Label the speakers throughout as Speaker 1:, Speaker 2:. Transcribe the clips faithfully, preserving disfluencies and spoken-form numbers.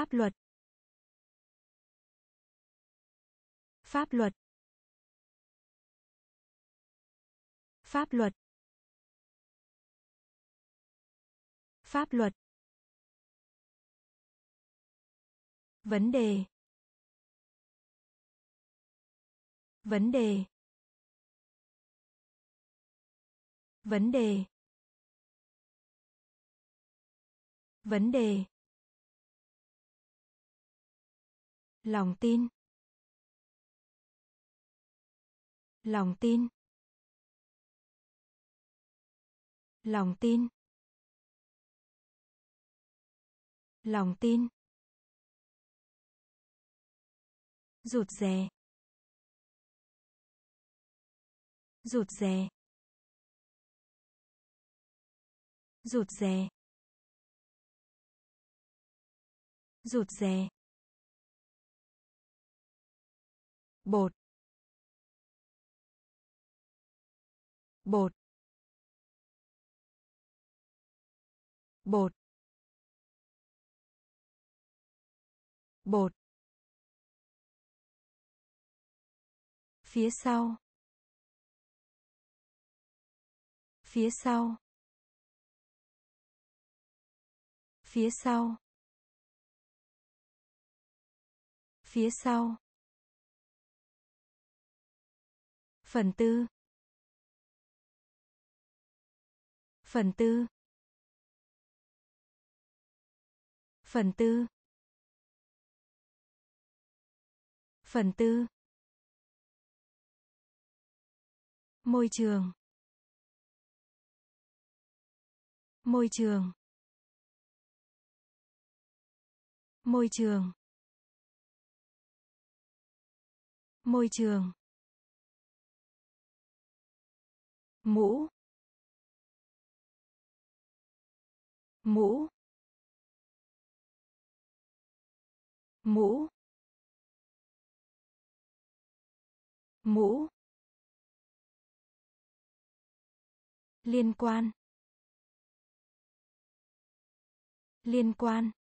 Speaker 1: Pháp luật. Pháp luật. Pháp luật. Pháp luật. Vấn đề. Vấn đề. Vấn đề. Vấn đề. Lòng tin. Lòng tin. Lòng tin. Lòng tin. Rụt rè. Rụt rè. Rụt rè. Rụt rè. Bột. Bột. Bột. Bột. Phía sau. Phía sau. Phía sau. Phía sau. Phần tư. Phần tư. Phần tư. Phần tư. Môi trường. Môi trường. Môi trường. Môi trường. Mũ. Mũ. Mũ. Mũ. Liên quan. Liên quan.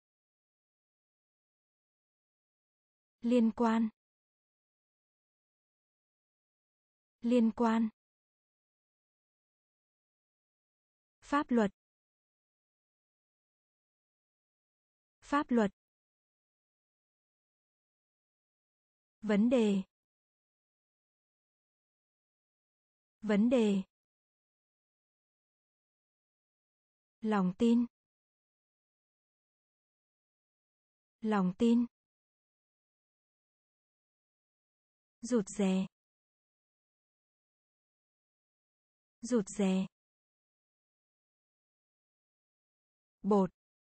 Speaker 1: Liên quan. Liên quan. Pháp luật. Pháp luật. Vấn đề. Vấn đề. Lòng tin. Lòng tin. Rụt rè. Rụt rè. Bột.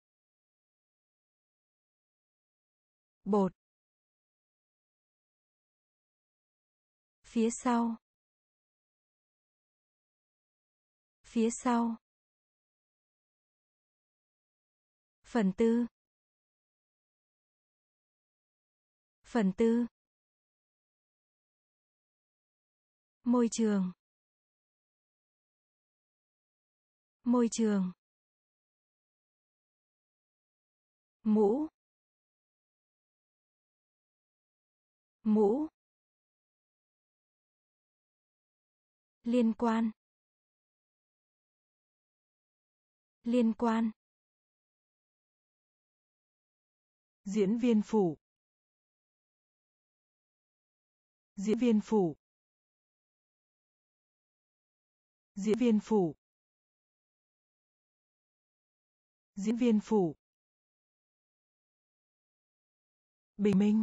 Speaker 1: Bột. Phía sau. Phía sau. Phần tư. Phần tư. Môi trường. Môi trường. Mũ. Mũ. Liên quan. Liên quan.
Speaker 2: Diễn viên phụ. Diễn viên phụ. Diễn viên phụ. Diễn viên phụ. Bình minh.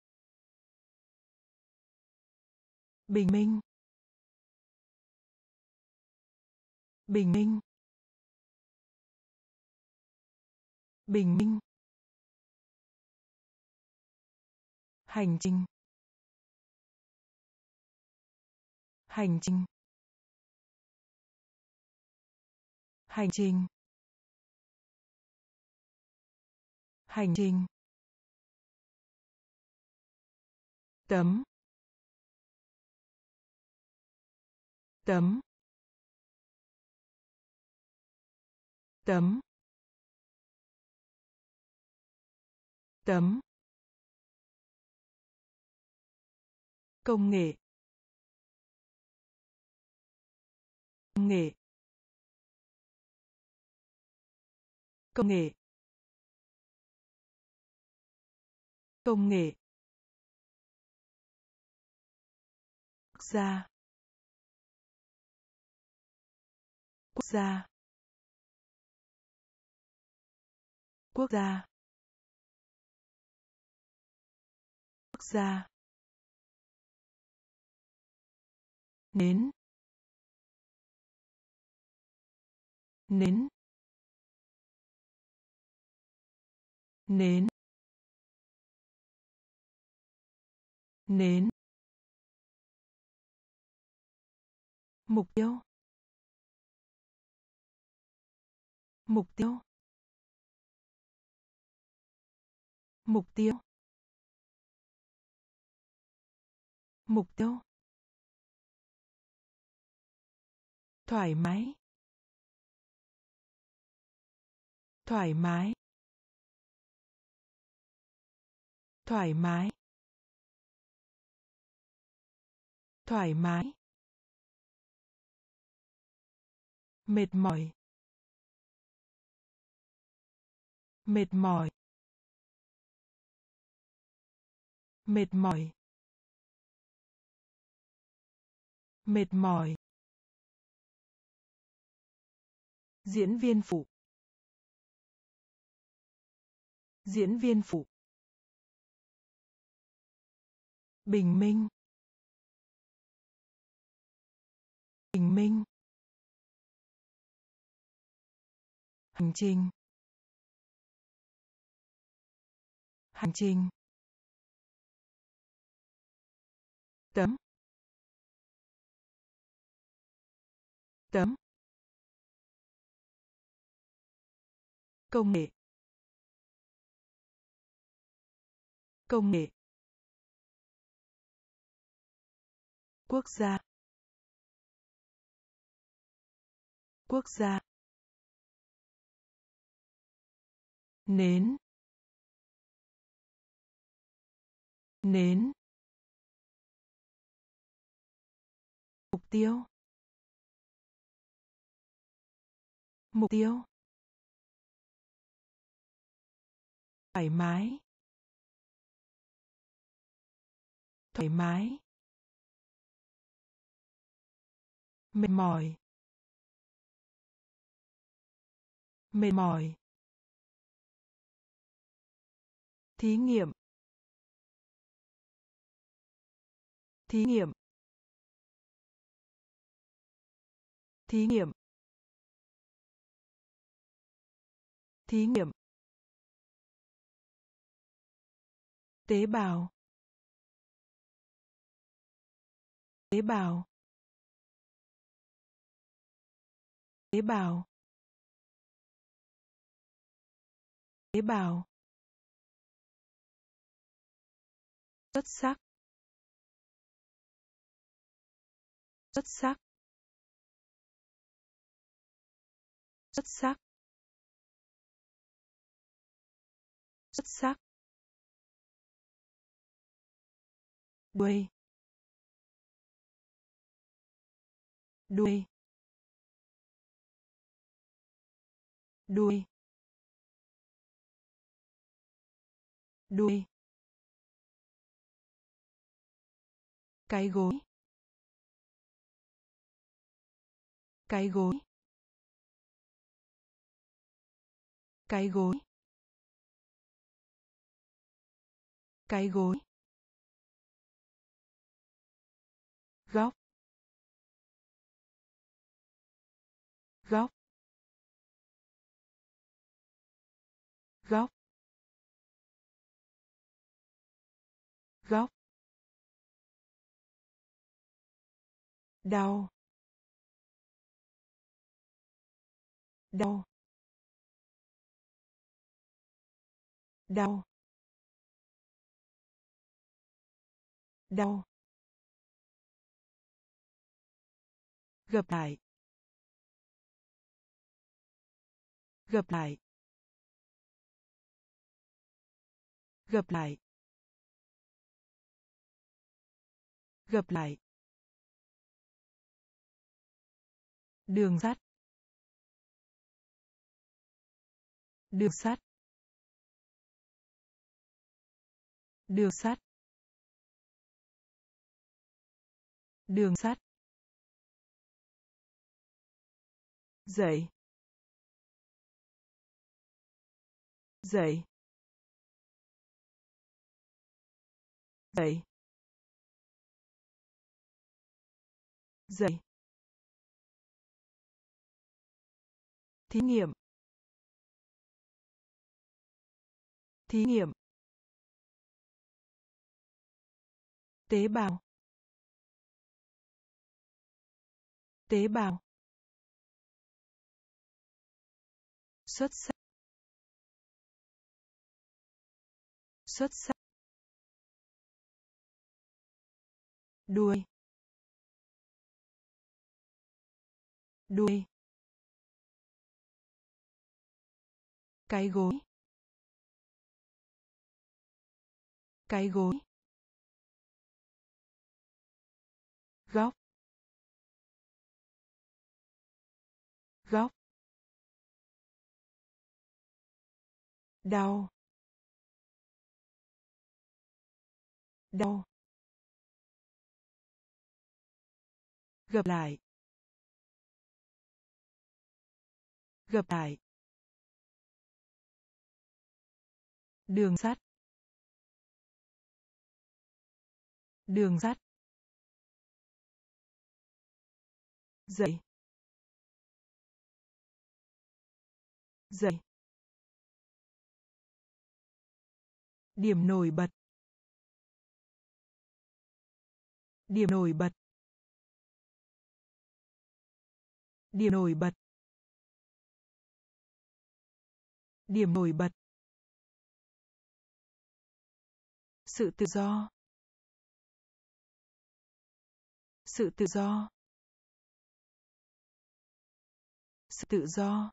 Speaker 2: Bình minh. Bình minh. Bình minh. Hành trình. Hành trình. Hành trình. Hành trình. Tấm. Tấm. Tấm. tấm, công nghệ, công nghệ, công nghệ, công nghệ, quốc gia, quốc gia, quốc gia, quốc gia, nến, nến, nến, nến, mục tiêu, mục tiêu, mục tiêu, mục tiêu, thoải mái, thoải mái, thoải mái, thoải mái, mệt mỏi, mệt mỏi, mệt mỏi, mệt mỏi, diễn viên phụ, diễn viên phụ, bình minh, bình minh, hành trình, hành trình, tấm, tấm, công nghệ, công nghệ, quốc gia, quốc gia, nến, nến, mục tiêu, mục tiêu, thoải mái, thoải mái, mệt mỏi, mệt mỏi, thí nghiệm, thí nghiệm, thí nghiệm, thí nghiệm, tế bào, tế bào, tế bào, tế bào, xuất sắc, xuất sắc, xuất sắc, xuất sắc, đuôi, đuôi, đuôi, đuôi, cái gối, cái gối, cái gối, cái gối, góc, góc, góc, góc, đau, đau, đau, đau, gặp lại, gặp lại, Gặp lại. Gặp lại. Đường sắt. Đường sắt. Đường sắt. Đường sắt. Dậy. Dậy. Dậy. Dậy. Thí nghiệm. Thí nghiệm. Tế bào. Tế bào. Xuất sắc. Xuất sắc. Đuôi. Đuôi. Cái gối. Cái gối. Góc. Góc. Đau. Đau. Gặp lại. Gặp lại. Đường sắt. Đường sắt. Dậy. Dậy. Điểm nổi bật. Điểm nổi bật. Điểm nổi bật. Điểm nổi bật. Sự tự do. Sự tự do. Sự tự do.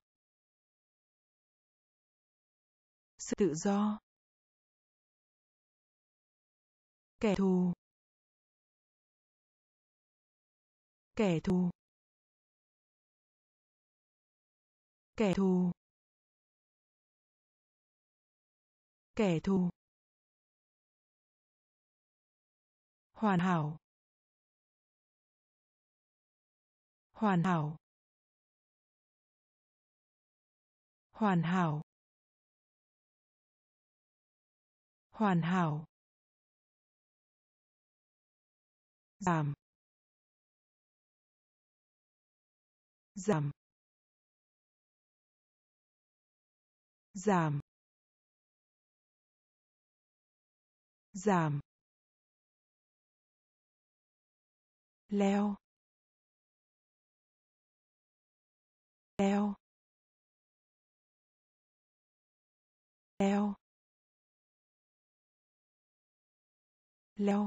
Speaker 2: Sự tự do. Kẻ thù. Kẻ thù. Kẻ thù. Kẻ thù. Hoàn hảo. Hoàn hảo. Hoàn hảo. Hoàn hảo. Giảm. Giảm. Giảm. Giảm. Leo. Leo. Leo. Leo.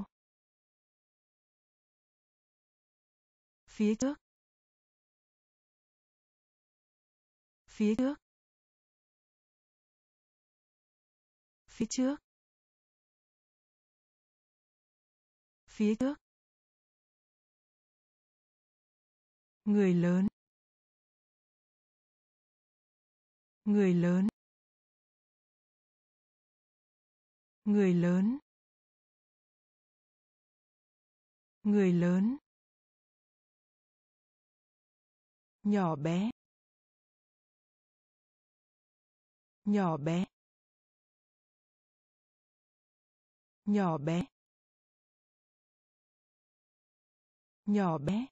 Speaker 2: Phía trước. Phía trước. Phía trước. Phía trước. Người lớn. Người lớn. Người lớn. Người lớn. Nhỏ bé. Nhỏ bé. Nhỏ bé. Nhỏ bé.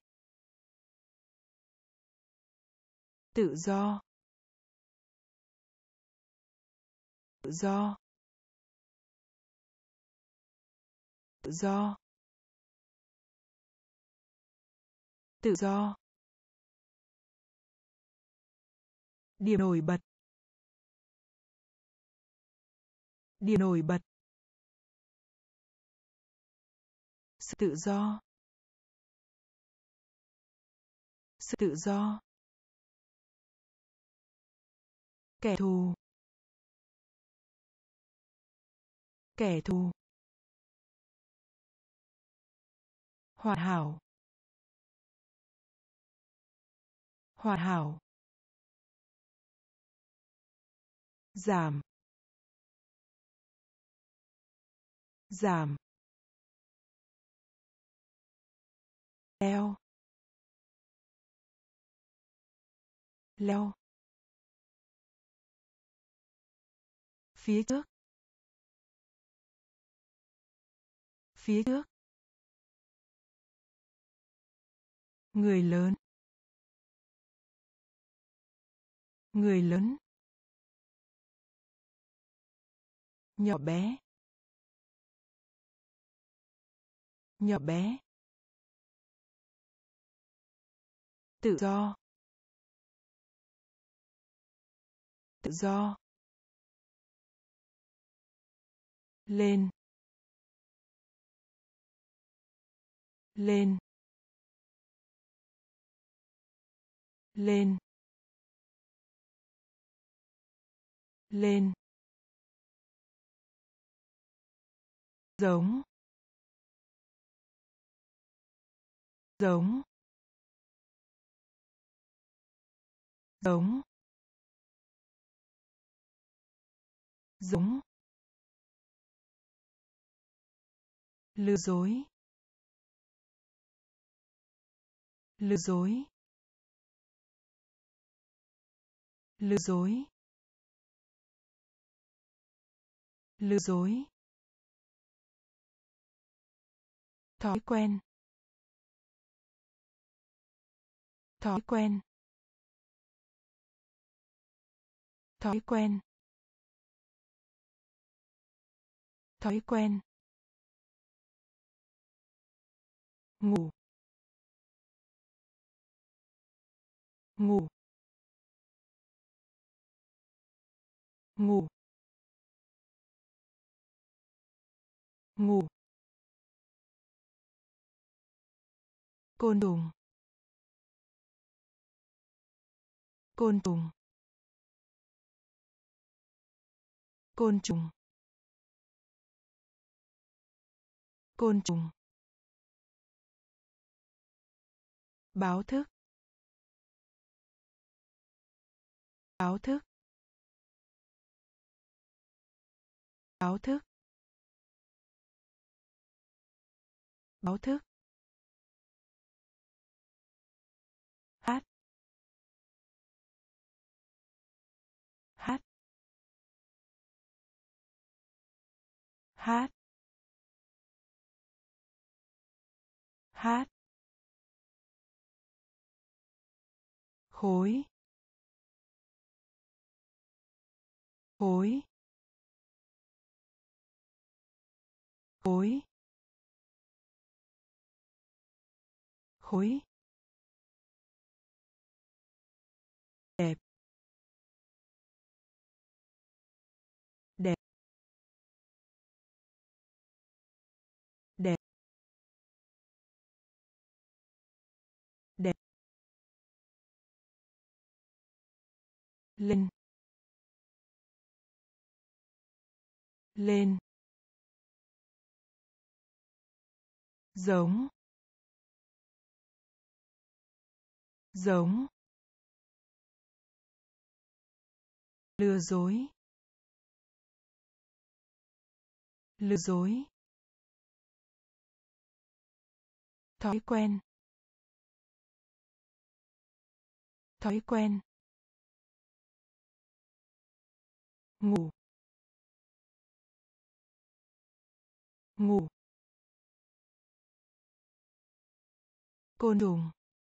Speaker 2: Tự do. Tự do. Tự do. Tự do. Điểm nổi bật. Điểm nổi bật. Sự tự do. Sự tự do. Kẻ thù. Kẻ thù. Hoàn hảo. Hoàn hảo. Giảm. Giảm. Leo. Leo. Phía trước. Phía trước. Người lớn. Người lớn. Nhỏ bé. Nhỏ bé. Tự do. Tự do. Lên. Lên. Lên. Lên. Giống. Giống. Giống. Giống. Lừa dối. Lừa dối. Lừa dối. Lừa dối. Thói quen. Thói quen. Thói quen. Thói quen. Ngủ. Ngủ. Ngủ. Ngủ. Côn trùng. Côn trùng. Côn trùng. Côn trùng. Báo thức. Báo thức. Báo thức. Báo thức. Hát. Hát. Hát. Hát. Khối. Khối. Khối. Khối. Đẹp. Đẹp. Đẹp. Đẹp. Lên. Lên. Giống. Giống. Lừa dối. Lừa dối. Thói quen. Thói quen. Ngủ. Ngủ. Côn trùng.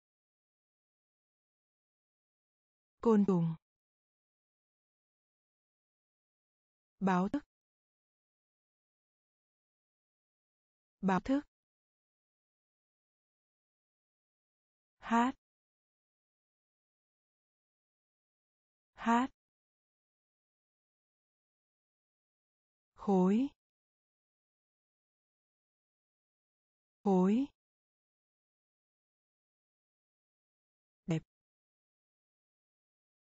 Speaker 2: Côn trùng. Báo thức. Báo thức. Hát. Hát. Khối. Khối. Đẹp.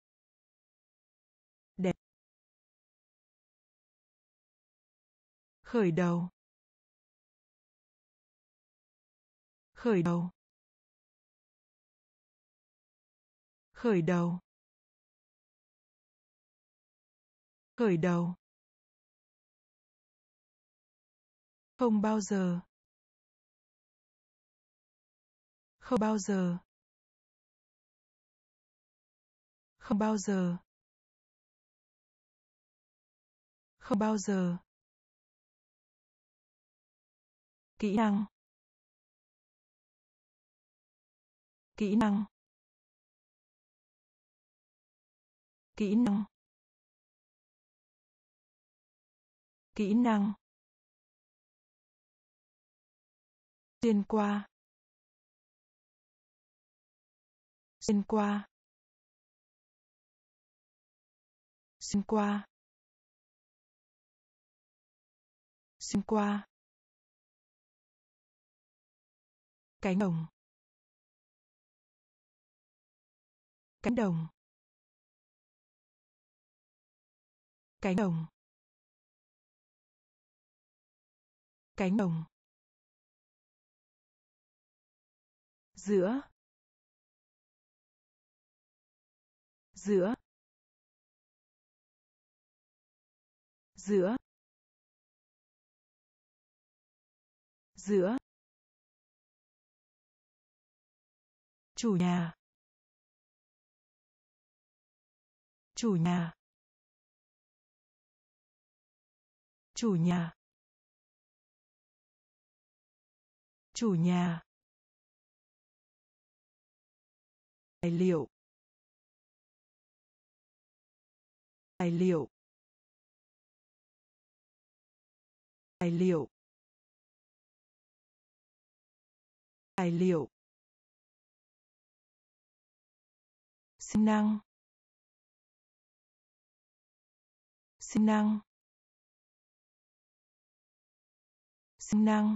Speaker 2: Đẹp. khởi đầu, khởi đầu, khởi đầu, khởi đầu, không bao giờ, không bao giờ, không bao giờ, không bao giờ, kỹ năng, kỹ năng, kỹ năng, kỹ năng, xuyên qua, xuyên qua, xuyên qua, xuyên qua, cánh đồng, cánh đồng, cánh đồng, cánh đồng, giữa, giữa, giữa, giữa, chủ nhà, chủ nhà, chủ nhà, chủ nhà, tài liệu, tài liệu, tài liệu, tài liệu, sinh năng, sinh năng, sinh năng,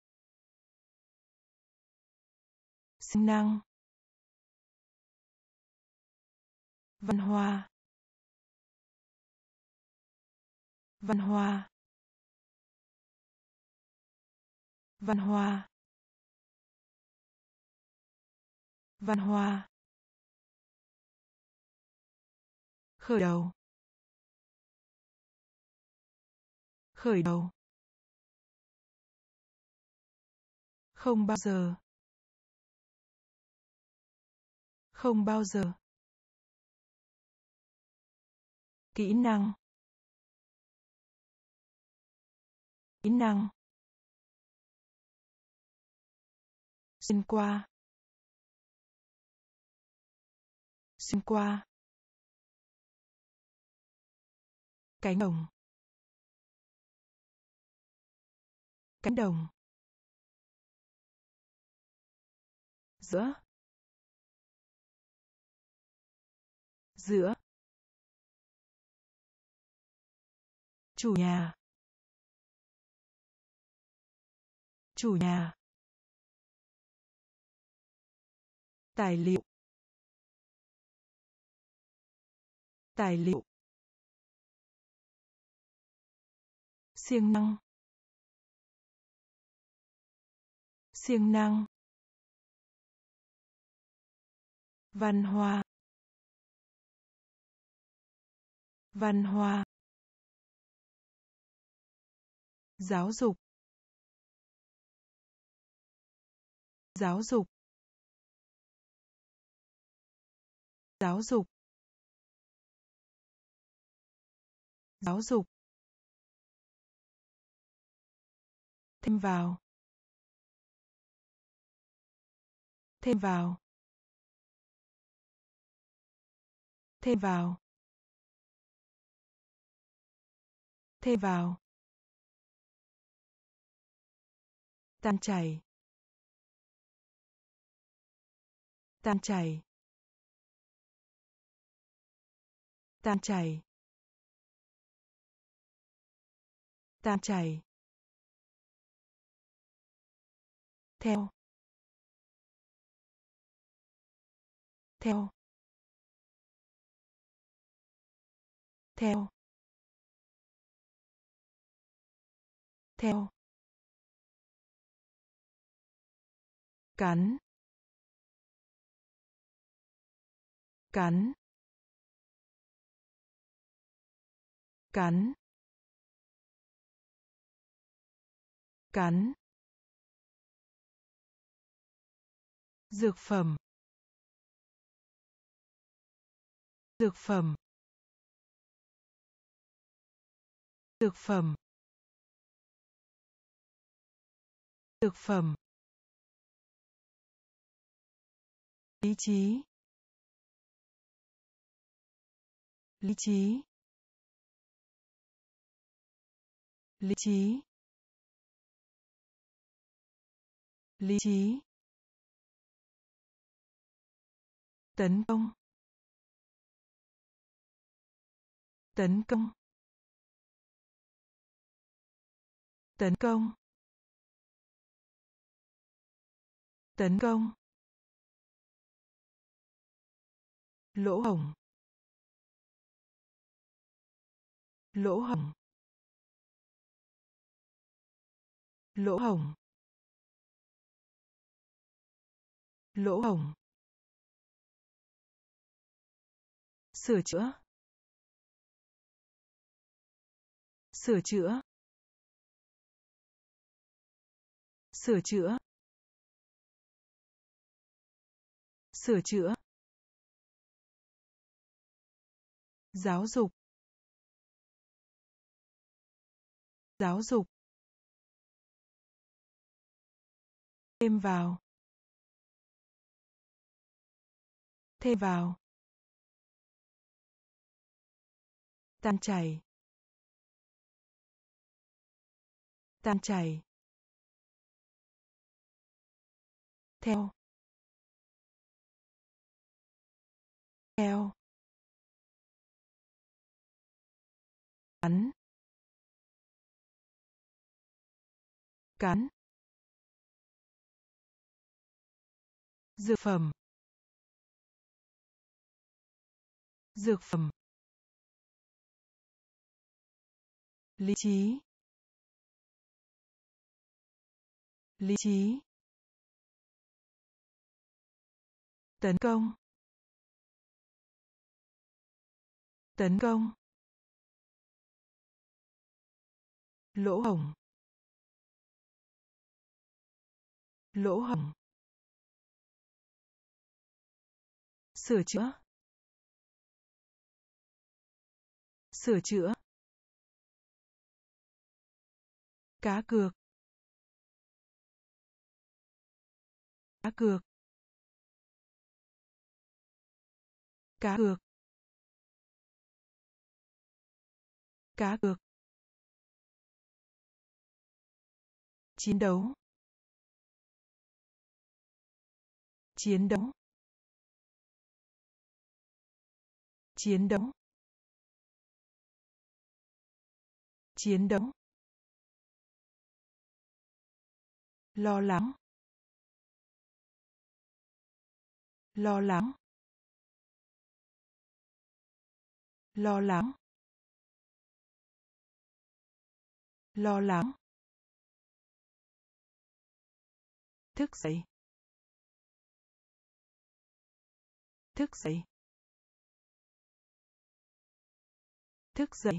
Speaker 2: sinh năng, văn hóa, văn hóa, văn hóa, văn hóa, khởi đầu, khởi đầu, không bao giờ, không bao giờ, kỹ năng, kỹ năng, xuyên qua, xuyên qua, cánh đồng, cánh đồng, giữa, giữa, chủ nhà, chủ nhà, tài liệu, tài liệu, siêng năng, siêng năng, văn hóa, văn hóa, giáo dục, giáo dục, giáo dục, giáo dục, thêm vào, thêm vào, thêm vào, thêm vào, tan chảy, tan chảy, tan chảy, tan chảy, theo, theo, theo, theo, cắn, cắn, cắn, cắn, dược phẩm, dược phẩm, dược phẩm, dược phẩm, lý trí, lý trí, lý trí, lý trí, tấn công, tấn công, tấn công, tấn công, lỗ hổng, lỗ hổng, lỗ hổng, lỗ hổng, sửa chữa, sửa chữa, sửa chữa, sửa chữa, giáo dục, giáo dục, thêm vào, thêm vào, tan chảy, tan chảy, theo, theo, cắn, cắn, dược phẩm, dược phẩm, lý trí, lý trí, tấn công, tấn công, lỗ hổng, lỗ hổng, sửa chữa, sửa chữa, cá cược, cá cược, cá cược, cá cược, chiến đấu, chiến đấu, chiến đấu, chiến đấu, lo lắng, lo lắng, lo lắng, lo lắng, thức dậy, thức dậy, thức dậy,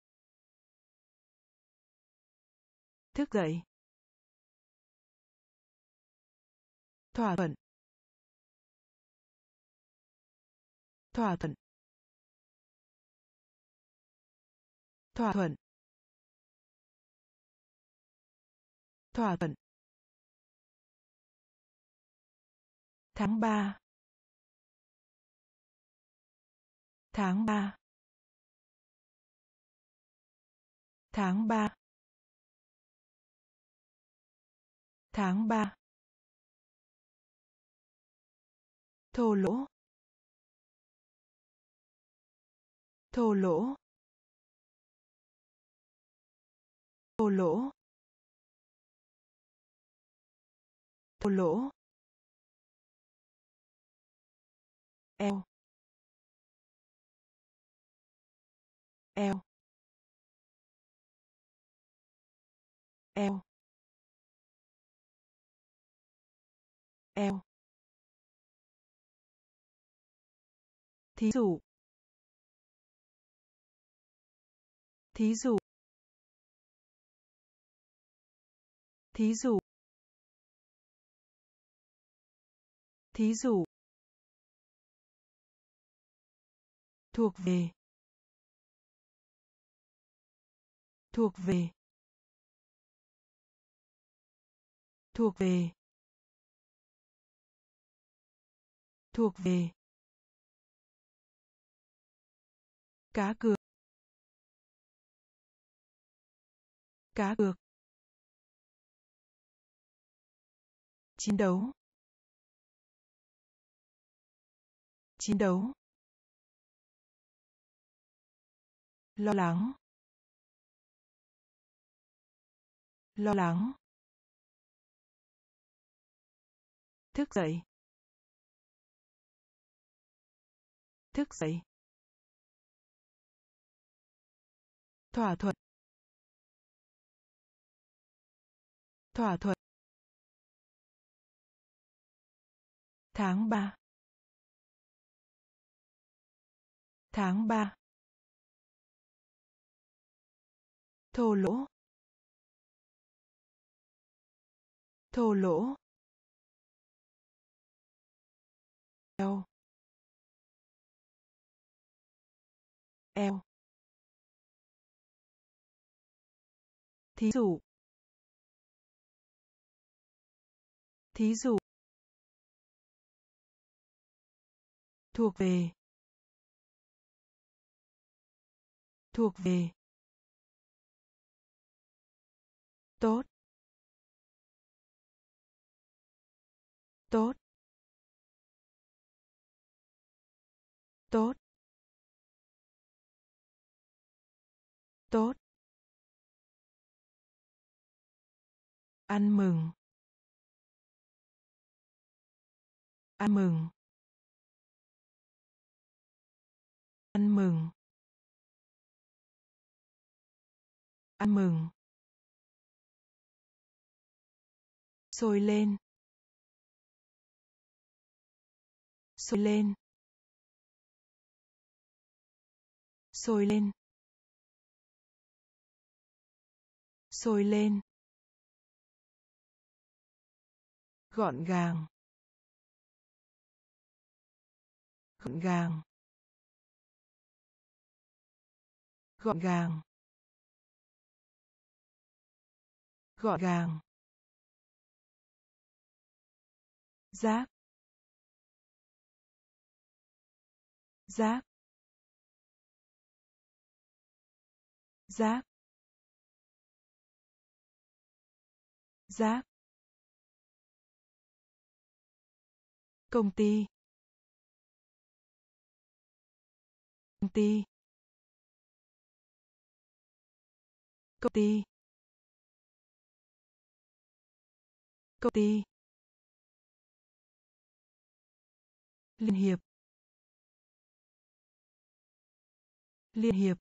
Speaker 2: thức dậy, thỏa thuận, thỏa thuận, thỏa thuận, thỏa thuận, tháng ba, tháng ba, tháng ba, tháng ba, thô lỗ, thô lỗ, thô lỗ, thô lỗ, eo, eo, eo, eo. Thí dụ. Thí dụ. Thí dụ. Thí dụ. Thuộc về. Thuộc về. Thuộc về. Thuộc về. Cá cược. Cá cược. Chiến đấu. Chiến đấu. Lo lắng. Lo lắng. Thức dậy. Thức dậy. Thỏa thuận. Thỏa thuận. Tháng ba. Tháng ba. Thô lỗ. Thô lỗ. Eo. Eo. Thí dụ. Thí dụ. Thuộc về. Thuộc về. Tốt. Tốt. Tốt. Tốt. Ăn mừng. Ăn mừng. Ăn mừng. Ăn mừng. Sôi lên. Sôi lên. Sôi lên. Sôi lên. Gọn gàng. Gọn gàng. Gọn gàng. Gọn gàng. Rác. Rác. Rác. Rác. Công ty. Công ty. Công ty. Công ty. Liên hiệp. Liên hiệp.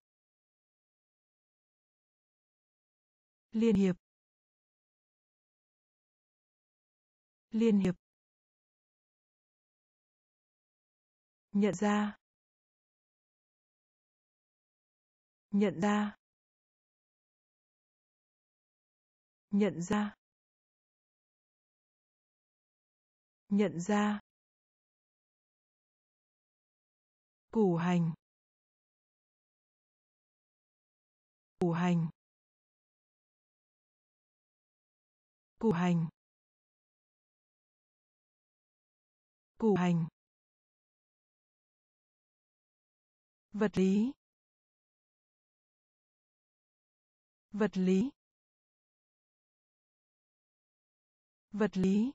Speaker 2: Liên hiệp. Liên hiệp. Nhận ra. Nhận ra. Nhận ra. Nhận ra. Củ hành. Củ hành. Củ hành. Củ hành. Vật lý. Vật lý. Vật lý.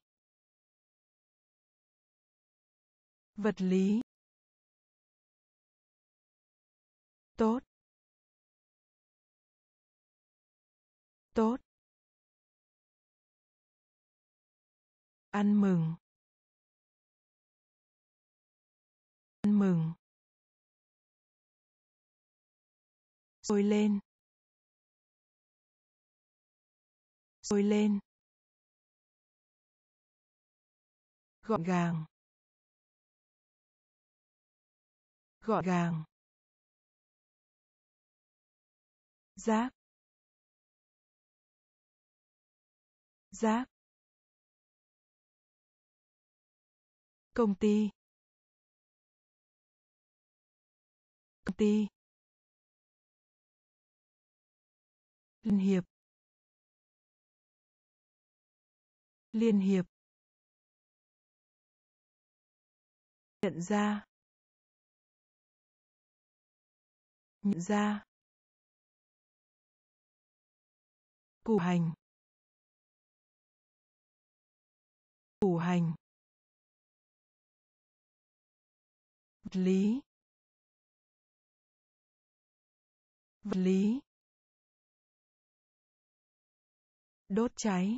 Speaker 2: Vật lý. Tốt. Tốt. Ăn mừng. Ăn mừng. Sôi lên. sôi lên, gọn gàng, gọn gàng, rác, rác, công ty, công ty, liên hiệp, liên hiệp, nhận ra, nhận ra, củ hành, củ hành, vật lý, vật lý, đốt cháy,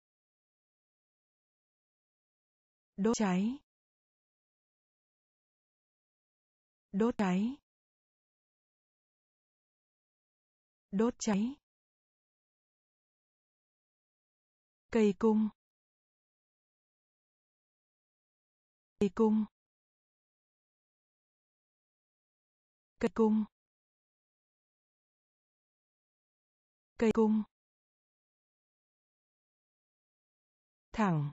Speaker 2: đốt cháy, đốt cháy, đốt cháy, cây cung, cây cung, cây cung, cây cung, thẳng,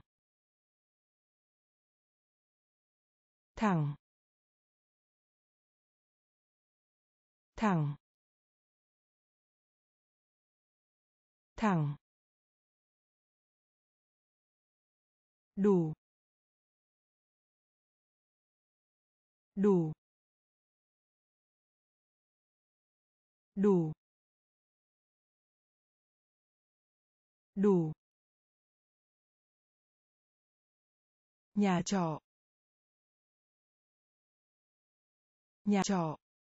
Speaker 2: thẳng, thẳng, thẳng, đủ, đủ, đủ, đủ, nhà trọ, nhà trọ,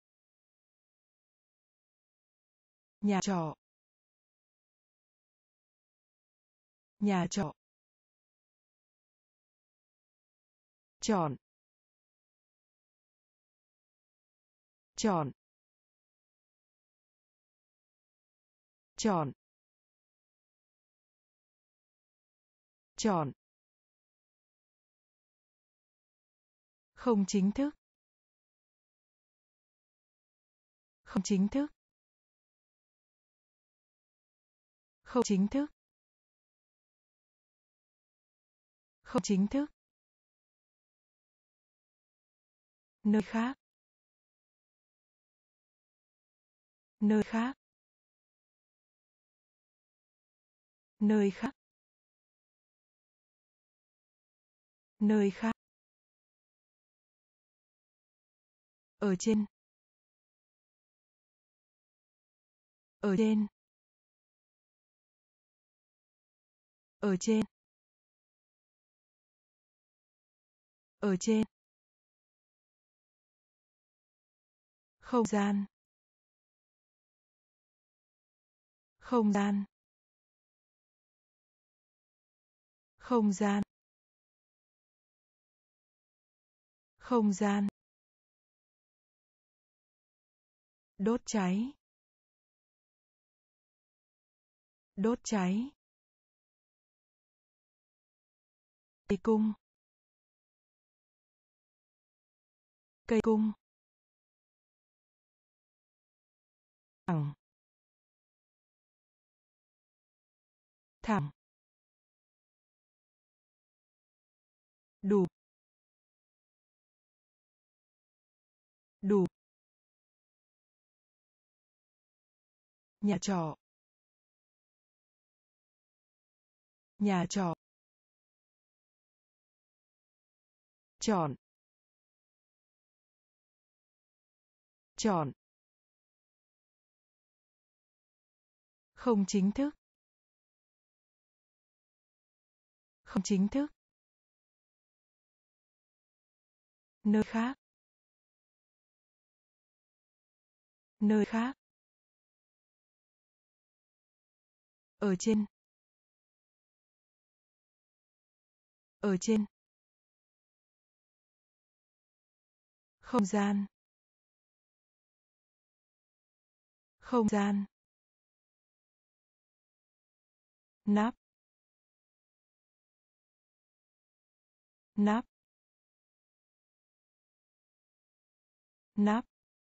Speaker 2: nhà trọ, nhà trọ, chọn, chọn, chọn, chọn, không chính thức, không chính thức, không chính thức, không chính thức, nơi khác, nơi khác, nơi khác, nơi khác, ở trên, ở trên, ở trên, ở trên, không gian, không gian, không gian, không gian, đốt cháy, đốt cháy, cây cung, cây cung, thẳng, thẳng, đủ, đủ, nhà trọ, nhà trọ, chọn, chọn, không chính thức, không chính thức, nơi khác, nơi khác, ở trên, ở trên, không gian, không gian, nắp nắp nắp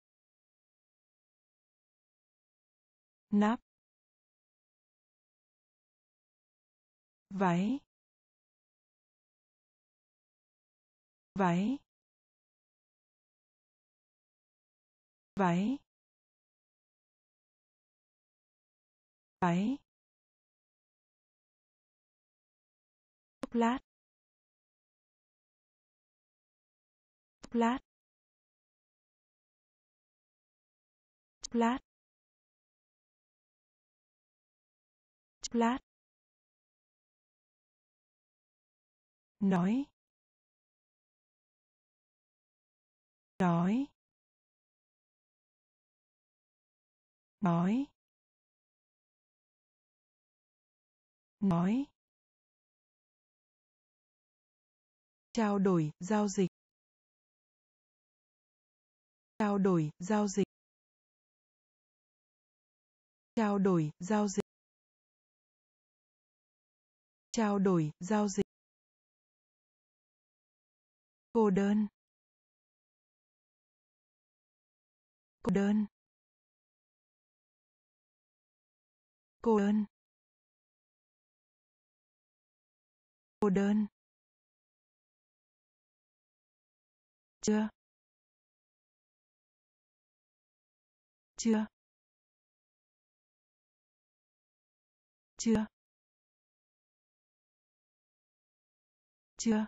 Speaker 2: nắp váy váy váy váy chốc lát chốc lát chốc lát chốc lát nói nói nói nói trao đổi giao dịch trao đổi giao dịch trao đổi giao dịch trao đổi giao dịch cô đơn cô đơn cô đơn cô đơn chưa chưa chưa chưa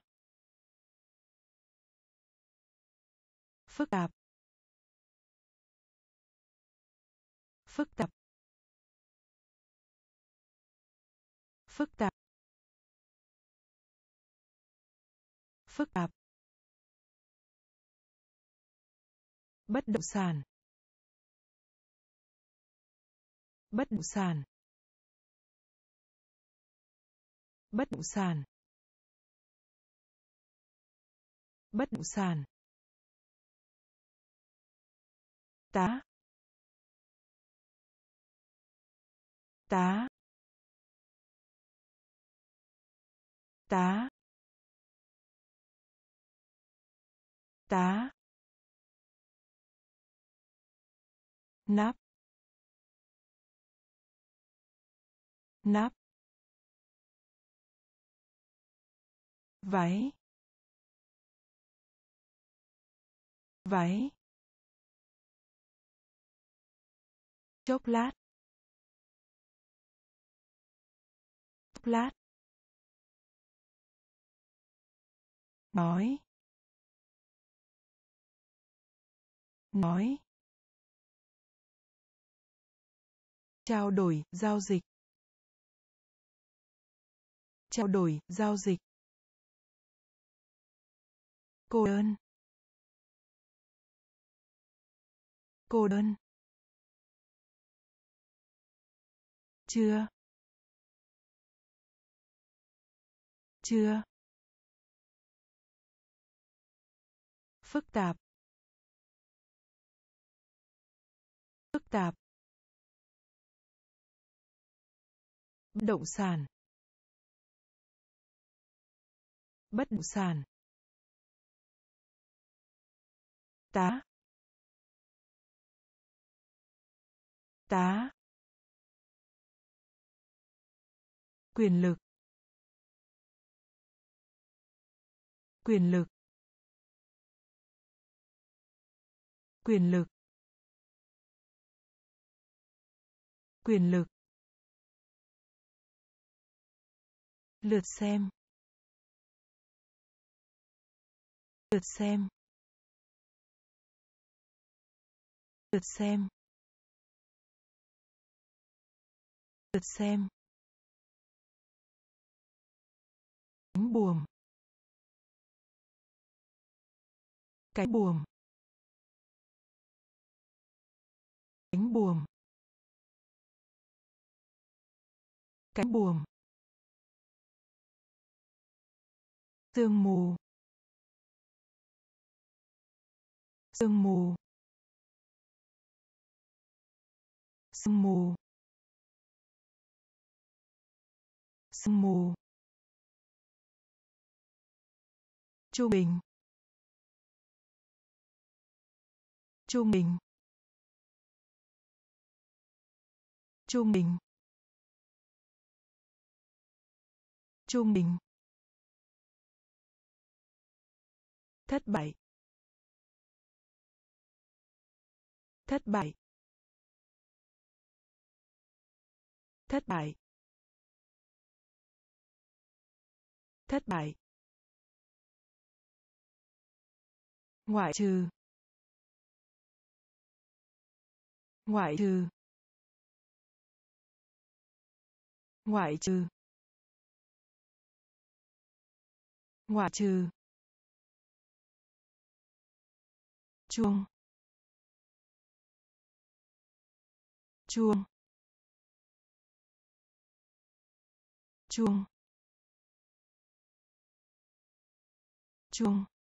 Speaker 2: phức tạp phức tạp phức tạp phức tạp bất động sản bất động sản bất động sản bất động sản tá tá tá tá nắp nắp váy váy chốc lát chốc lát nói nói trao đổi giao dịch trao đổi giao dịch cô đơn cô đơn chưa chưa phức tạp phức tạp bất động sản bất động sản tá tá quyền lực quyền lực quyền lực quyền lực lượt xem lượt xem lượt xem lượt xem cánh buồm cánh buồm cánh buồm cánh buồm sương mù sương mù sương mù sương mù, trung bình, trung bình, trung bình, trung bình, thất bại, thất bại, thất bại, thất bại, ngoại trừ, ngoại trừ, ngoại trừ, ngoại trừ, chuông, chuông, chuông, chuông,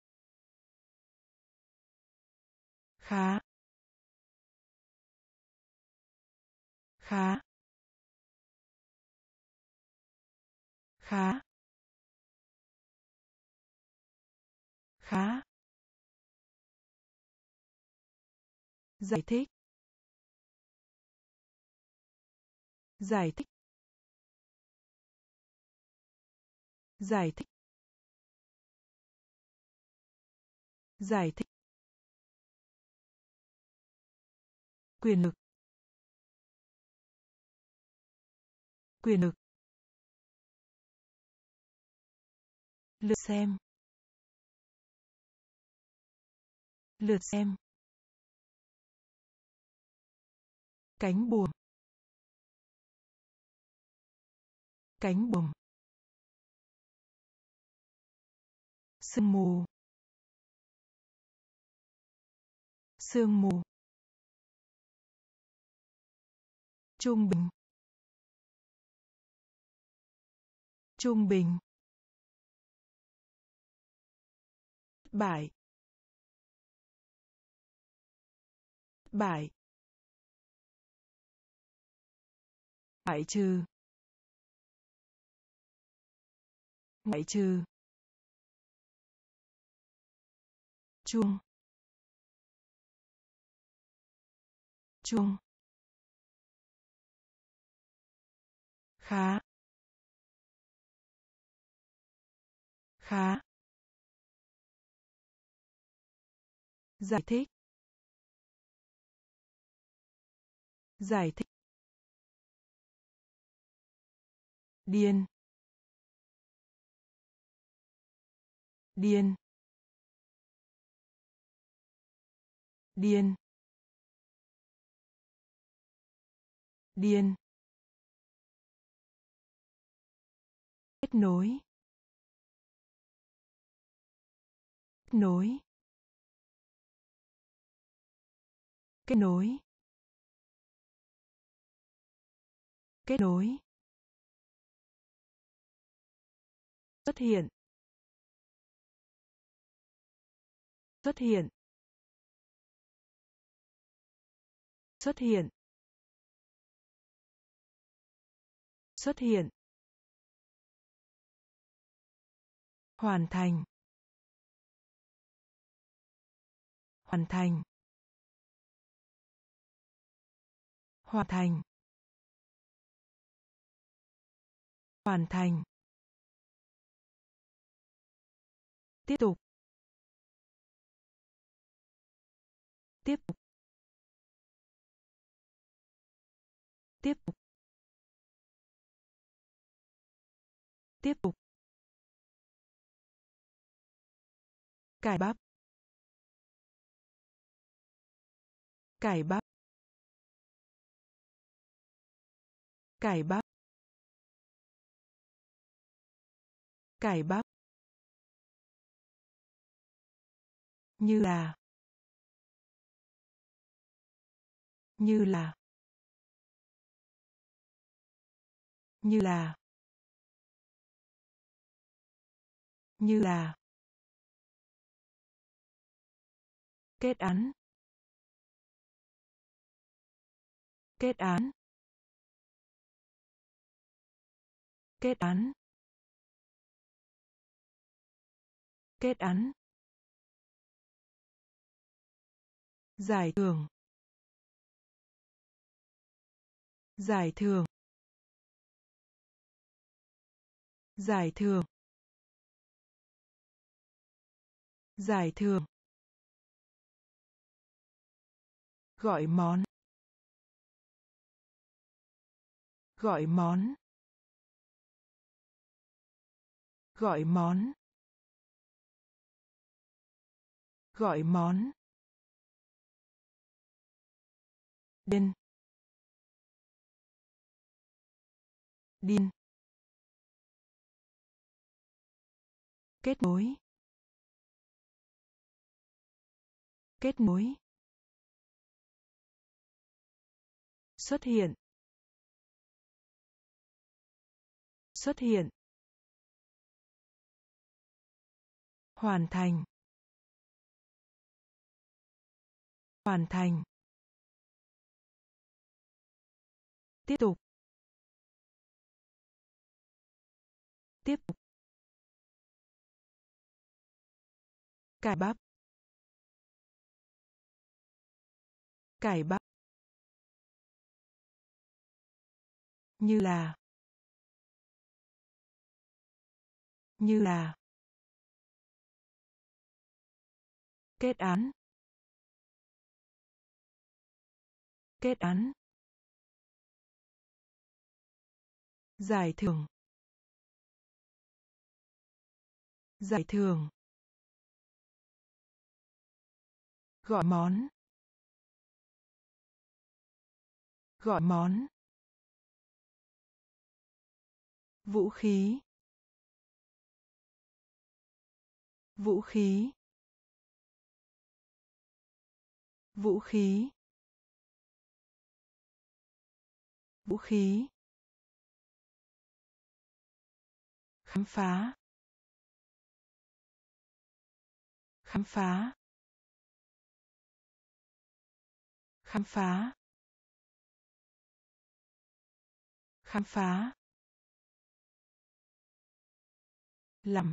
Speaker 2: khá, khá, khá, khá, giải thích, giải thích, giải thích, giải thích, quyền lực, quyền lực, lượt xem, lượt xem, cánh buồm, cánh buồm, sương mù, sương mù, trung bình, trung bình, thất bại, thất bại, ngoại trừ, ngoại trừ, chuông, chuông, khá, khá, giải thích, giải thích, điên, điên, điên, điên, kết nối, kết nối, kết nối, kết nối, xuất hiện, xuất hiện, xuất hiện, xuất hiện, hoàn thành, hoàn thành, hoàn thành, hoàn thành, tiếp tục, tiếp tục, tiếp tục, tiếp tục, cải bắp, cải bắp, cải bắp, cải bắp, như là, như là, như là, như là, kết án, kết án, Kết án. Kết án. Giải thưởng. Giải thưởng. Giải thưởng. Giải thưởng. Gọi món. Gọi món. Gọi món. Gọi món. Điên. Điên. Kết nối. Kết nối. Xuất hiện. Xuất hiện. Hoàn thành. Hoàn thành. Tiếp tục. Tiếp tục. Cải bắp. Cải bắp. Như là. Như là. Kết án. Kết án. Giải thưởng. Giải thưởng. Gọi món. Gọi món. Vũ khí. Vũ khí. Vũ khí. Vũ khí. Khám phá. Khám phá. Khám phá. Khám phá. Làm.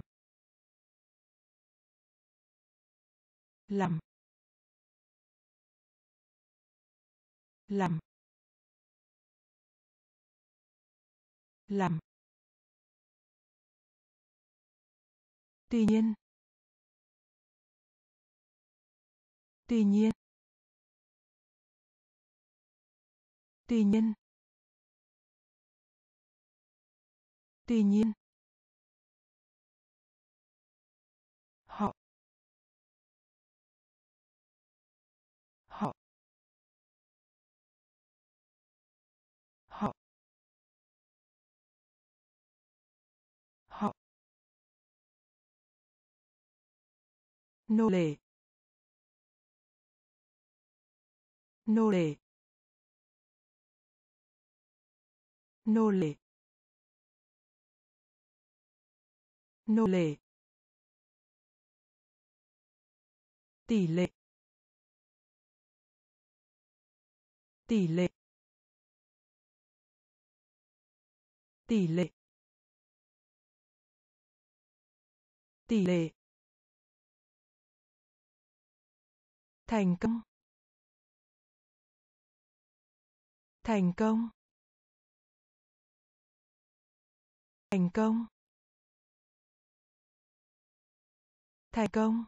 Speaker 2: Làm. Làm. Làm. Tuy nhiên. Tuy nhiên. Tuy nhiên. Tuy nhiên. Họ. Họ. Họ. Họ. Nô lệ. Nô lệ. Nô lệ. Nô lệ. Tỷ lệ. Tỷ lệ. Tỷ lệ. Tỷ lệ. Thành công. Thành công. Thành công. Thành công.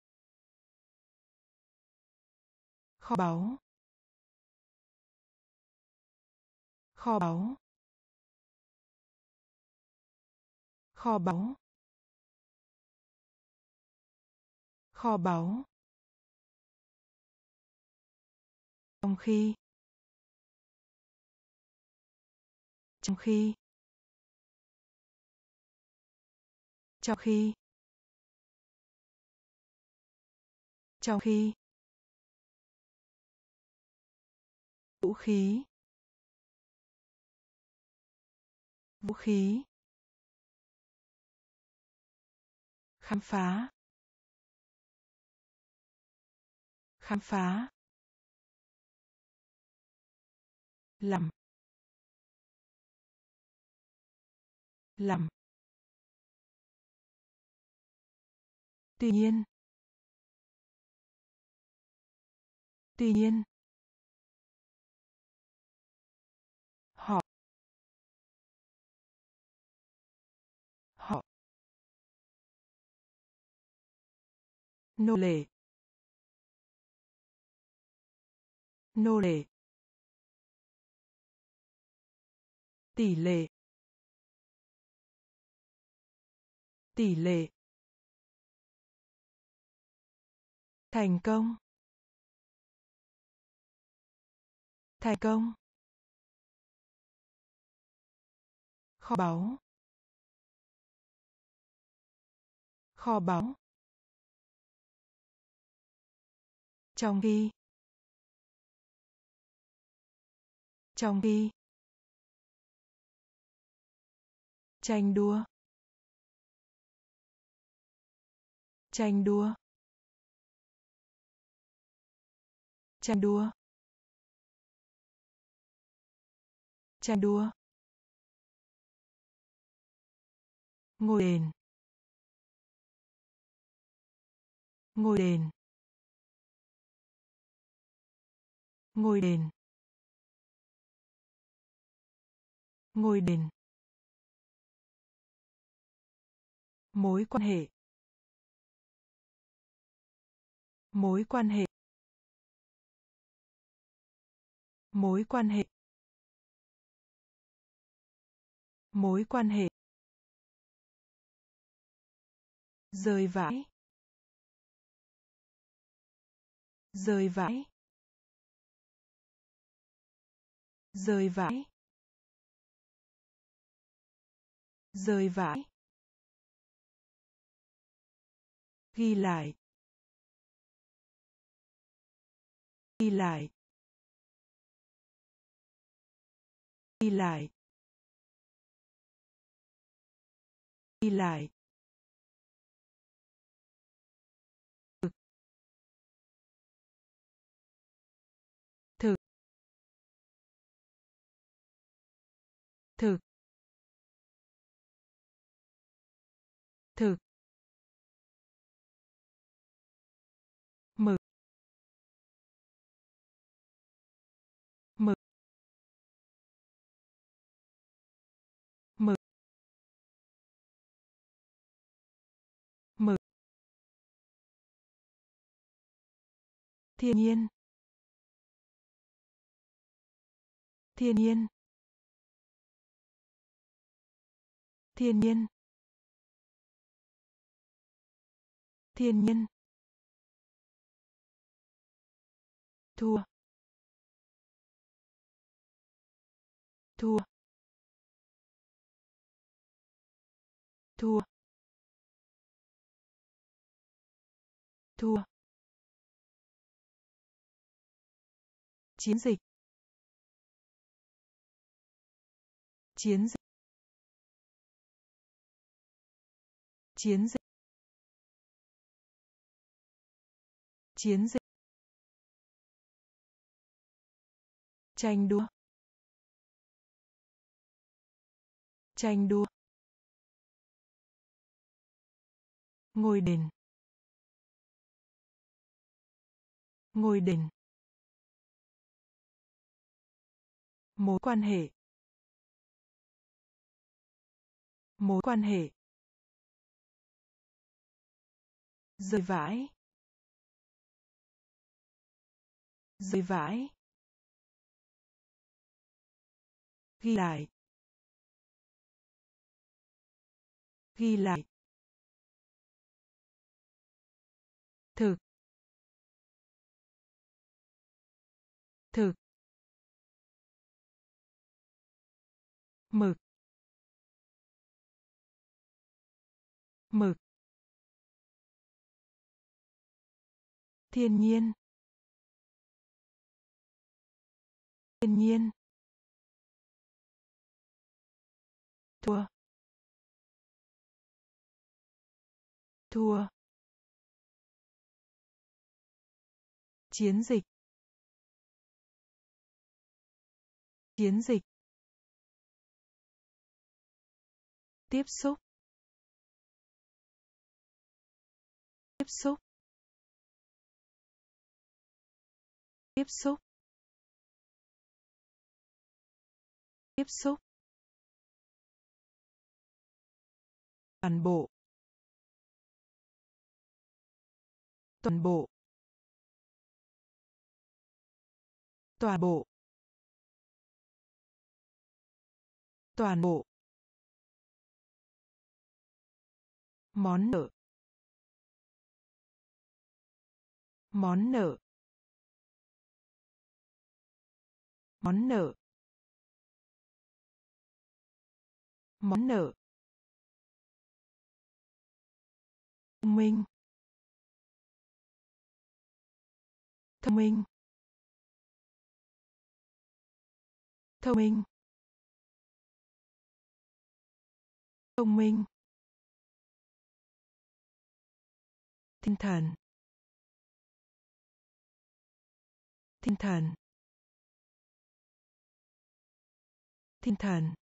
Speaker 2: Kho báu. Kho báu. Kho báu. Kho báu. Trong khi. Trong khi. Trong khi. Trong khi. Vũ khí. Vũ khí. Khám phá. Khám phá. Làm. làm. Tuy nhiên. Tuy nhiên. Họ. Họ. Nô lệ. Nô lệ. Tỷ lệ. Tỷ lệ. Thành công. Thành công. Kho báu. Kho báu. Trong khi. Trong khi. Tranh đua. Tranh đua. Tranh đua. Tranh đua. Ngôi đền. Ngôi đền. Ngôi đền. Ngôi đền. Mối quan hệ. Mối quan hệ. Mối quan hệ. Mối quan hệ. Rơi vãi. Rơi vãi. Rơi vãi. Rơi vãi. Ghi lại. Ghi lại. Ghi lại. Ghi lại. Thực. Thực. Thực. Thực. Mực. Mực. Mực. Mực. Thiên nhiên. Thiên nhiên. Thiên nhiên. Thiên nhiên. Thua. Thua. Thua. Thua. Chiến dịch. Chiến dịch. Chiến dịch. Chiến dịch. Tranh đua. Tranh đua. Ngôi đền. Ngôi đền. Mối quan hệ. Mối quan hệ. Rơi vãi. Rơi vãi. Ghi lại. Ghi lại. Thực. Thực. Mực. Mực. Thiên nhiên. Thiên nhiên. Thua. Thua. Chiến dịch. Chiến dịch. Tiếp xúc. Tiếp xúc. Tiếp xúc. Tiếp xúc. Toàn bộ. Toàn bộ. Toàn bộ. Toàn bộ. Món nợ. Món nợ. Món nợ. Món nợ. Thông minh. Thông minh. Thông minh. Thông minh. Tinh thần. Tinh thần. Tinh thần.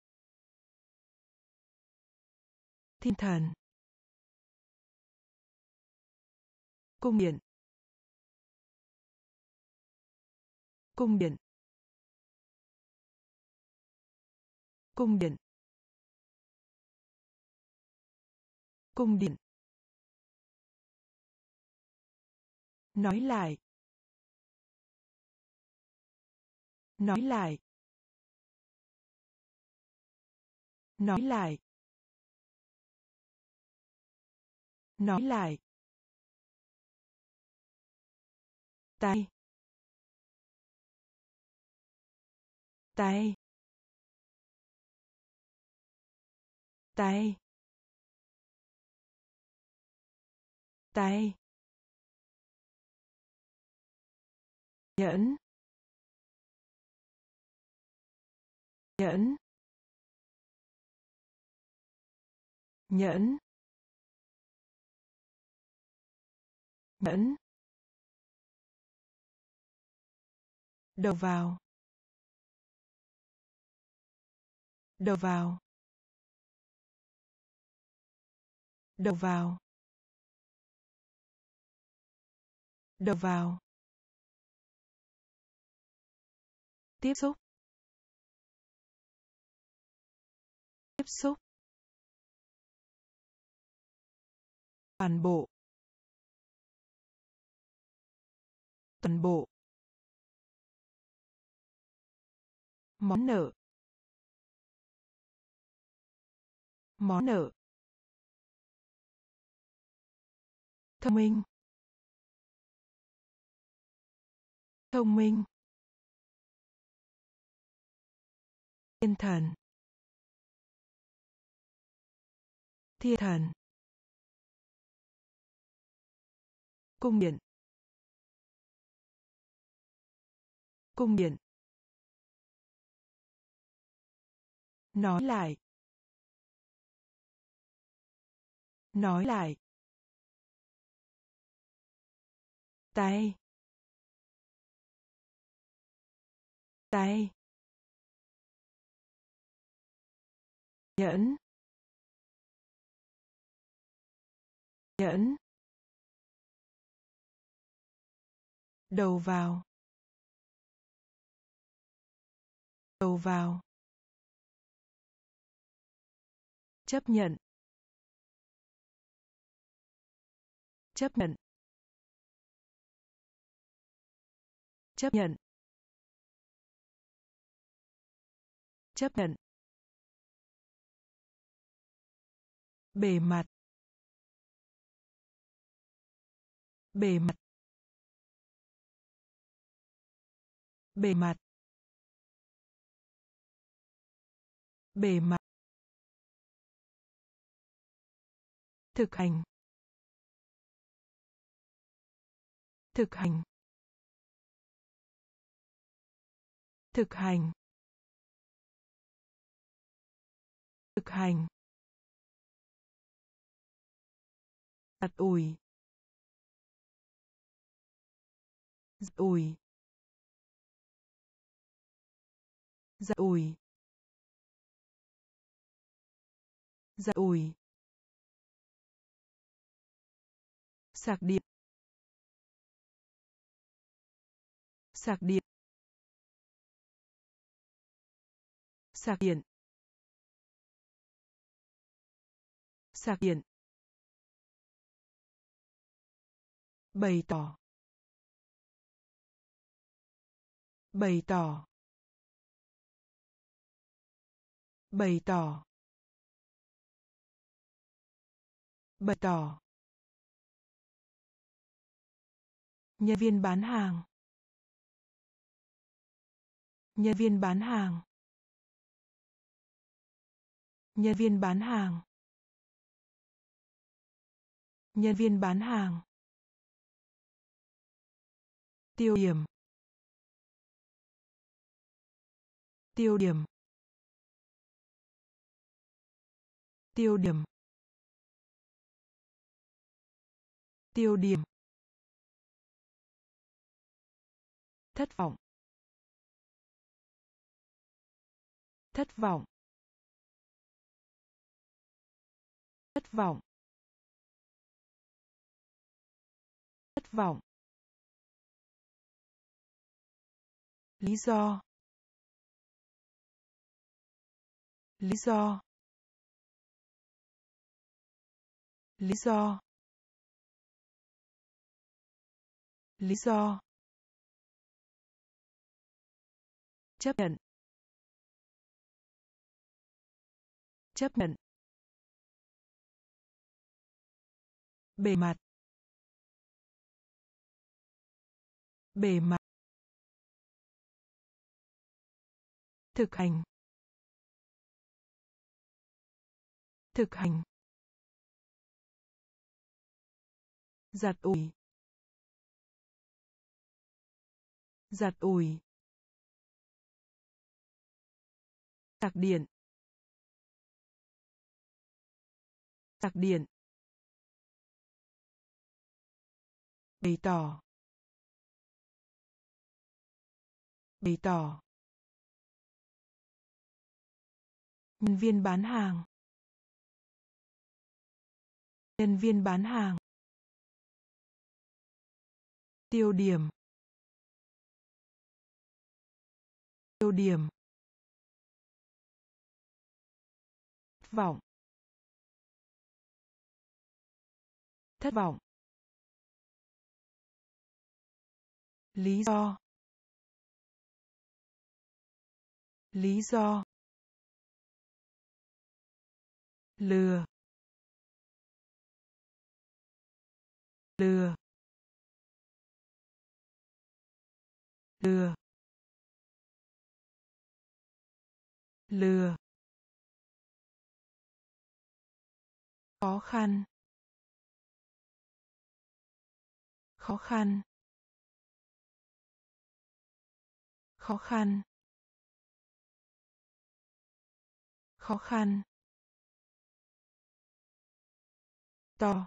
Speaker 2: Tinh thần. Cung điện. Cung điện. Cung điện. Cung điện. Nói lại. Nói lại. Nói lại. Nói lại. Tay. Tay. Tay. Tay. Nhẫn. Nhẫn. Nhẫn. Nhẫn. Đầu vào. Đầu vào. Đầu vào. Đầu vào. Tiếp xúc. Tiếp xúc. Toàn bộ. Toàn bộ. Món nợ. Món nợ. Thông minh. Thông minh. Thiên thần. Thiên thần. Cung điện. Cung điện. Nói lại. Nói lại. Tay. Tay. Nhẫn. Nhẫn. Đầu vào. Đầu vào. Chấp nhận. Chấp nhận. Chấp nhận. Chấp nhận. Bề mặt. Bề mặt. Bề mặt. Bề mặt. Thực hành. Thực hành. Thực hành. Thực hành. Giặt ủi. Giặt ủi. Giặt ủi. giặt ủi, sạc điện, sạc điện, sạc điện, sạc điện, bày tỏ, bày tỏ, bày tỏ, bày tỏ, nhân viên bán hàng, nhân viên bán hàng, nhân viên bán hàng, nhân viên bán hàng, tiêu điểm, tiêu điểm, tiêu điểm, tiêu điểm, thất vọng, thất vọng, thất vọng, thất vọng, lý do, lý do, lý do, lý do, chấp nhận, chấp nhận, bề mặt, bề mặt, thực hành, thực hành, giặt ủi, giặt ủi, sạc điện, sạc điện, bày tỏ, bày tỏ, nhân viên bán hàng, nhân viên bán hàng, tiêu điểm, tiêu điểm, thất vọng, thất vọng, lý do, lý do, lừa, lừa, lừa, lừa, khó khăn, khó khăn, khó khăn, khó khăn, to,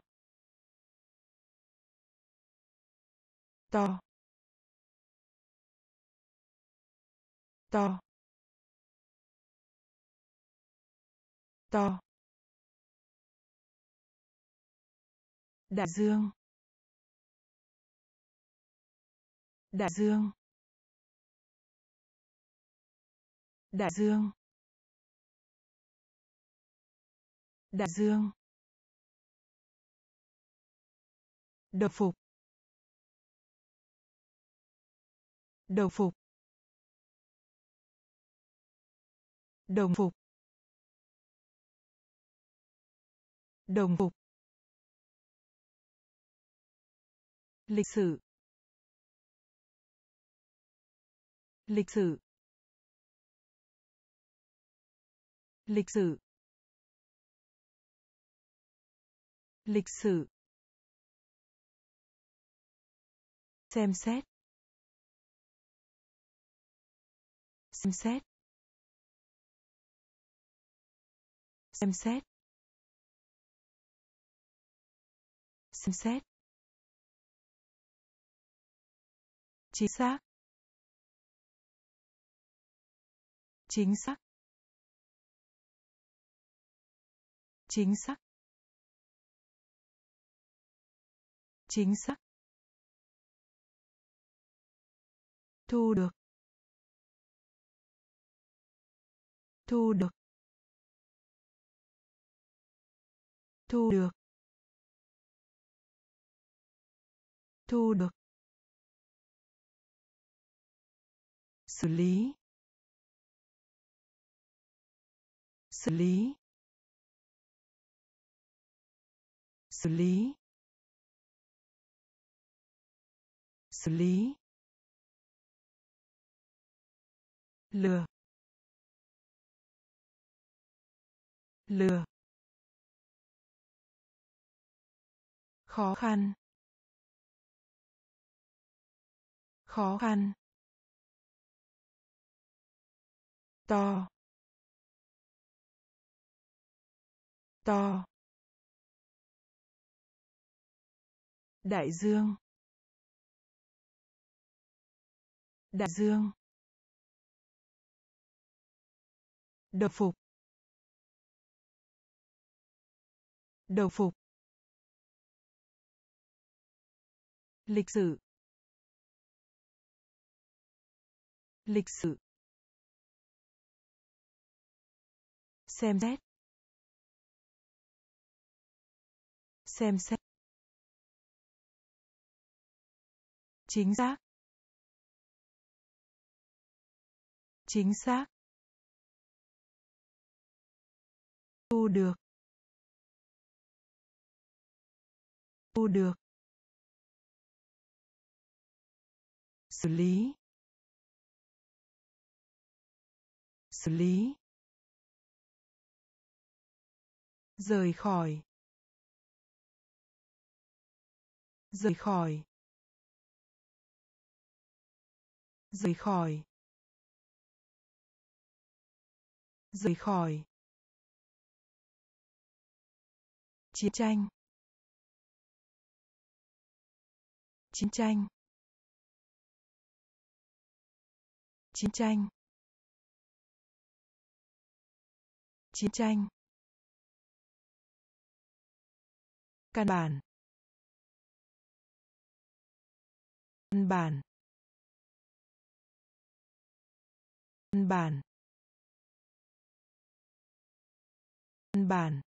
Speaker 2: to, to, to, đại dương, đại dương, đại dương, đại dương, đồng phục, đồng phục, đồng phục, đồng phục, lịch sử, lịch sử, lịch sử, lịch sử, xem xét, xem xét, xem xét, xem xét, chính xác, chính xác, chính xác, chính xác, thu được, thu được, thu được, thu được, xử lý, xử lý, xử lý, xử lý, lừa, lừa, khó khăn, khó khăn, to, to, đại dương, đại dương, đồng phục, đồng phục, lịch sử, lịch sử, xem xét, xem xét, chính xác, chính xác, thu được, thu được, xử lý, xử lý, rời khỏi, rời khỏi, rời khỏi, rời khỏi, chiến tranh, chiến tranh, chiến tranh, chiến tranh, căn bản, căn bản, căn bản, căn bản,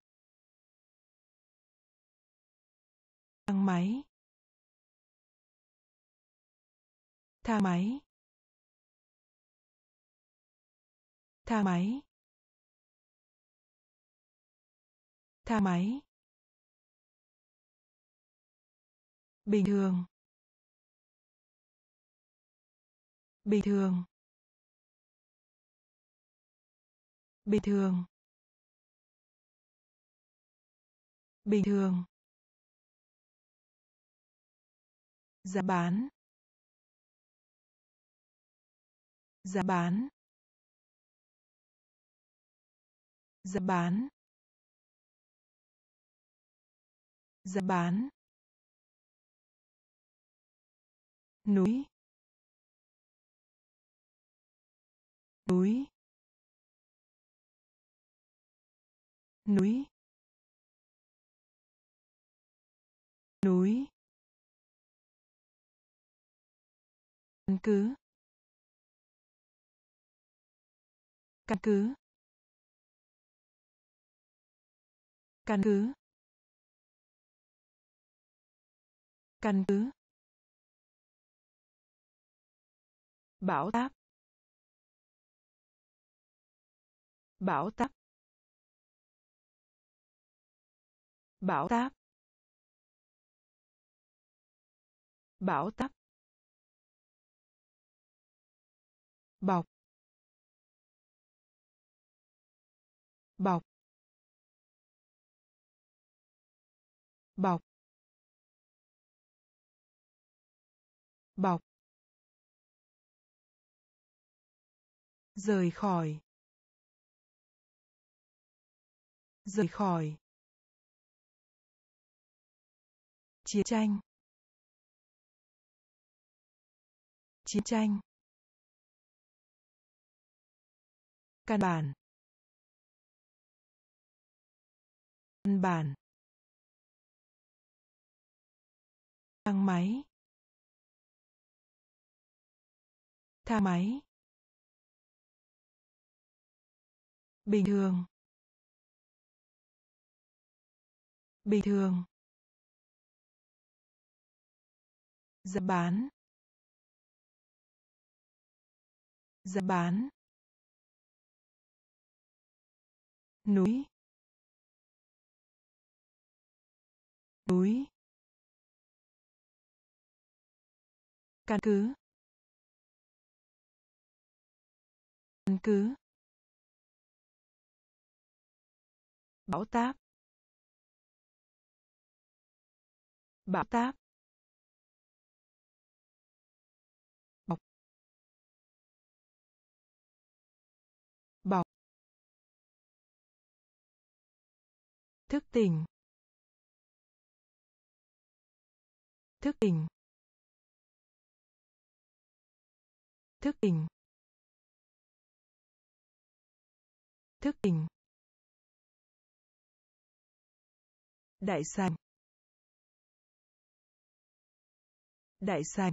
Speaker 2: thang máy, thang máy, thang máy, thang máy, bình thường, bình thường, bình thường, bình thường, giá bán, giá bán, giá bán, giá bán, núi, núi, núi, núi, căn cứ, căn cứ, căn cứ, căn cứ, bão táp, bão táp, bão táp, bão táp, bọc, bọc, bọc, bọc, rời khỏi, rời khỏi, chiến tranh, chiến tranh, căn bản, Văn bản. Thang máy. Thang máy. Bình thường. Bình thường. Giá bán. Giá bán. Núi. Núi. Căn cứ. Căn cứ. Bão táp. Bão táp. Bọc. Bọc. Thức tỉnh. Thức tỉnh. Thức tỉnh. Thức tỉnh. Đại sảnh. Đại sảnh.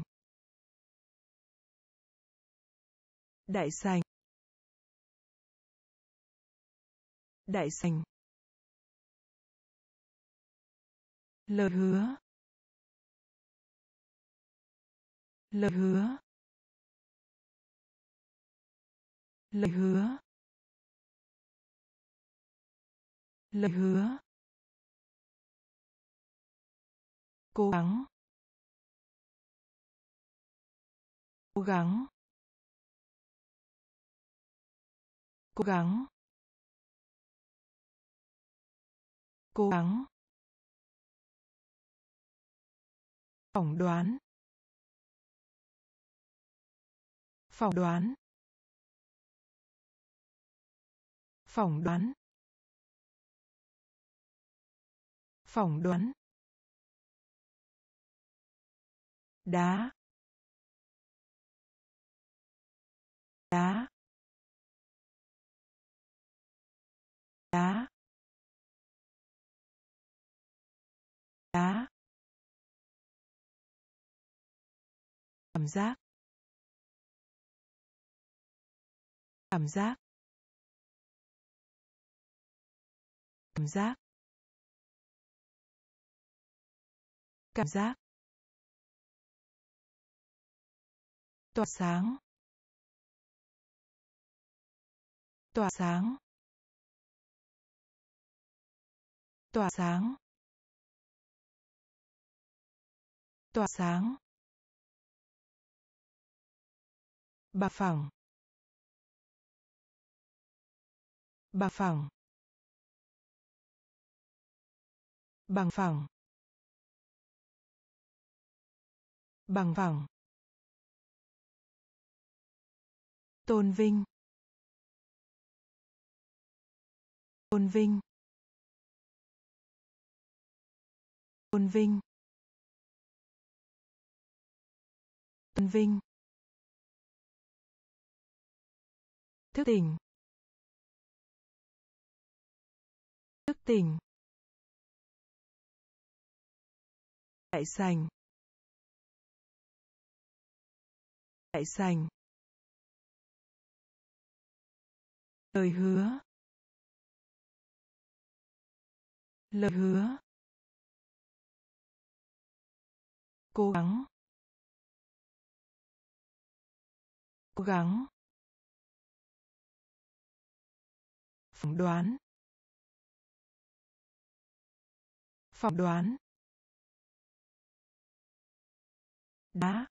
Speaker 2: Đại sảnh. Đại sảnh. Lời hứa. Lời hứa. Lời hứa. Lời hứa. Cố gắng. Cố gắng. Cố gắng. Cố gắng. Phỏng đoán. Phỏng đoán. Phỏng đoán. Phỏng đoán. Đá. Đá. Đá. Đá. Cảm giác. Cảm giác. Cảm giác. Cảm giác. Tỏa sáng. Tỏa sáng. Tỏa sáng. Tỏa sáng. Bằng phẳng. Bằng phẳng. Bằng phẳng. Bằng phẳng. Tôn vinh. Tôn vinh. Tôn vinh. Tôn vinh. Thức tỉnh. Thức tỉnh. Đại sảnh. Đại sảnh. Lời hứa. Lời hứa. Cố gắng. Cố gắng. Phỏng đoán. Phỏng đoán. Đá.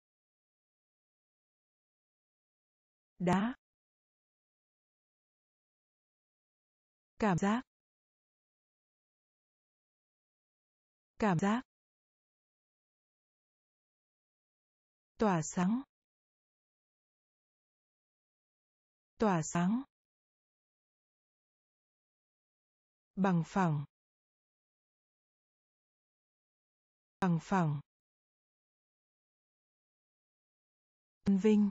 Speaker 2: Đá. Cảm giác. Cảm giác. Tỏa sáng. Tỏa sáng. Bằng phẳng. Bằng phẳng. Tôn vinh.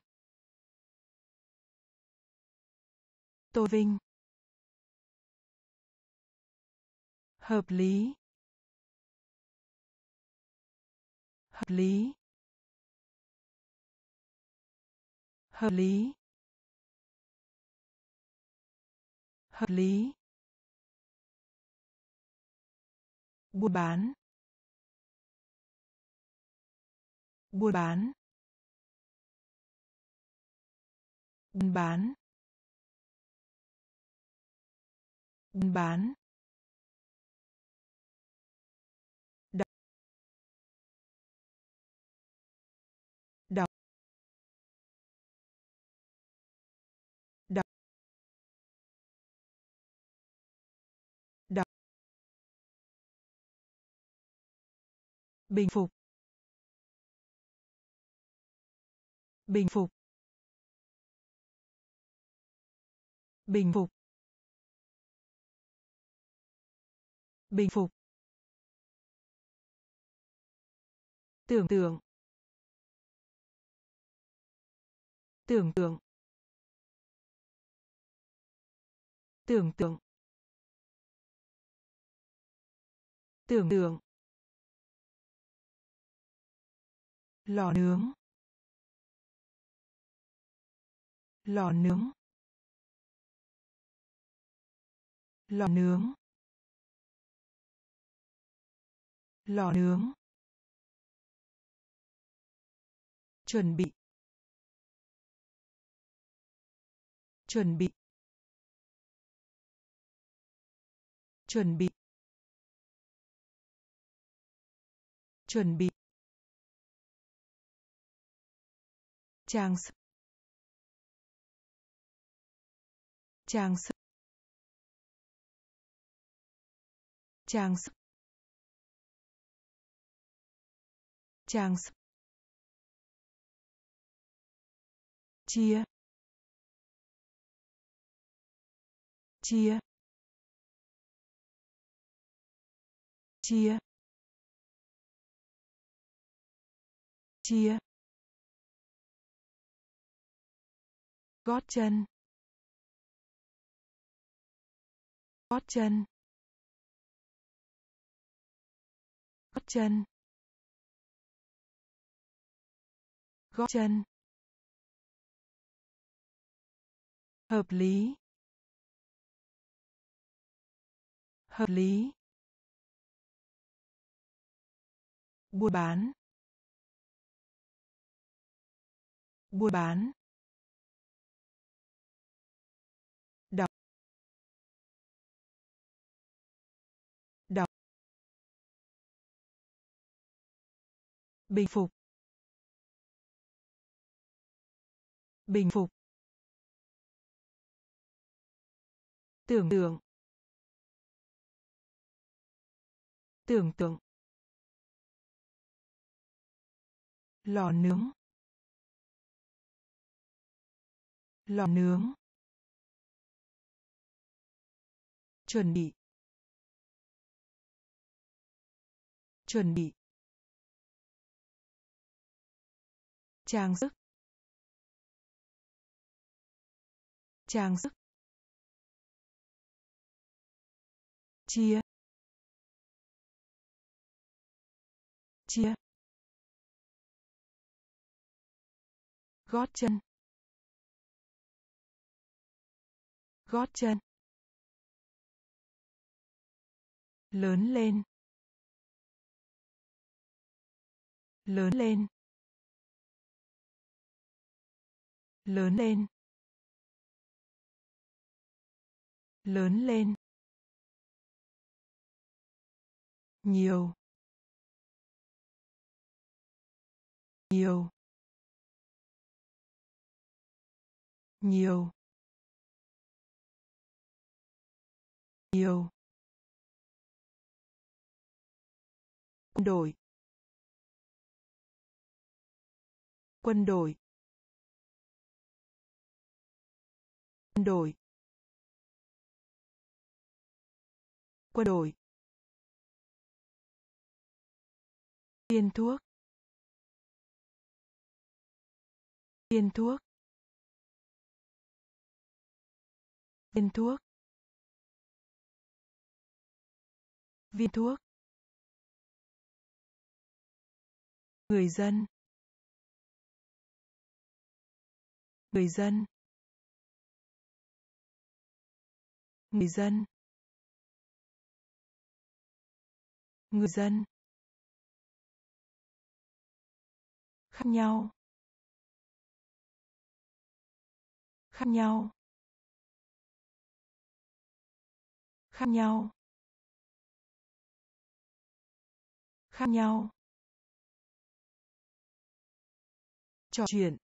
Speaker 2: Tôn vinh. Hợp lý. Hợp lý. Hợp lý. Hợp lý. Buôn bán. Buôn bán. Buôn bán. Buôn bán. Đọc. Đọc. Đọc. Đọc. Bình phục. Bình phục. Bình phục. Bình phục. Tưởng tượng. Tưởng tượng. Tưởng tượng. Tưởng tượng. Lò nướng. Lò nướng. Lò nướng. Lò nướng. Chuẩn bị. Chuẩn bị. Chuẩn bị. Chuẩn bị. Trang sức. Trang sức. Trang sức. Trang sức. Chia. Chia. Chia. Chia. Gót chân. Gót chân. Gót chân. Gót chân. Hợp lý. Hợp lý. Buôn bán. Buôn bán. Đọc. Đọc. Bình phục. Bình phục. Tưởng tượng. Tưởng tượng. Lò nướng. Lò nướng. Chuẩn bị. Chuẩn bị. Trang sức. Trang sức. Chia. Chia. Gót chân. Gót chân. Lớn lên. Lớn lên. Lớn lên. Lớn lên. Nhiều. Nhiều. Nhiều. Nhiều. Quân đội. Quân đội. Quân đội. Quân đội. Viên thuốc. Viên thuốc. Viên thuốc. Viên thuốc. Người dân. Người dân. Người dân. Người dân. Khác nhau. Khác nhau. Khác nhau. Khác nhau. Trò chuyện.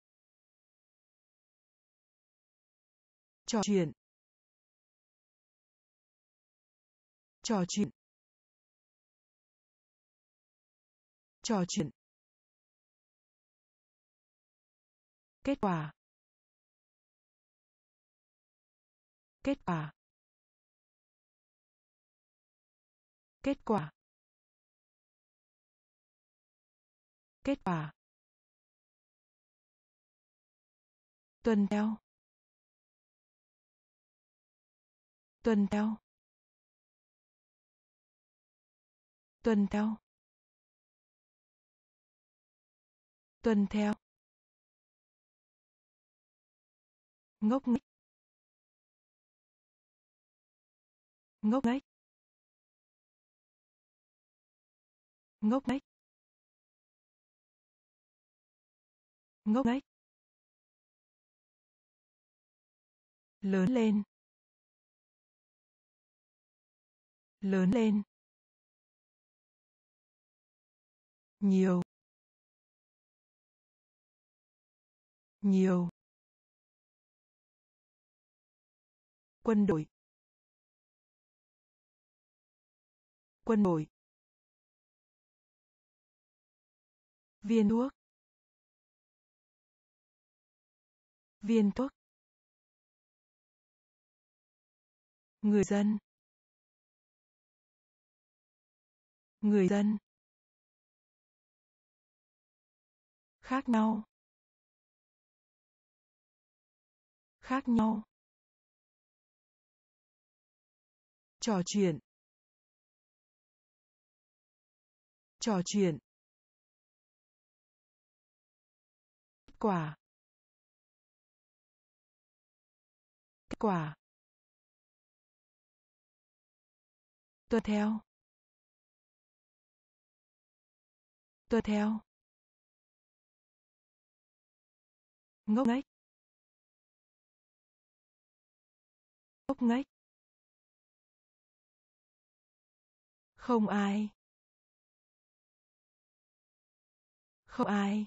Speaker 2: Trò chuyện. Trò chuyện. Trò chuyện. Kết quả. Kết quả. Kết quả. Kết quả. Tuần theo. Tuần theo. Tuần theo. Tuần theo. Ngốc nghếch. Ngốc nghếch. Ngốc nghếch. Ngốc nghếch. Lớn lên. Lớn lên. Nhiều. Nhiều. Quân đội. Quân đội. Viên thuốc. Viên thuốc. Người dân. Người dân. Khác nhau. Khác nhau. Trò chuyện. Trò chuyện. Kết quả. Kết quả. Tuần theo. Tuần theo. Ngốc nghếch. Ngốc nghếch. Không ai. Không ai.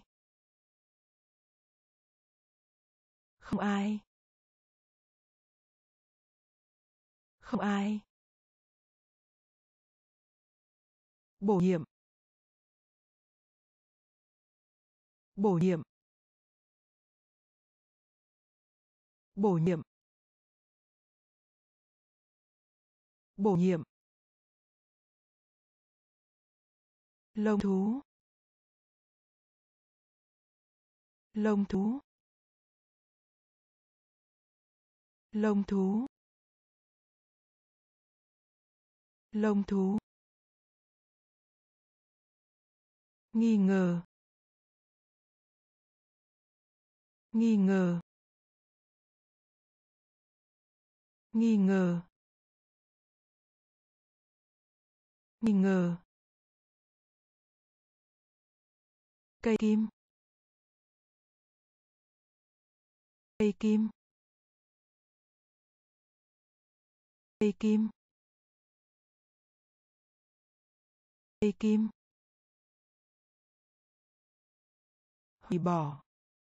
Speaker 2: Không ai. Không ai. Bổ nhiệm. Bổ nhiệm. Bổ nhiệm. Bổ nhiệm. Lông thú. Lông thú. Lông thú. Lông thú. Nghi ngờ. Nghi ngờ. Nghi ngờ. Nghi ngờ. Cây kim. Cây kim. Cây kim. Cây kim. Hủy bỏ.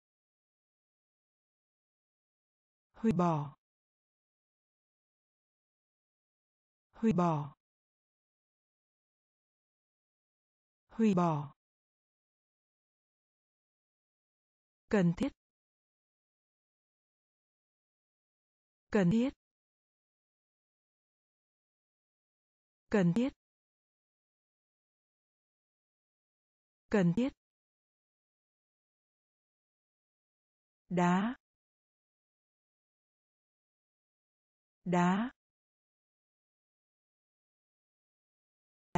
Speaker 2: Hủy bỏ. Hủy bỏ. Hủy bỏ. Cần thiết. Cần thiết. Cần thiết. Cần thiết. Đá. Đá.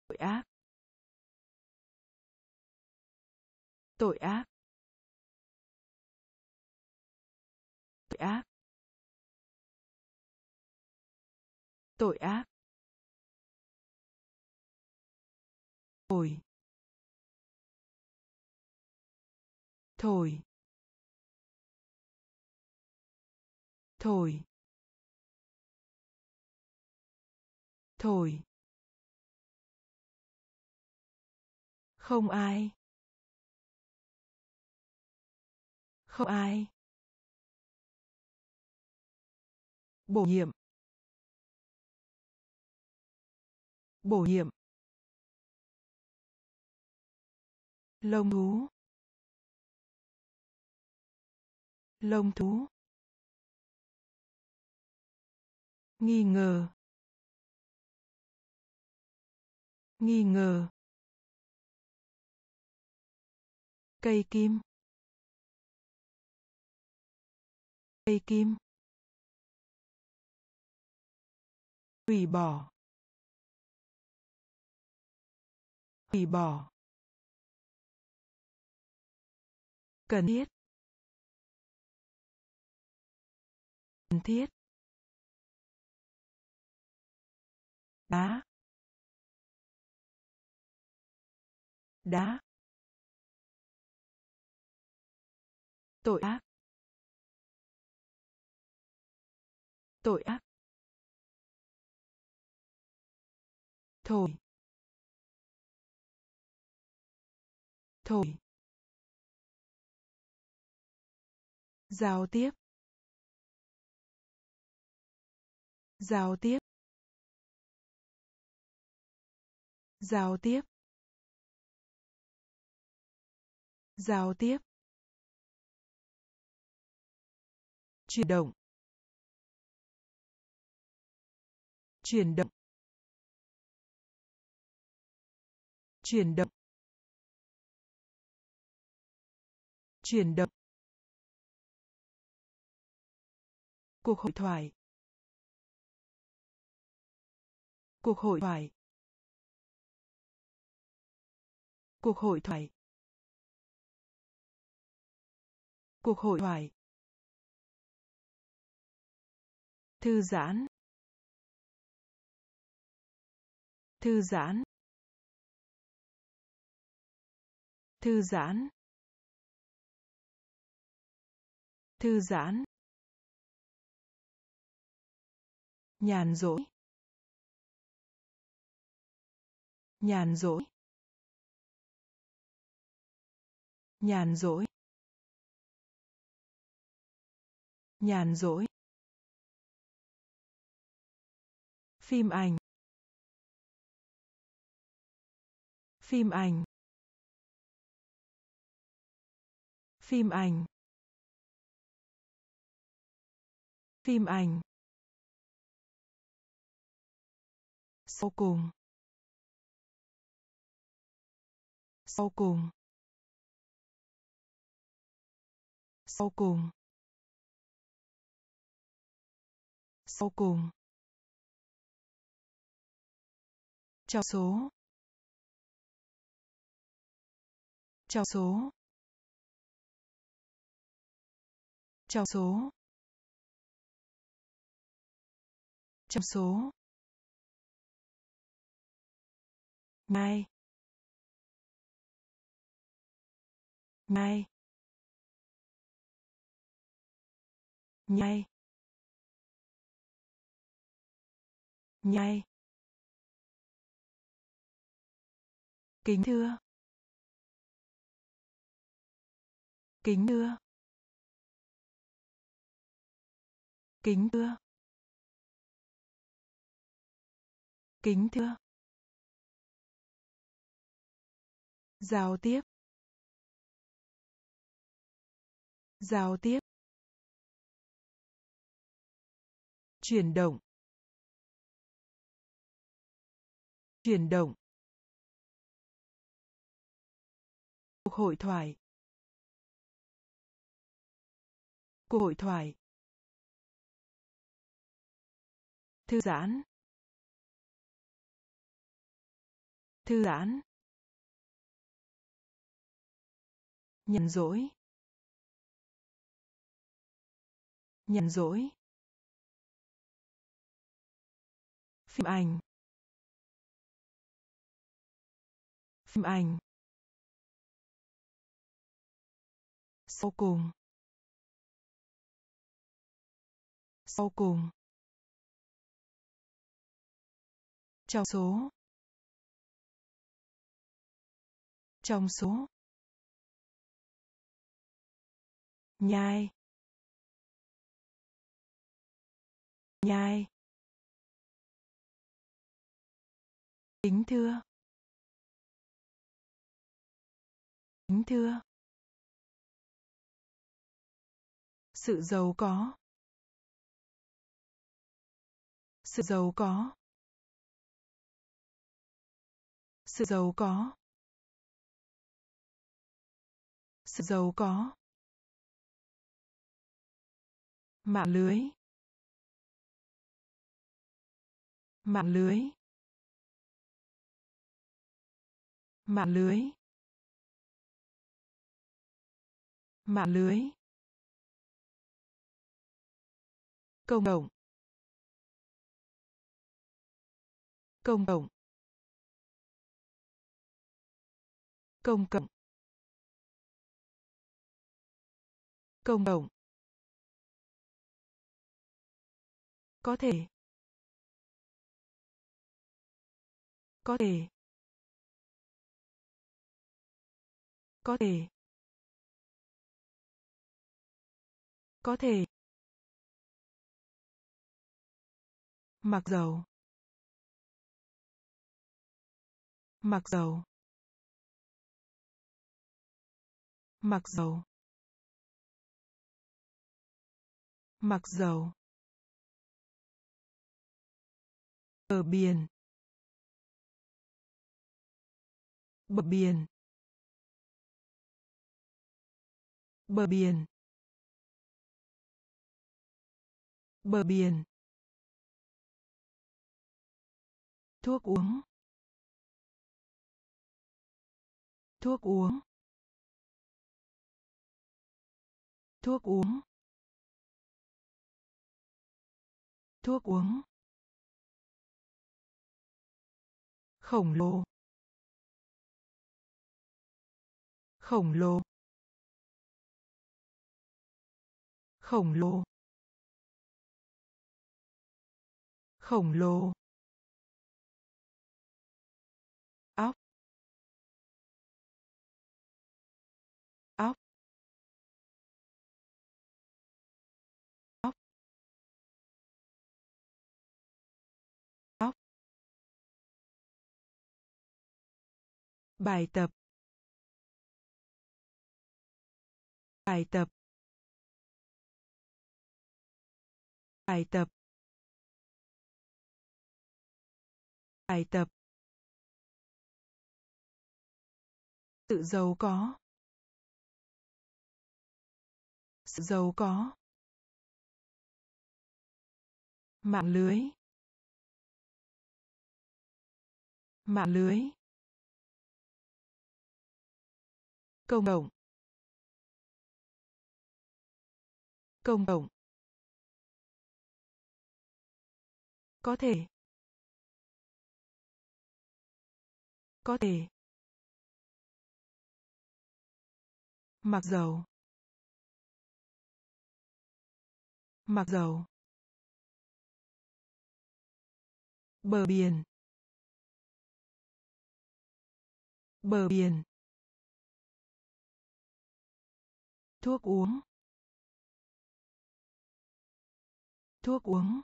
Speaker 2: tội ác, tội ác, tội ác, tội ác, thổi, thổi, thổi, thổi, không ai, không ai, bổ nhiệm, bổ nhiệm, lông thú, lông thú, nghi ngờ, nghi ngờ, cây kim, cây kim, hủy bỏ, hủy bỏ, cần thiết, cần thiết, đá, đá, tội ác, tội ác, thổi, thổi, giao tiếp, giao tiếp, giao tiếp, giao tiếp, chuyển động, chuyển động, chuyển động, chuyển động, cuộc hội thoại, cuộc hội thoại, cuộc hội thoại, cuộc hội thoại, thư giãn, thư giãn, thư giãn, thư giãn, nhàn rỗi, nhàn rỗi, nhàn rỗi, nhàn rỗi, phim ảnh, phim ảnh, phim ảnh, phim ảnh, sau cùng, sau cùng, sau cùng, sau cùng, trong số, trong số, trong số, trong số, ngay, ngay, ngay, ngay, kính thưa, kính thưa, kính thưa, kính thưa, giao tiếp, giao tiếp, chuyển động, chuyển động, cuộc hội thoại, cuộc hội thoại, thư giãn, thư giãn, nhàn rỗi, nhàn rỗi, phim ảnh, phim ảnh, sau cùng, sau cùng, trong số, trong số, nhai, nhai, kính thưa, kính thưa, sự giàu có, sự giàu có, sự giàu có, sự giàu có, mạng lưới, mạng lưới, mạng lưới, mạng lưới, công cộng, công cộng, công cộng, công cộng, có thể, có thể, có thể, có thể, mặc dầu, mặc dầu, mặc dầu, mặc dầu, bờ biển, bờ biển, bờ biển, bờ biển, thuốc uống, thuốc uống, thuốc uống, thuốc uống, khổng lồ, khổng lồ, khổng lồ, khổng lồ, óc, óc, óc, óc, bài tập, bài tập, bài tập, bài tập, sự giàu có, sự giàu có, mạng lưới, mạng lưới, công cộng, công cộng, có thể, có thể, mặc dầu, mặc dầu, bờ biển, bờ biển, thuốc uống, thuốc uống,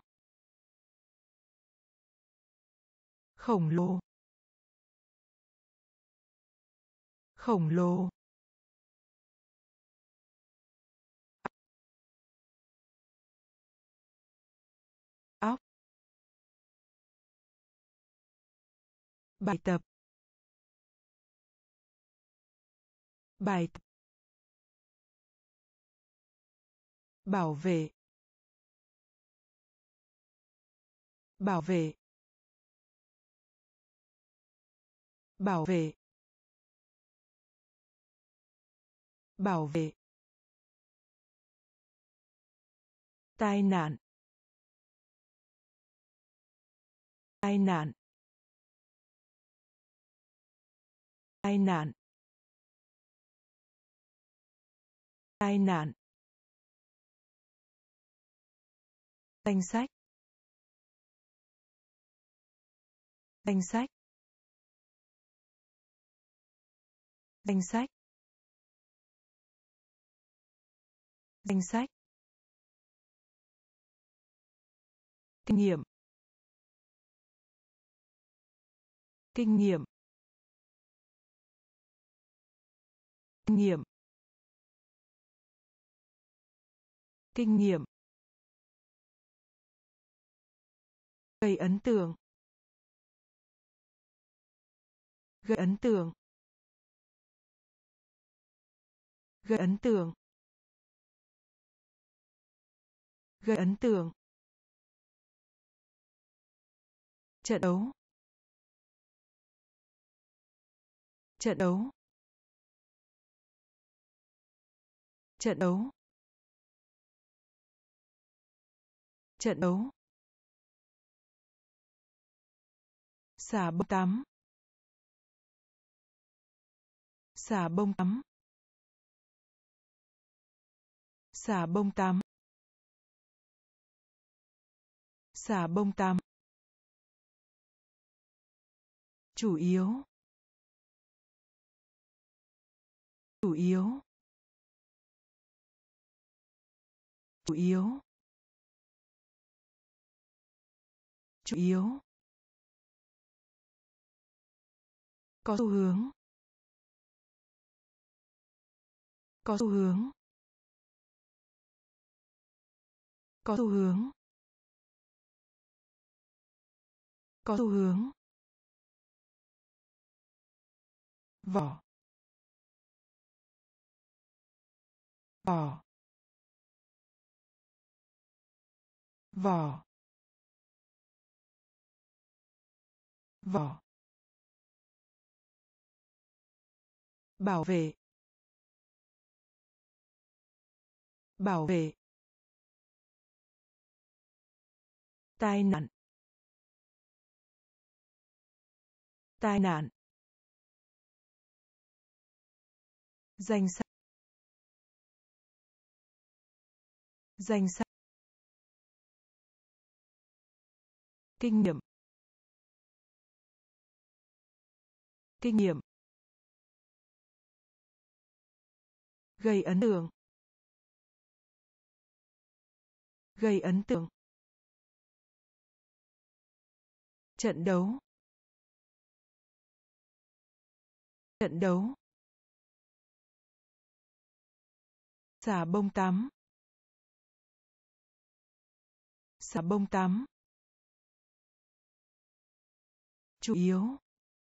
Speaker 2: khổng lồ, khổng lồ, óc, bài tập, bài tập, bảo vệ, bảo vệ, Bảo vệ. Bảo vệ. Tai nạn. Tai nạn. Tai nạn. Tai nạn. Danh sách. Danh sách. Danh sách. Danh sách. Kinh nghiệm. Kinh nghiệm. Kinh nghiệm. Kinh nghiệm. Gây ấn tượng. Gây ấn tượng. Gây ấn tượng. Gây ấn tượng. Trận đấu. Trận đấu. Trận đấu. Trận đấu. Xả bông tắm. Xả bông tắm. Xả bông tắm. Xả bông tắm. Chủ yếu. Chủ yếu. Chủ yếu. Chủ yếu. Có xu hướng. Có xu hướng. Có xu hướng. Có xu hướng. Vỏ. Vỏ. Vỏ. Vỏ. Bảo vệ. Bảo vệ. Tai nạn. Tai nạn. Danh sách. Danh sách. Kinh nghiệm. Kinh nghiệm. Gây ấn tượng. Gây ấn tượng. Trận đấu. Trận đấu. Xả bông tắm. Xả bông tắm. Chủ yếu.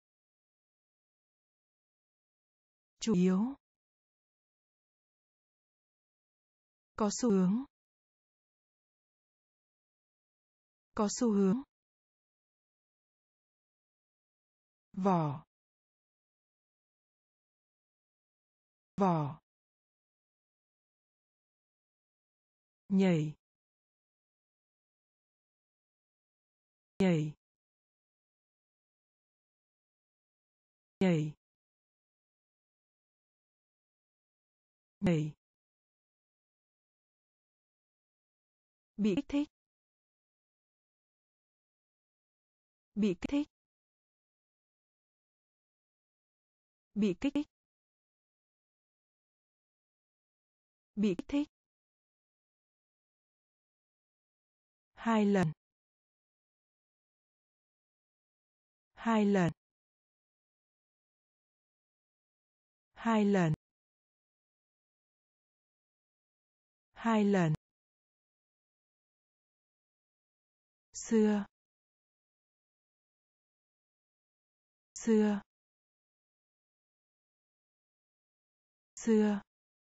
Speaker 2: Chủ yếu. Có xu hướng. Có xu hướng. Vỏ. Vỏ. Nhảy. Nhảy. Nhảy. Nhảy. Bị kích thích. Bị kích thích. Bị kích thích. Bị kích thích. Hai lần. Hai lần. Hai lần. Hai lần. Xưa. Xưa. Xưa.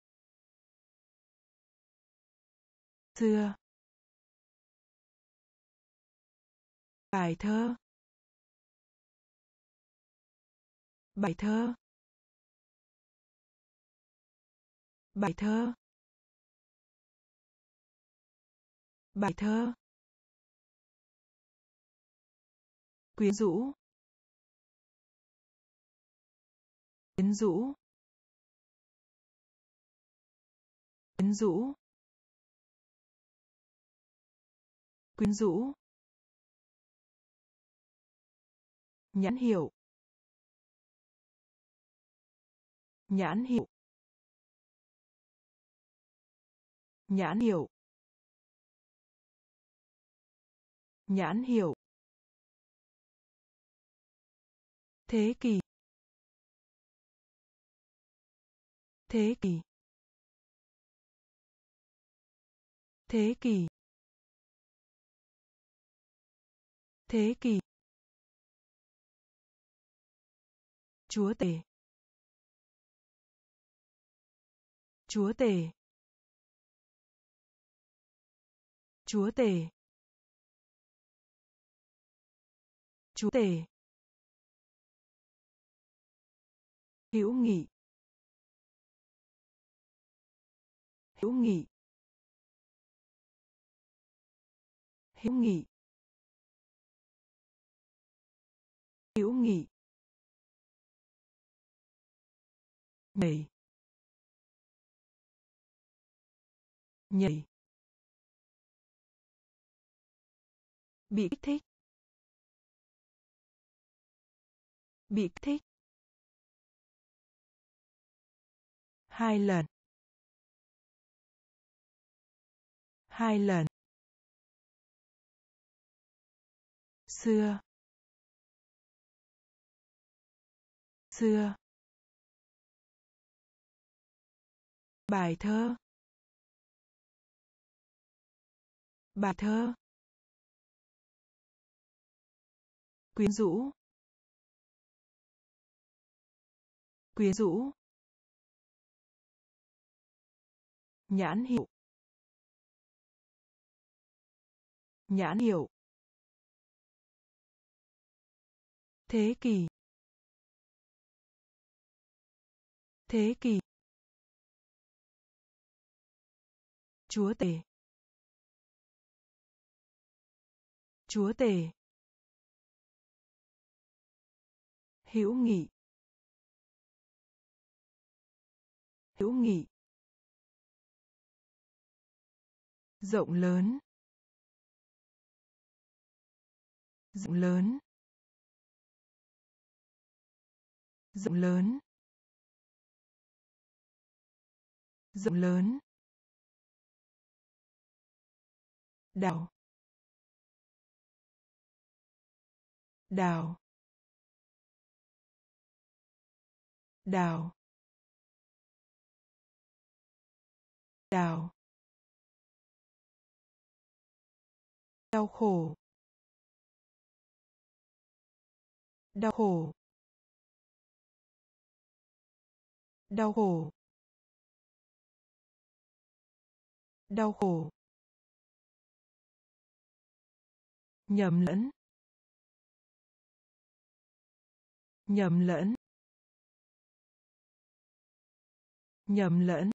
Speaker 2: Xưa. Bài thơ. Bài thơ. Bài thơ. Bài thơ. Quyến rũ. Quyến rũ. Quyến rũ. Quyến rũ. Nhãn hiệu. Nhãn hiệu. Nhãn hiệu. Nhãn hiệu. Thế kỷ. Thế kỷ. Thế kỷ. Thế kỷ. Chúa tể. Chúa tể. Chúa tể. Chúa tể. Hữu nghị. Hữu nghị. Hữu nghị. Hữu nghị. Nhảy. Nhảy. Bị kích thích. Bị kích thích. Hai lần. Hai lần. Xưa. Xưa. Bài thơ. Bài thơ. Quyến rũ. Quyến rũ. Nhãn hiệu. Nhãn hiệu. Thế kỷ. Thế kỷ. Chúa tể. Chúa tể. Hữu nghị. Hữu nghị. Rộng lớn. Rộng lớn. Rộng lớn. Rộng lớn. Đảo. Đảo. Đảo. Đảo. Đau khổ. Đau khổ. Đau khổ. Đau khổ. Nhầm lẫn. Nhầm lẫn. Nhầm lẫn.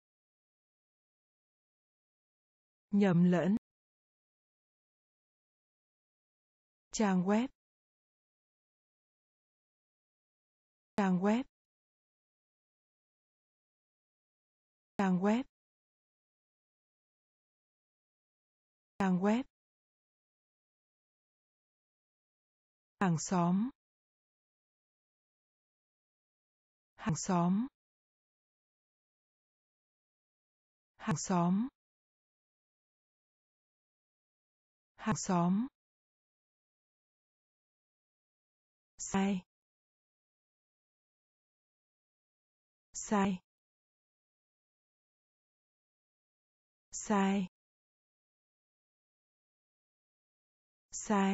Speaker 2: Nhầm lẫn. Trang web. Trang web. Trang web. Trang web. Hàng xóm. Hàng xóm. Hàng xóm. Hàng xóm. Sai. Sai. Sai. Sai.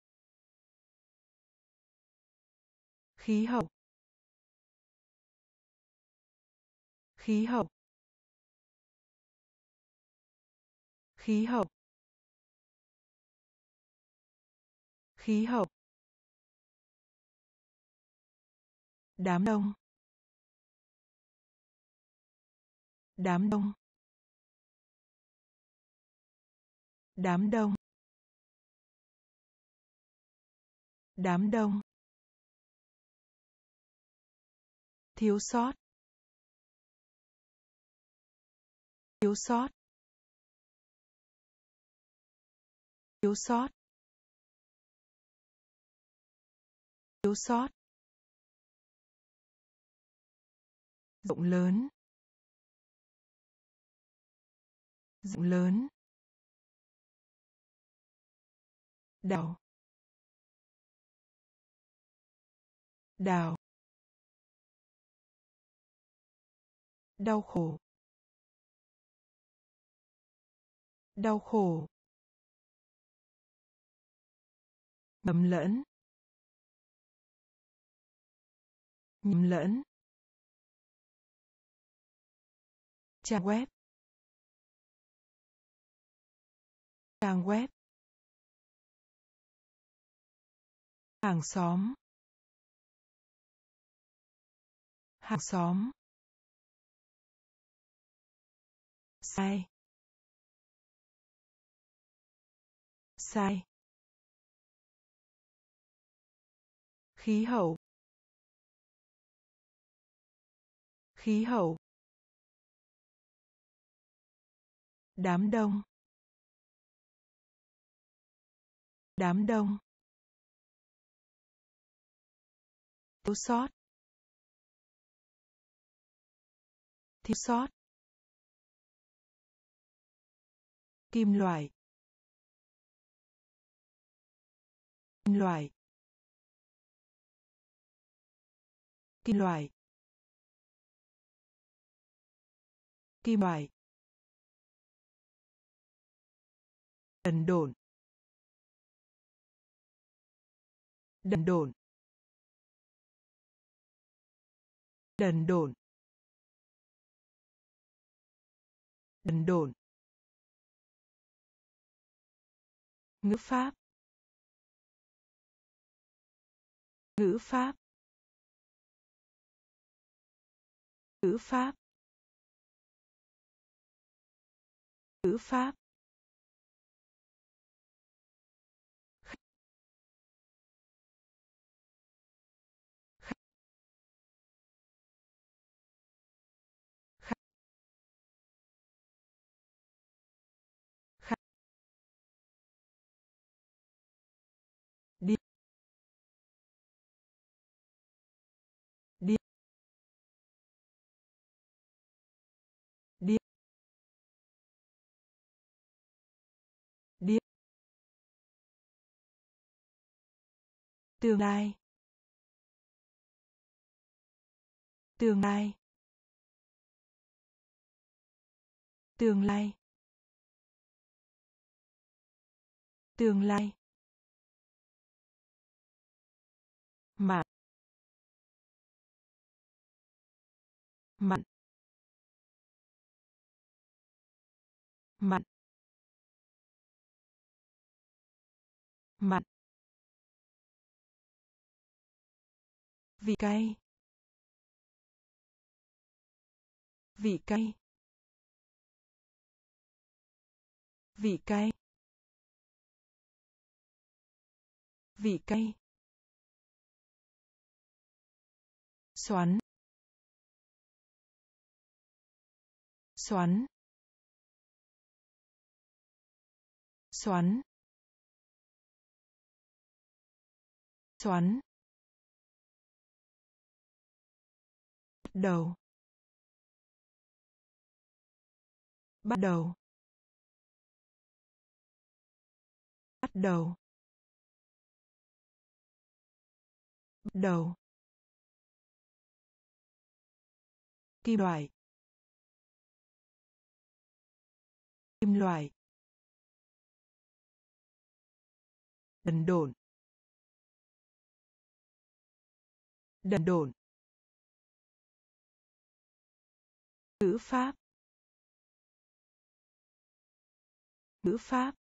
Speaker 2: Khí hậu. Khí hậu. Khí hậu. Khí hậu. Đám đông. Đám đông. Đám đông. Đám đông. Thiếu sót. Thiếu sót. Thiếu sót. Thiếu sót. Rộng lớn. Rộng lớn. Đào. Đào. Đau khổ. Đau khổ. Nhầm lẫn. Nhầm lẫn. Trang web. Trang web. Hàng xóm. Hàng xóm. Sai. Sai. Khí hậu. Khí hậu. Đám đông. Đám đông. Thiếu sót. Thiếu sót. Kim loại. Kim loại. Kim loại. Kim loại. Đần độn. Đần độn. Đần độn. Đần độn. Ngữ pháp. Ngữ pháp. Ngữ pháp. Ngữ pháp. Đi. Đi. Đi. Đi. Tương lai. Tương lai. Tương lai. Tương lai. Mặn. Mặn. Mặn. Mặn. Vị cay. Vị cay. Vị cay. Vị cay. Xoắn. Xoắn. Xoắn. Xoắn. Bắt đầu. Bắt đầu. Bắt đầu. Bắt đầu. Kim loại. Kim loại. Đần độn. Đần độn. Ngữ pháp. Ngữ pháp.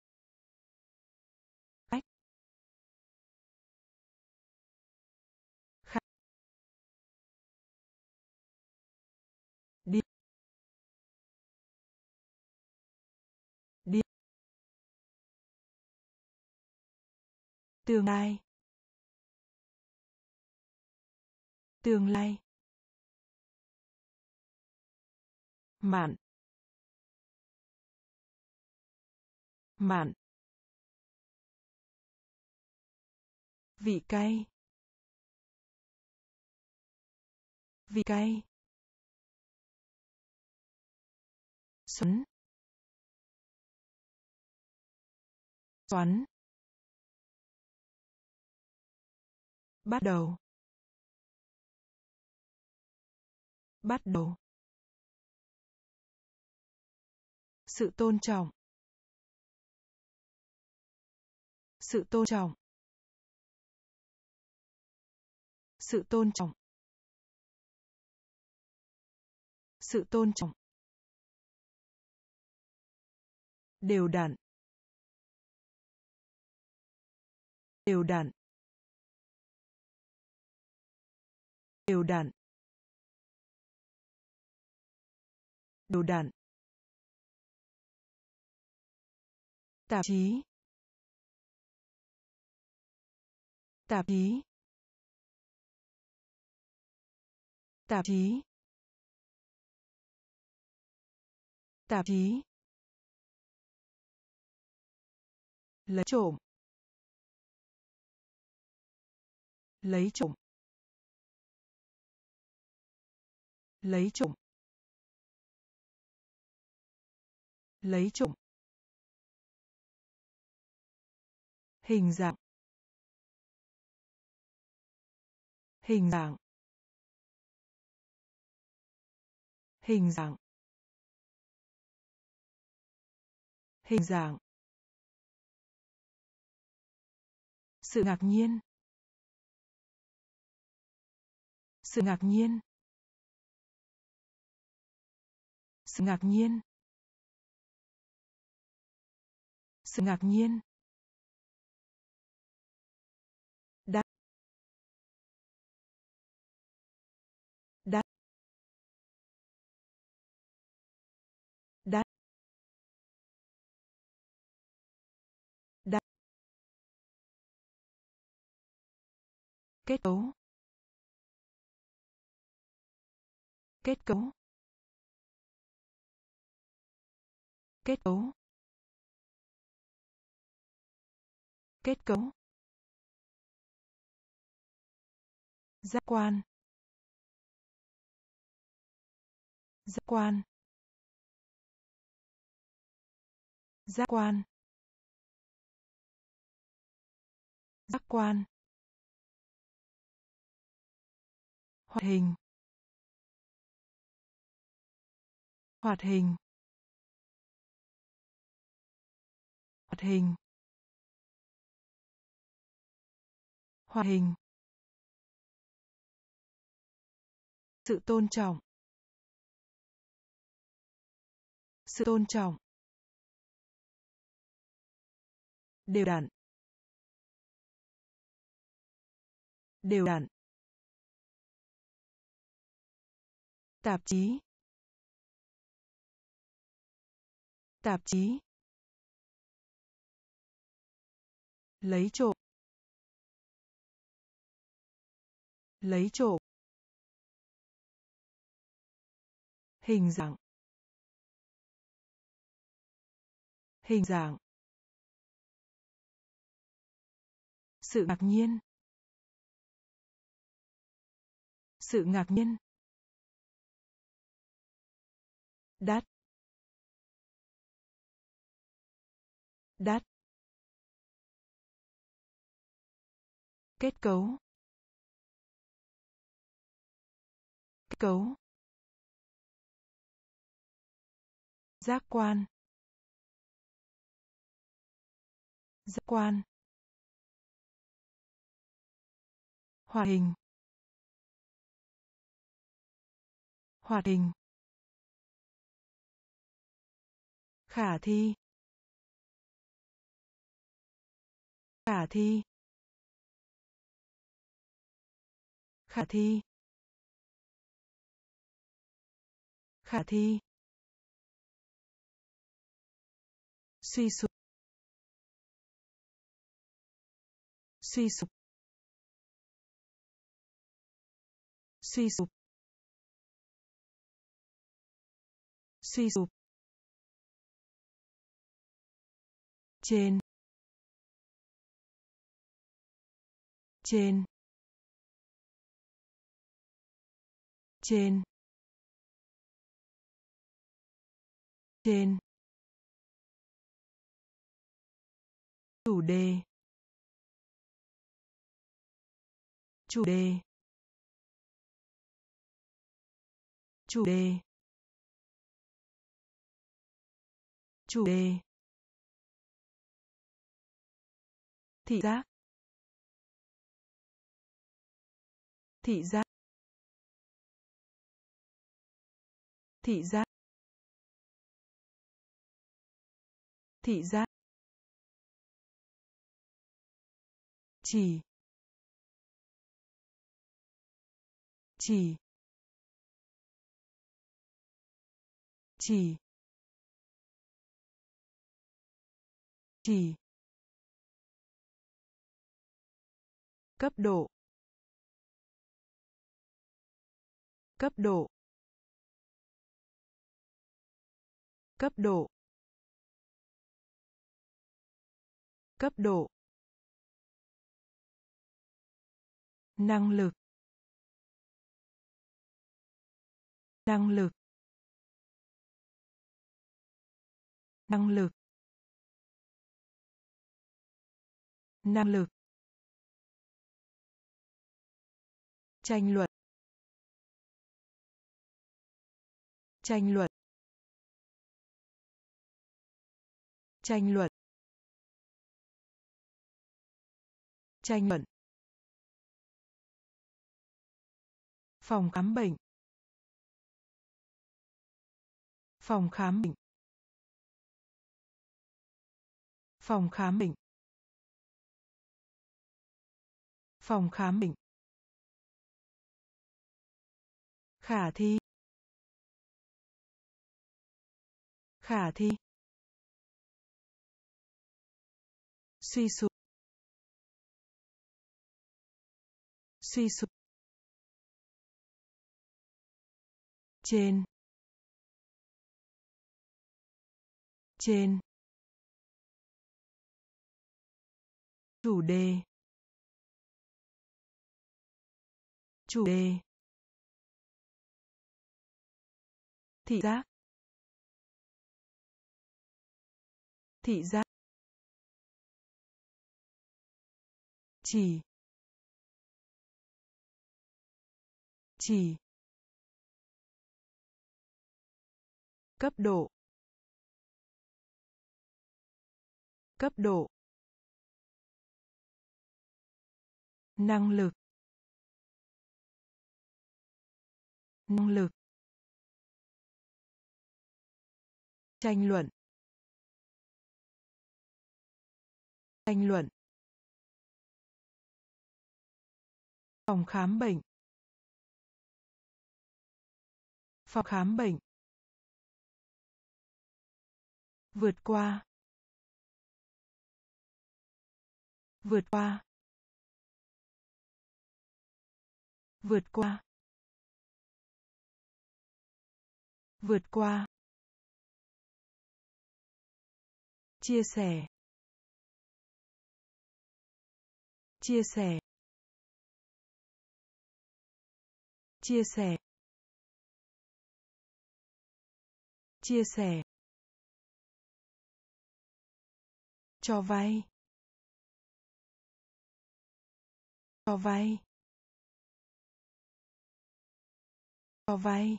Speaker 2: Cách. Tương lai. Tương lai. Mạn. Mạn. Vị cay. Vị cay. Xoắn. Xoắn. Bắt đầu. Bắt đầu. Sự tôn trọng. Sự tôn trọng. Sự tôn trọng. Sự tôn trọng. Đều đặn. Đều đặn. Đều đặn. Đều đặn. Tạp chí. Tạp chí. Tạp chí. Tạp chí. Lấy trộm. Lấy trộm. Lấy trộm. Lấy trộm. Hình dạng. Hình dạng. Hình dạng. Hình dạng. Sự ngạc nhiên. Sự ngạc nhiên. Sự ngạc nhiên. Sự ngạc nhiên. Đắt. Đắt. Đắt. Đắt. Kết cấu. Kết cấu. Kết cấu. Kết cấu. Giác quan. Giác quan. Giác quan. Giác quan. Hoạt hình. Hoạt hình. Hoạt hình. Hoạt hình. Sự tôn trọng. Sự tôn trọng. Đều đặn. Đều đặn. Tạp chí. Tạp chí. Lấy trộm. Lấy trộm. Hình dạng. Hình dạng. Sự ngạc nhiên. Sự ngạc nhiên. Đắt. Đắt. Kết cấu. Kết cấu. Giác quan. Giác quan. Hoạt hình. Hoạt hình. Khả thi. Khả thi. Khả thi. Khả thi. Suy sụp. suy sụp, suy sụp, suy sụp, trên, trên, trên, trên, chủ đề, chủ đề, chủ đề, chủ đề, thị giác, thị giác, thị giác, thị giác, chỉ, chỉ, chỉ, chỉ, cấp độ, cấp độ, cấp độ, cấp độ, năng lực, năng lực, năng lực, năng lực, tranh luận, tranh luận, tranh luận, tranh luận, phòng khám bệnh, phòng khám bệnh, phòng khám bệnh, phòng khám bệnh, khả thi, khả thi, suy sụp, suy sụp, trên, trên, chủ đề, chủ đề, thị giác, thị giác, chỉ, chỉ, cấp độ, cấp độ, năng lực, năng lực, tranh luận, tranh luận, phòng khám bệnh, phòng khám bệnh, vượt qua, vượt qua, vượt qua, vượt qua, chia sẻ, chia sẻ, chia sẻ, chia sẻ, cho vay, cho vay, cho vay,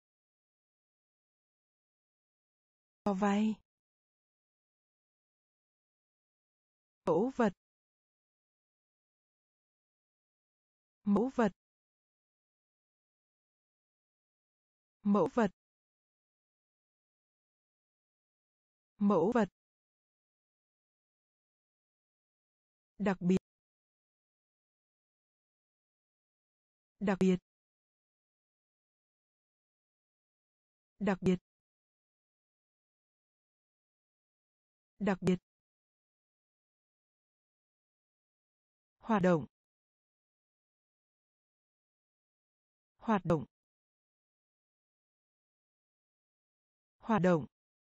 Speaker 2: cho vay, mẫu vật, mẫu vật, mẫu vật, mẫu vật, đặc biệt, đặc biệt, đặc biệt, đặc biệt, Hoạt động. Hoạt động. Hoạt động.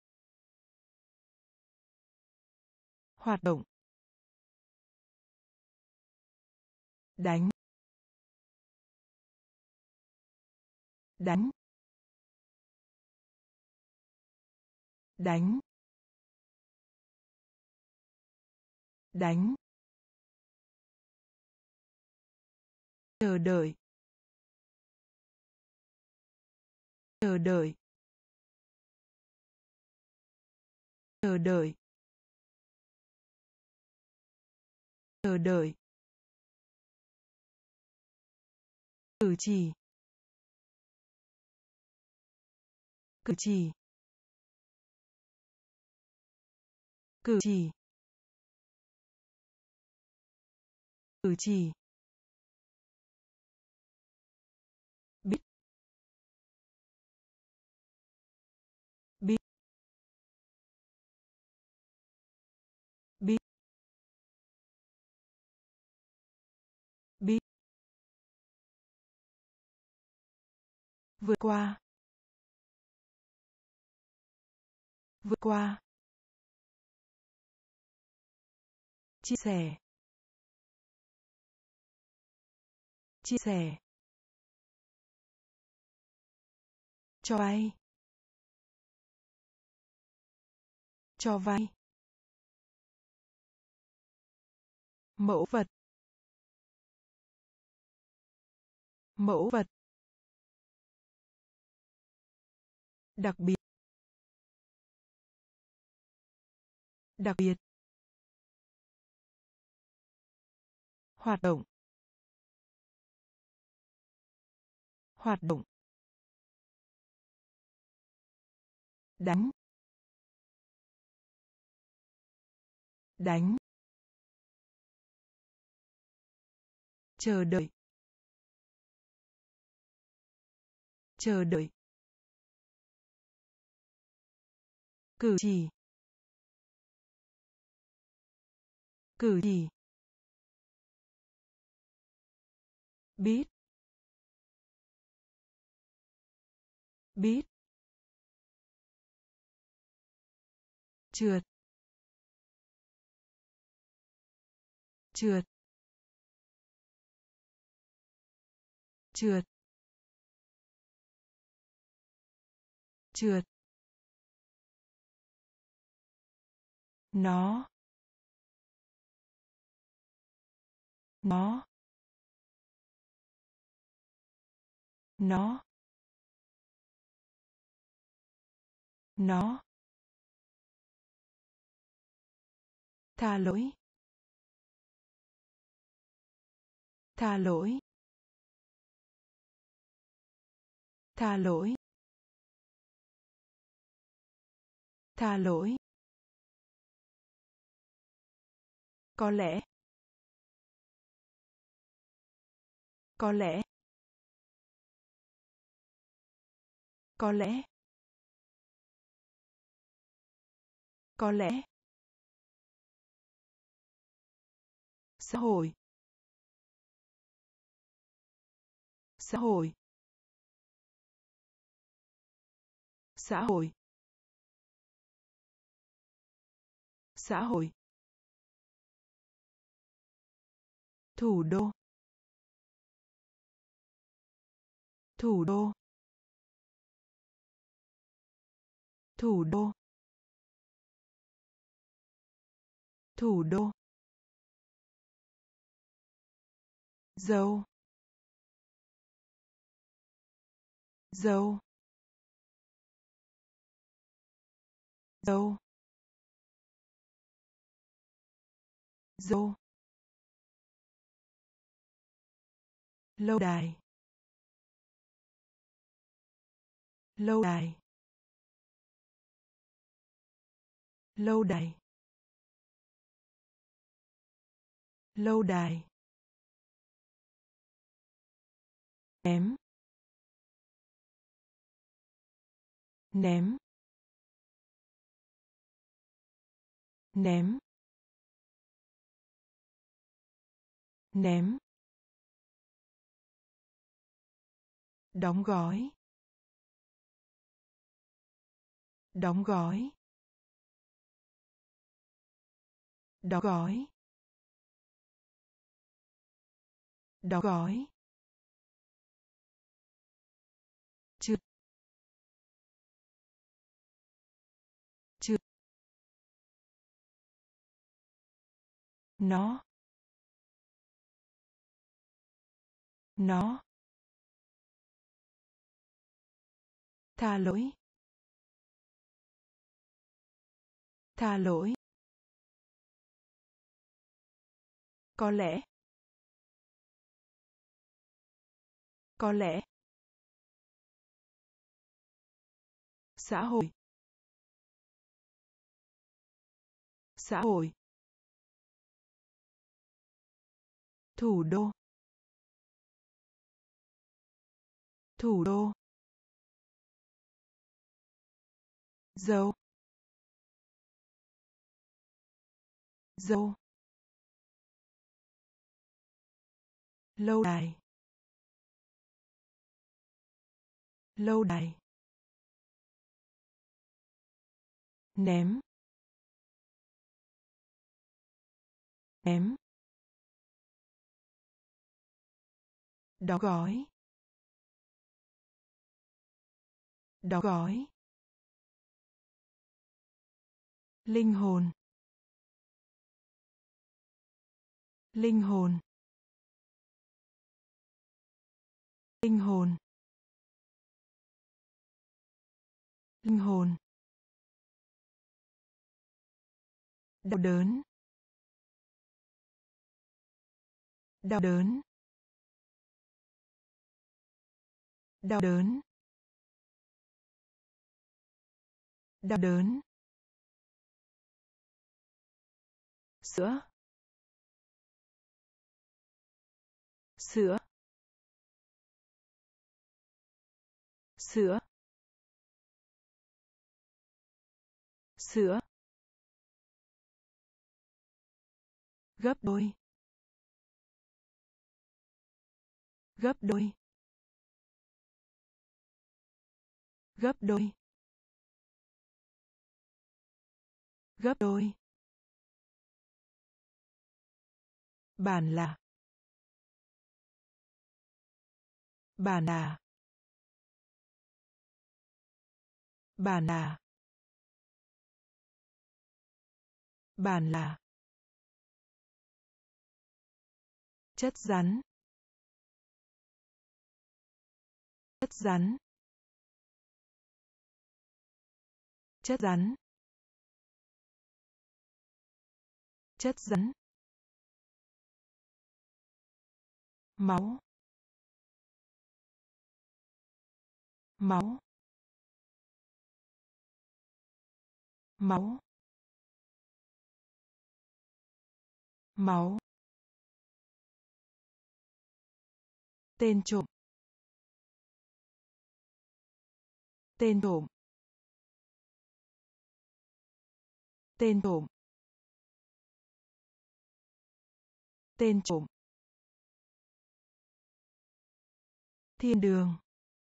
Speaker 2: Hoạt động. Đánh. Đánh. Đánh. Đánh. Chờ đợi. Chờ đợi. Chờ đợi. Chờ đợi. Cử chỉ. Cử chỉ. Cử chỉ. Cử chỉ. Biết. Biết. Biết. Biết. Vượt qua. Vượt qua. Chia sẻ. Chia sẻ. Cho vay. Cho vay. Mẫu vật. Mẫu vật. Đặc biệt. Đặc biệt. Hoạt động. Hoạt động. Đánh. Đánh. Chờ đợi. Chờ đợi. Cử chỉ. Cử chỉ. Biết. Biết. Trượt. Trượt. Trượt. Trượt. Nó. Nó. Nó. Nó. Tha lỗi. Tha lỗi. Tha lỗi. Tha lỗi. Có lẽ. Có lẽ. Có lẽ. Có lẽ. Xã hội. Xã hội. Xã hội. Xã hội. Thủ đô. Thủ đô. Thủ đô. Thủ đô. Dâu. Dâu. Dâu. Dâu. Lâu đài. Lâu đài. Lâu đài. Lâu đài. Ném. Ném. Ném. ném, đóng gói, đóng gói, đóng gói, đóng gói, trượt, trượt, nó, nó, tha lỗi, tha lỗi, có lẽ, có lẽ, xã hội, xã hội, thủ đô, thủ đô, dâu, dâu, lâu đài, lâu đài, ném, ném, đóng gói, đóng gói, linh hồn, linh hồn, linh hồn, linh hồn, đau đớn, đau đớn, đau đớn, đau đớn, sữa, sữa, sữa, sữa, gấp đôi, gấp đôi, gấp đôi, gấp đôi, bản là, bản là, bản là, bản là, chất rắn, chất rắn, chất rắn, chất rắn, máu, máu, máu, máu, tên trộm, tên trộm, tên trộm, tên trộm, thiên đường,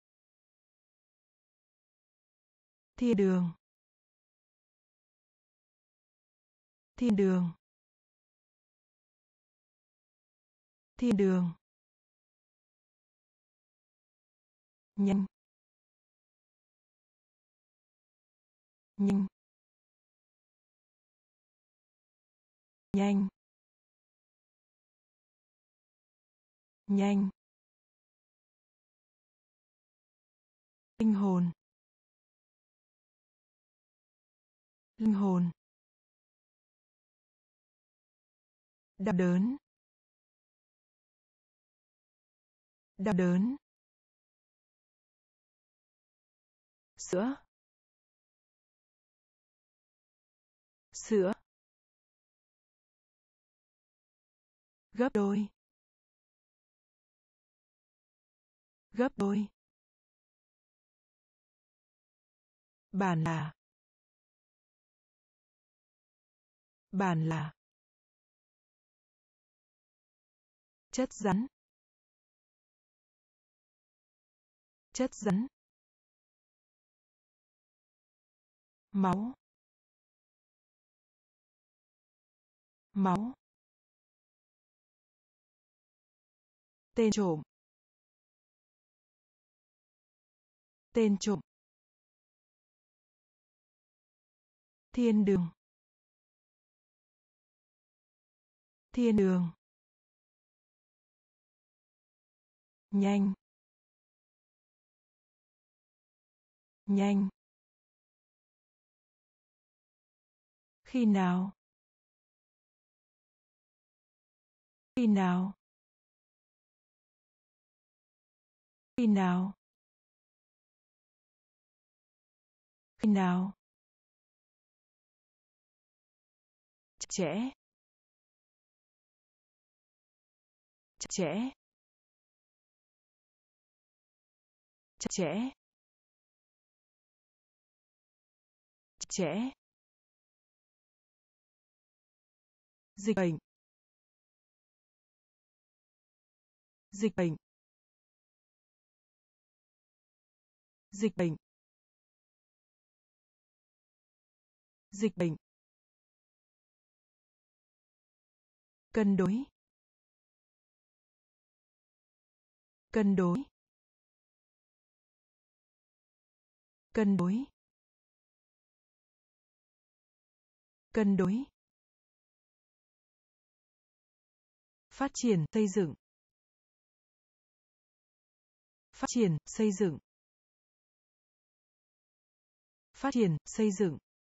Speaker 2: thiên đường, thiên đường, thiên đường, nhanh, nhanh, nhanh, nhanh, linh hồn, linh hồn, đau đớn, đau đớn, sữa, sữa, gấp đôi, gấp đôi, bản là, bản là, Chất rắn. Chất rắn. Máu. Máu. Tên trộm. Tên trộm. Thiên đường. Thiên đường. Nhanh. Nhanh. Khi nào? Khi nào? Khi nào? Khi nào? Chặt chẽ. Chặt chẽ. Chặt chẽ. Chặt chẽ. Dịch bệnh. Dịch bệnh. Dịch bệnh. Dịch bệnh. Cân đối. Cân đối. Cân đối. Cân đối. Phát triển, xây dựng. Phát triển, xây dựng. Phát triển, xây dựng.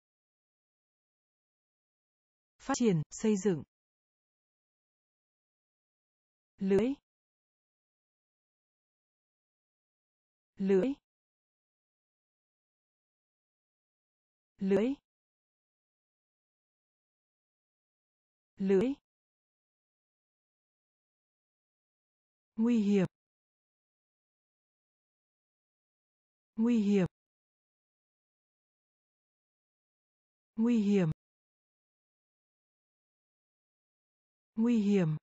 Speaker 2: Phát triển, xây dựng. Lưỡi. Lưỡi. Lưỡi. Lưỡi. Nguy hiểm. Nguy hiểm. Nguy hiểm. Nguy hiểm.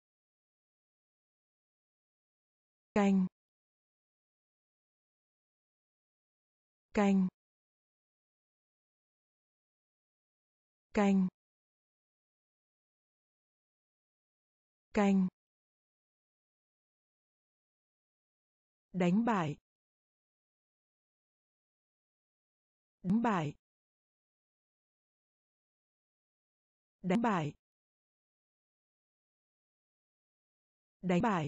Speaker 2: Canh. Canh. Canh. Canh. Đánh bại. Đánh bại. Đánh bại. Đánh bại.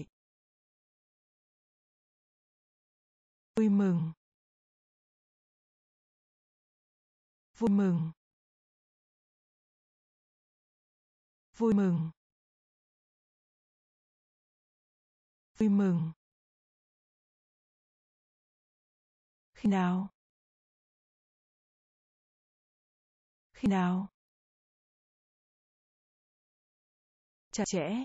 Speaker 2: Vui mừng. Vui mừng. Vui mừng. Vui mừng. Khi nào? Khi nào? Chặt chẽ.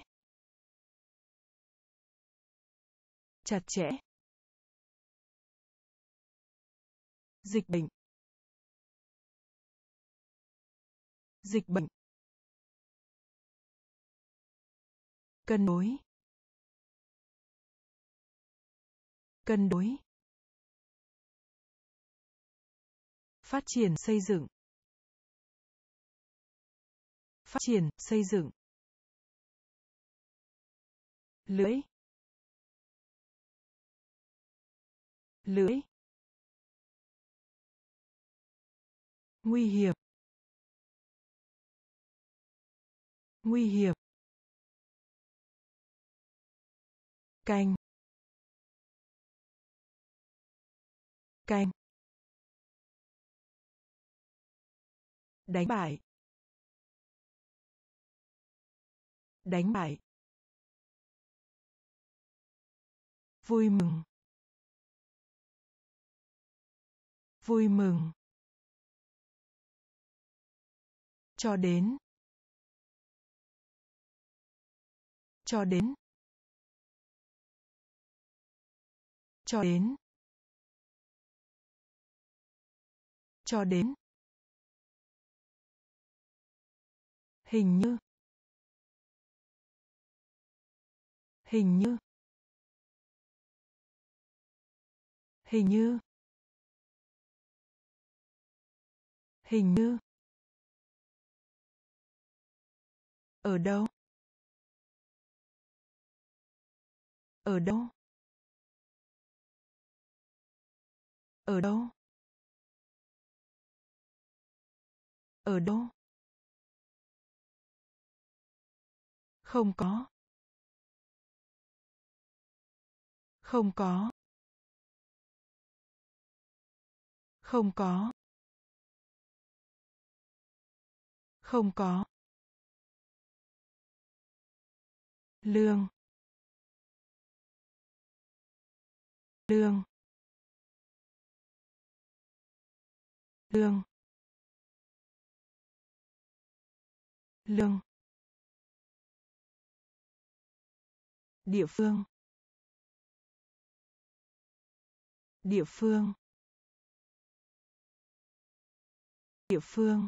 Speaker 2: Chặt chẽ. Dịch bệnh. Dịch bệnh. Cân đối. Cân đối. Phát triển, xây dựng. Phát triển, xây dựng. Lưỡi. Lưỡi. Nguy hiểm. Nguy hiểm. Canh. Canh. Đánh bại. Đánh bại. Vui mừng. Vui mừng. Cho đến. Cho đến. Cho đến. Cho đến. Hình như. Hình như. Hình như. Hình như. Ở đâu? Ở đâu? Ở đâu? Ở đâu? Không có. Không có. Không có. Không có. Lương. Lương. Lương. Lương. Địa phương. Địa phương. Địa phương.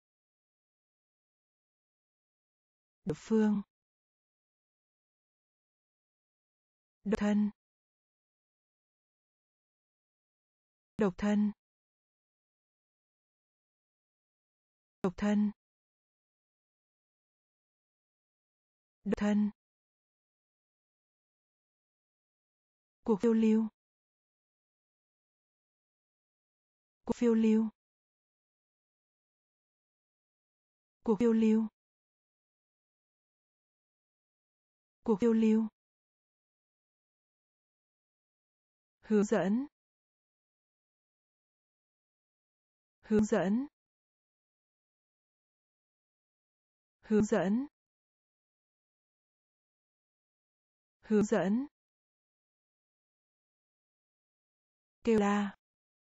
Speaker 2: Địa phương. Độc thân. Độc thân. Độc thân. Độc thân. Cuộc phiêu lưu. Cuộc phiêu lưu. Cuộc phiêu lưu. Cuộc phiêu lưu. Hướng dẫn. Hướng dẫn. Hướng dẫn. Hướng dẫn. Kêu la.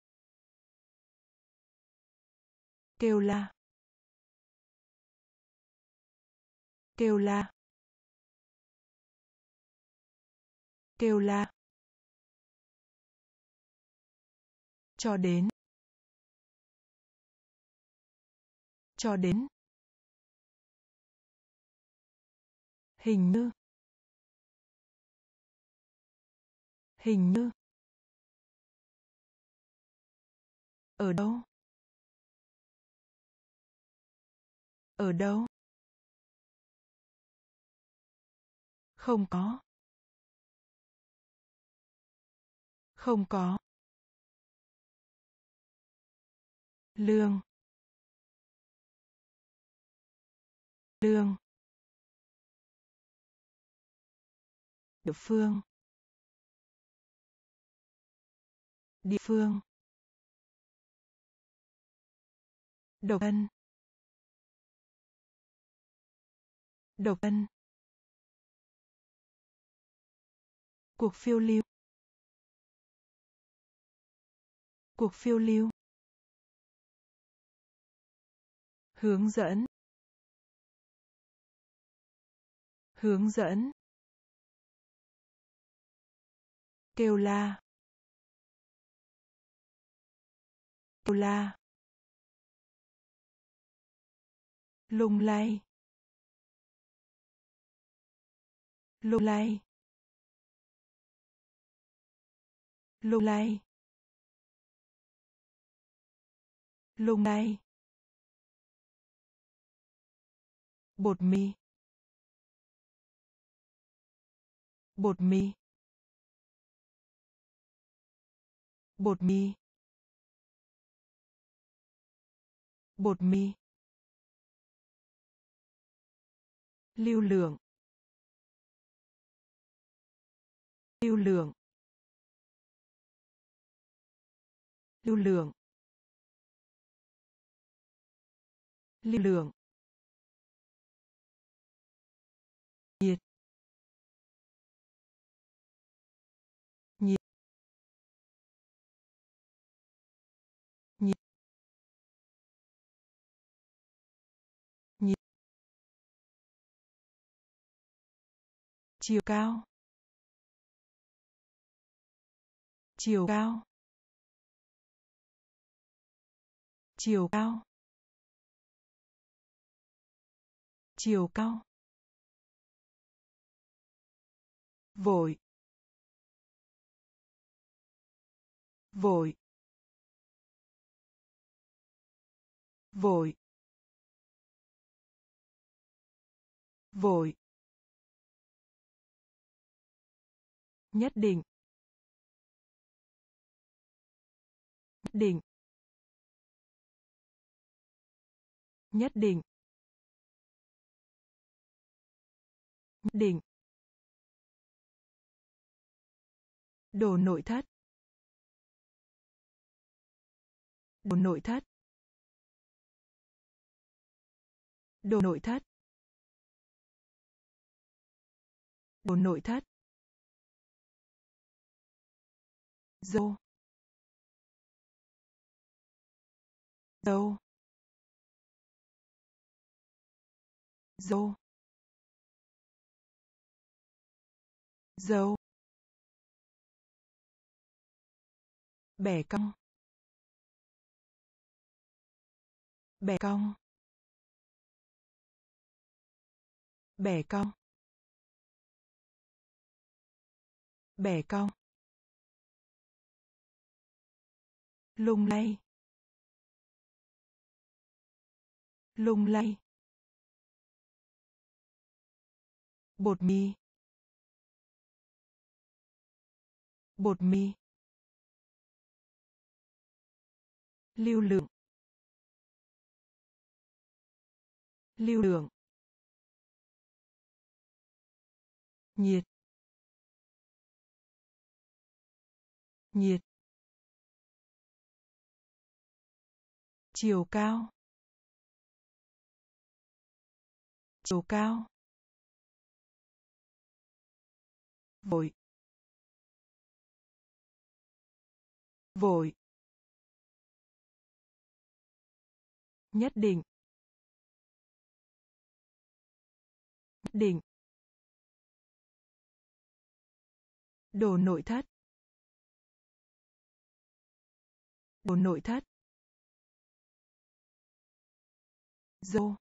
Speaker 2: Kêu la. Kêu la. Kêu la. Cho đến. Cho đến. Hình như. Hình như. Ở đâu? Ở đâu? Không có. Không có. Lương. Lương. Địa phương. Địa phương. Độc thân. Độc thân. Cuộc phiêu lưu. Cuộc phiêu lưu. Hướng dẫn. Hướng dẫn. Kêu la. Kêu la. Lung lay. Lung lay. Lung lay. Lung lay. Bột mì. Bột mì. Bột mì. Bột mì. Lưu lượng. Lưu lượng. Lưu lượng. Lưu lượng. Nhiệt. Nhiệt. Nhiệt. Nhiệt. Chiều cao. Chiều cao. Chiều cao. Chiều cao. vội vội vội vội nhất định nhất định nhất định nhất định đồ nội thất đồ nội thất đồ nội thất đồ nội thất dâu dâu dâu dâu bẻ cong bẻ cong bẻ cong bẻ cong lung lay lung lay bột mì bột mì lưu lượng lưu lượng nhiệt nhiệt chiều cao chiều cao vội vội nhất định nhất định đồ nội thất đồ nội thất dâu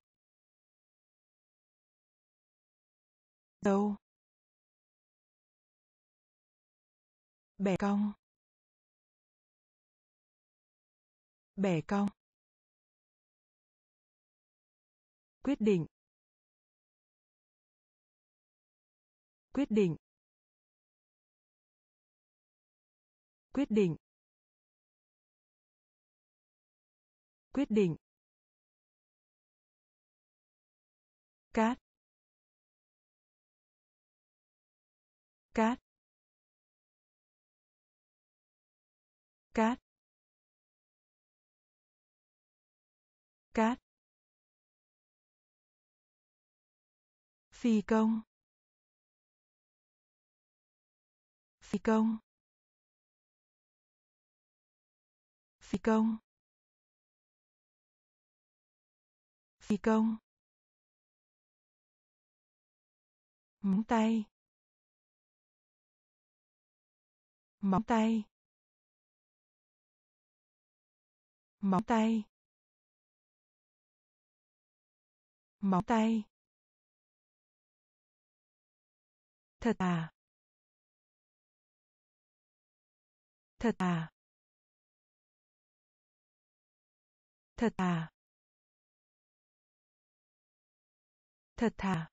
Speaker 2: dâu bẻ cong bẻ cong quyết định quyết định quyết định quyết định cát cát cát cát phi công phi công phi công phi công móng tay móng tay móng tay móng tay thật à thật à thật à thật thà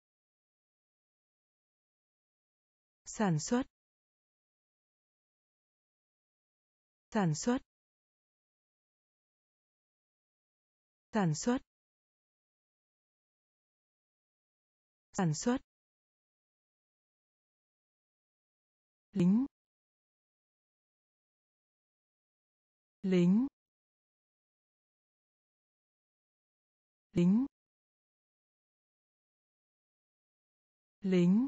Speaker 2: sản xuất sản xuất sản xuất sản xuất lính lính lính lính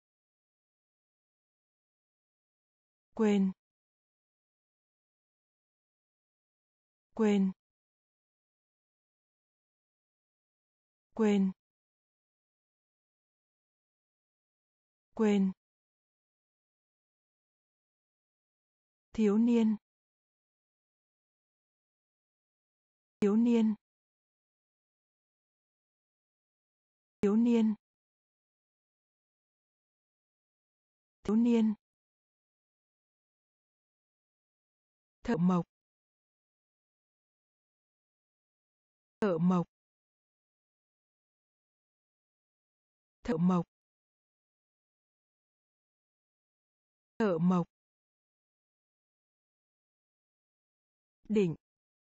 Speaker 2: quên quên quên quên thiếu niên thiếu niên thiếu niên thiếu niên, thợ mộc, thợ mộc, thợ mộc, thợ mộc, định,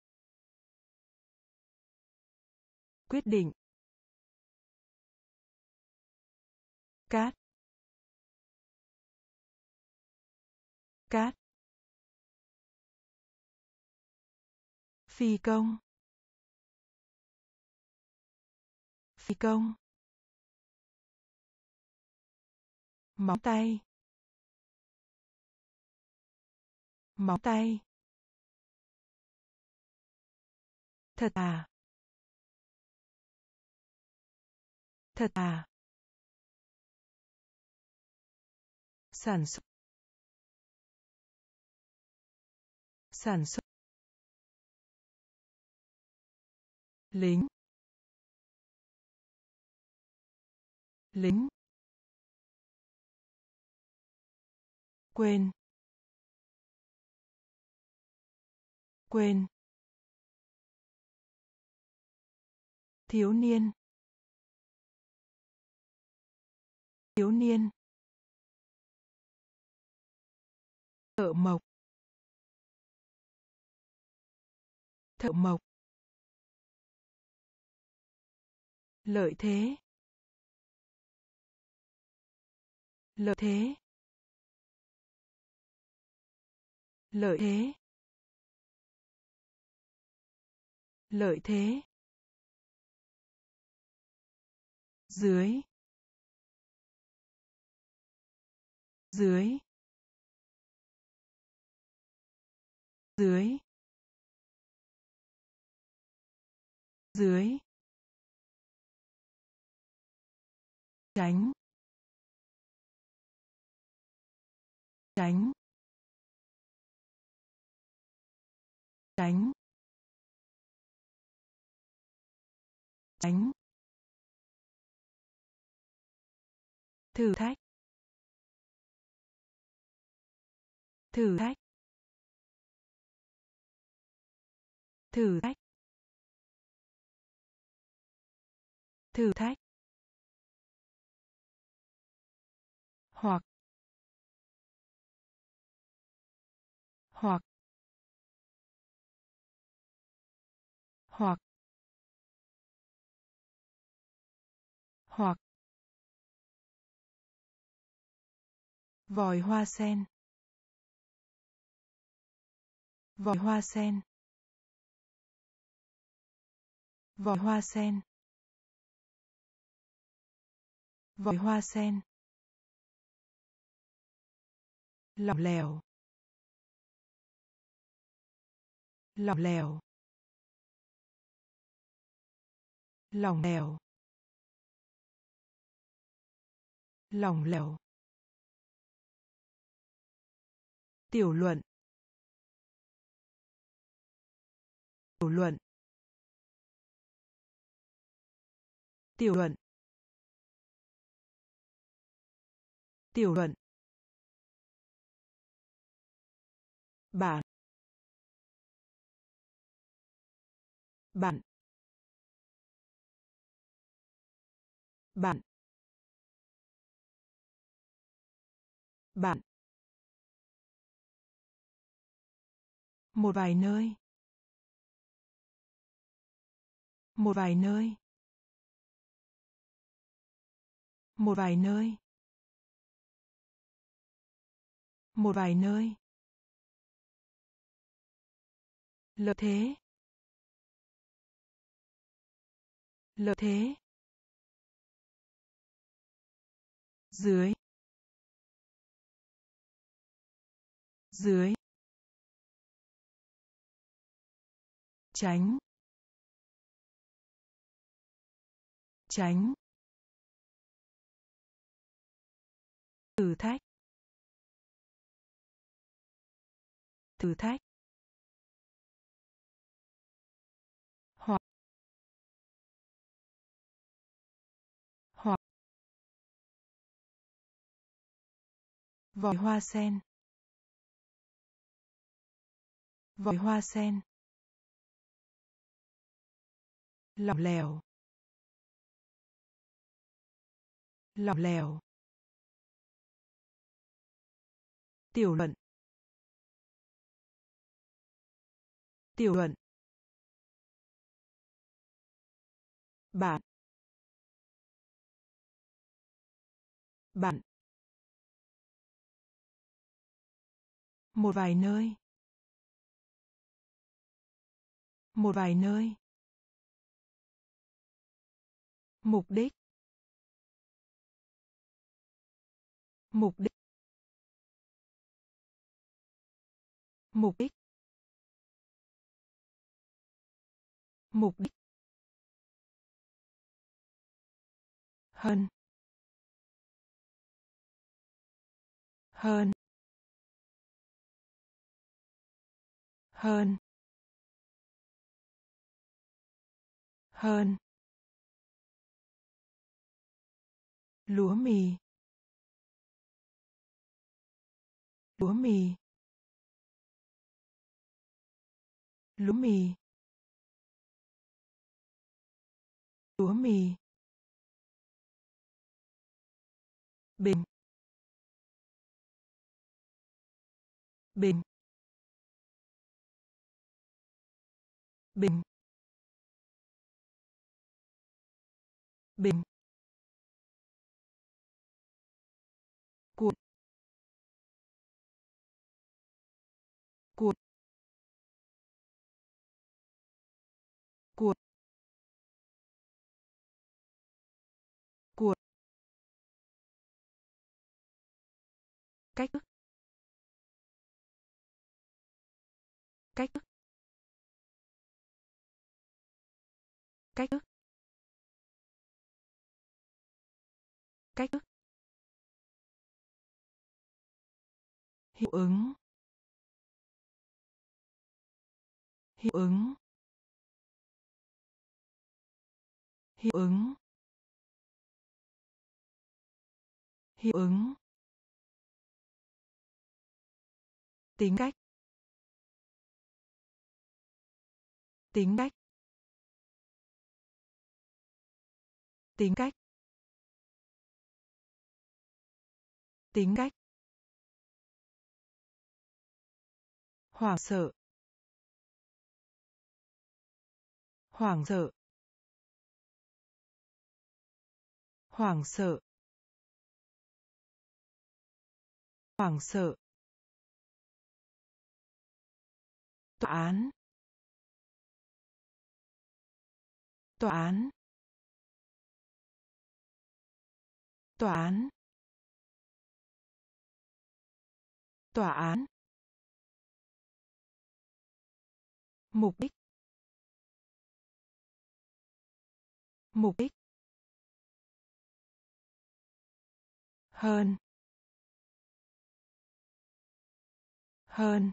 Speaker 2: quyết định, cát, cát, phi công, phi công, móng tay, móng tay, thật à, thật à, sản xuất, sản xuất, lính, lính, quên, quên, thiếu niên, thiếu niên, thợ mộc, thợ mộc, lợi thế, lợi thế, lợi thế, lợi thế, dưới, dưới, dưới, dưới, tránh, tránh, tránh, tránh, thử thách, thử thách, thử thách, thử thách, hoặc, hoặc, hoặc, hoặc, vòi hoa sen, vòi hoa sen, vòi hoa sen, vòi hoa sen, lỏng lẻo, lỏng lẻo, lỏng lẻo, lỏng lẻo, tiểu luận, tiểu luận, tiểu luận, tiểu luận, bản, bản, bản, bản, một vài nơi, một vài nơi, một vài nơi, một vài nơi, lợi thế, lợi thế, dưới, dưới, tránh, tránh, thử thách, thử thách, hoặc, hoặc, vòi hoa sen, vòi hoa sen, lỏng lẻo, lỏng lẻo, tiểu luận, tiểu luận, bạn, bạn, một vài nơi, một vài nơi, mục đích, mục đích, mục đích, mục đích, hơn, hơn, hơn, hơn, lúa mì, lúa mì, lúa mì, lúa mì, bình, bình, bình, bình, cuộn, cuộn, cuộn, cuộn, cách thức, cách thức, cách thức, cách thức, hiệu ứng, hiệu ứng, hiệu ứng, hiệu ứng, tính cách, tính cách, tính cách, tính cách, hoảng sợ, hoảng sợ, hoảng sợ, hoảng sợ, tòa án, tòa án, tòa án, tòa án, mục đích, mục đích, hơn, hơn,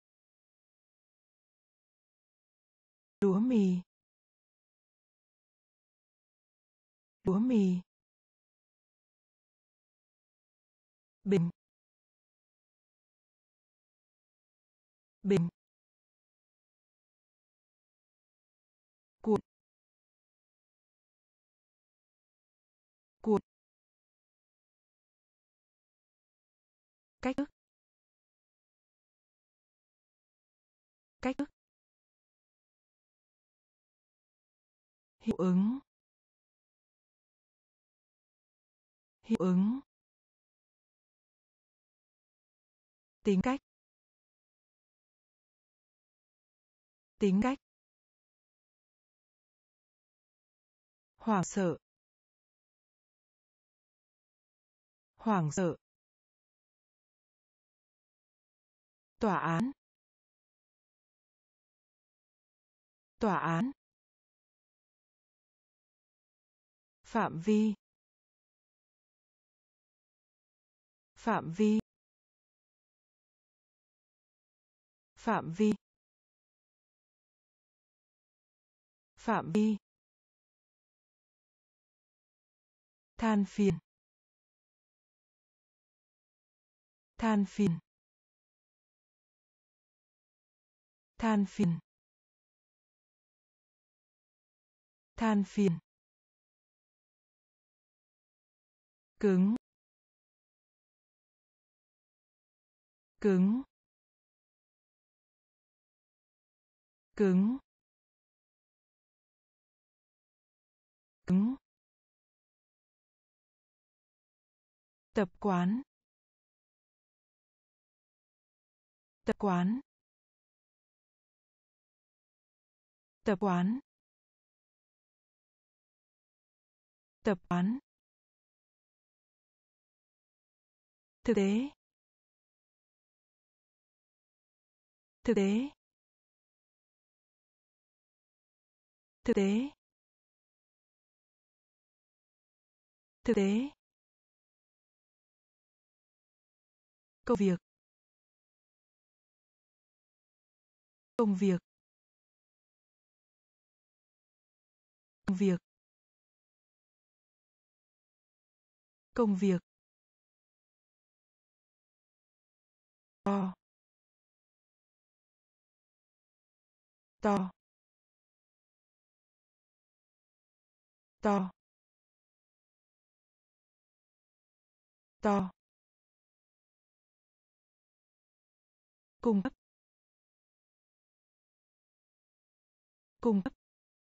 Speaker 2: lúa mì, lúa mì, bình, bình, cuộn, cuộn, cách thức, cách thức, hiệu ứng, hiệu ứng, tính cách, tính cách, hoảng sợ, hoảng sợ, tòa án, tòa án, phạm vi, phạm vi, phạm vi, phạm vi, than phiền, than phiền, than phiền, than phiền, cứng, cứng, cứng, cứng, tập quán, tập quán, tập quán, tập quán, thực tế, thực tế, thực tế, thực tế, công việc, công việc, công việc, công việc, to, to, to, to, cung cấp, cung cấp,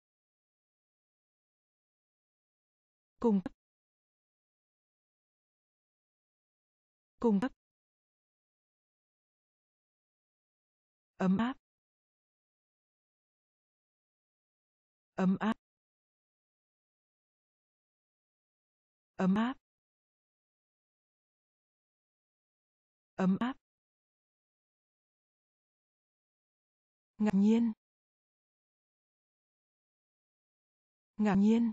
Speaker 2: cung cấp, cung cấp, ấm áp, ấm áp, ấm áp, ấm áp, ngạc nhiên, ngạc nhiên,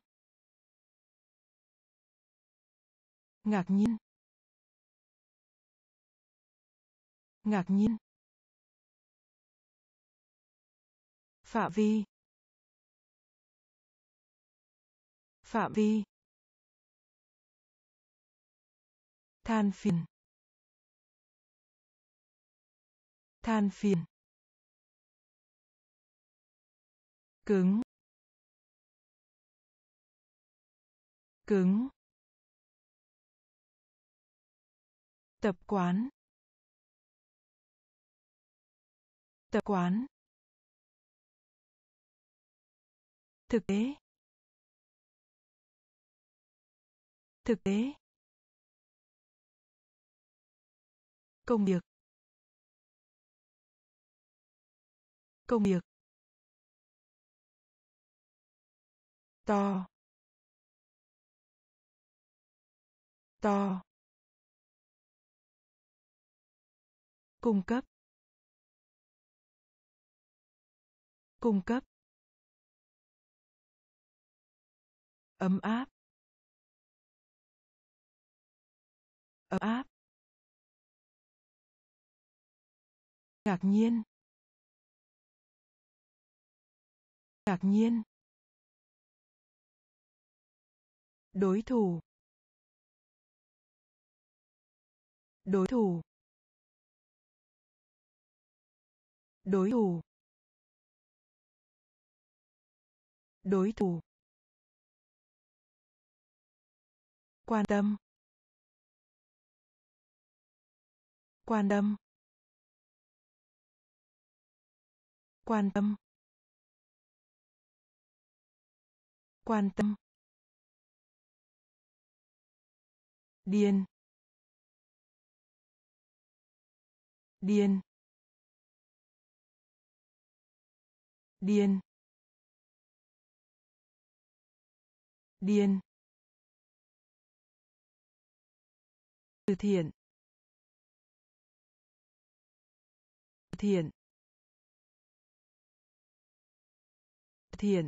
Speaker 2: ngạc nhiên, ngạc nhiên, phạm vi, phạm vi, than phiền, than phiền, cứng, cứng, tập quán, tập quán, thực tế, thực tế, công việc, công việc, to, to, cung cấp, cung cấp, ấm áp, ấm áp, ngạc nhiên, ngạc nhiên, đối thủ, đối thủ, đối thủ, đối thủ, quan tâm, quan tâm, quan tâm, quan tâm, điên, điên, điên, điên, từ thiện, từ thiện, từ thiện,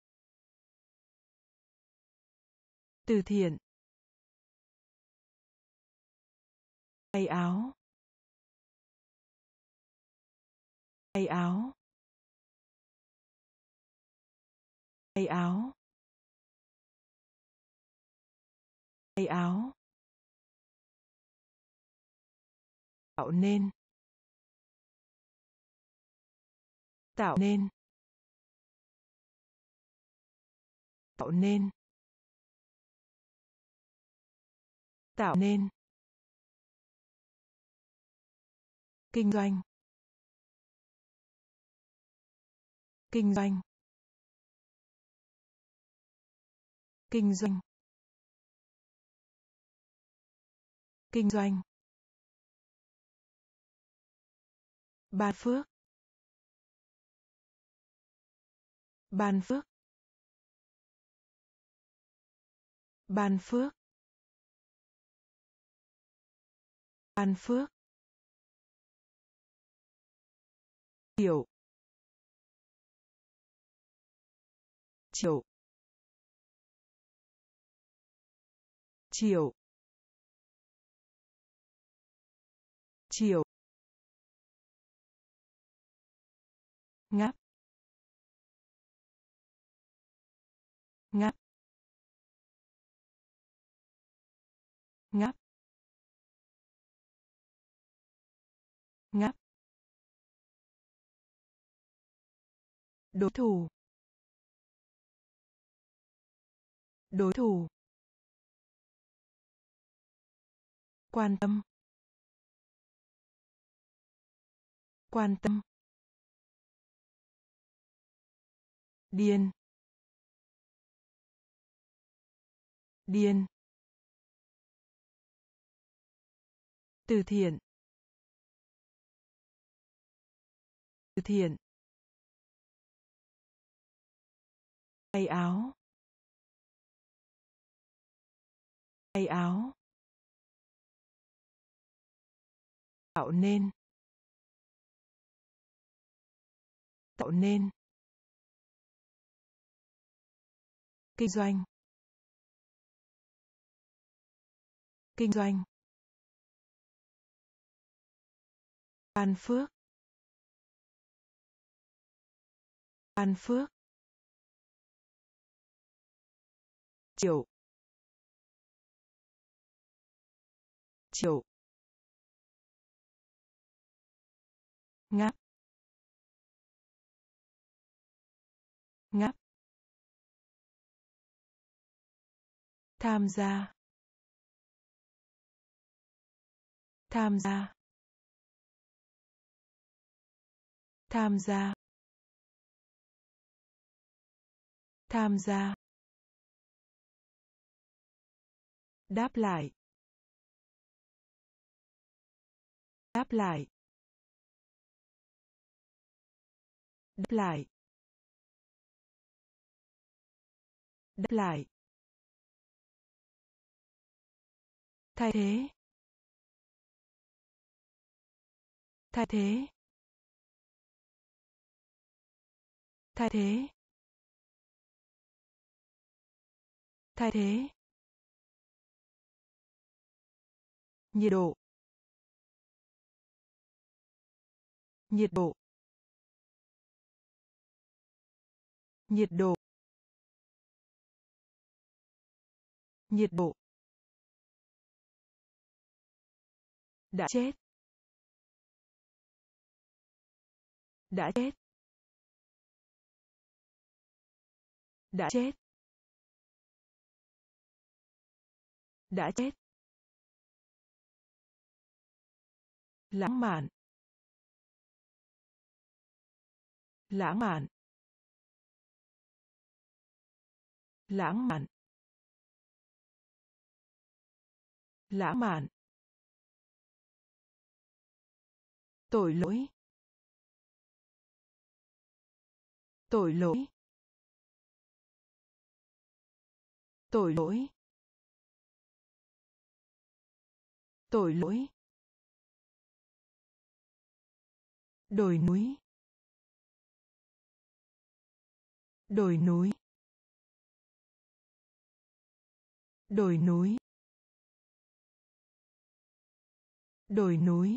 Speaker 2: từ thiện, tay áo, tay áo, tay áo, tay áo, tạo nên, tạo nên, tạo nên, tạo nên, kinh doanh, kinh doanh, kinh doanh, kinh doanh, ban phước, ban phước, ban phước, ban phước, chiều, chiều, chiều, chiều, ngáp, ngáp, ngáp, ngáp, đối thủ, đối thủ, quan tâm, quan tâm, điên, điên, từ thiện, từ thiện, tay áo, tay áo, tạo nên, tạo nên, kinh doanh, kinh doanh, ban phước, ban phước, chiều, chiều, ngáp, ngáp, tham gia, tham gia, tham gia, tham gia, đáp lại, đáp lại, đáp lại, đáp lại, thay thế, thay thế, thay thế, thay thế, nhiệt độ, nhiệt độ, nhiệt độ, nhiệt độ, đã chết, đã chết, đã chết, đã chết, lãng mạn, lãng mạn, lãng mạn, lãng mạn, tội lỗi, tội lỗi, tội lỗi, tội lỗi, đồi núi, đồi núi, đồi núi, đồi núi,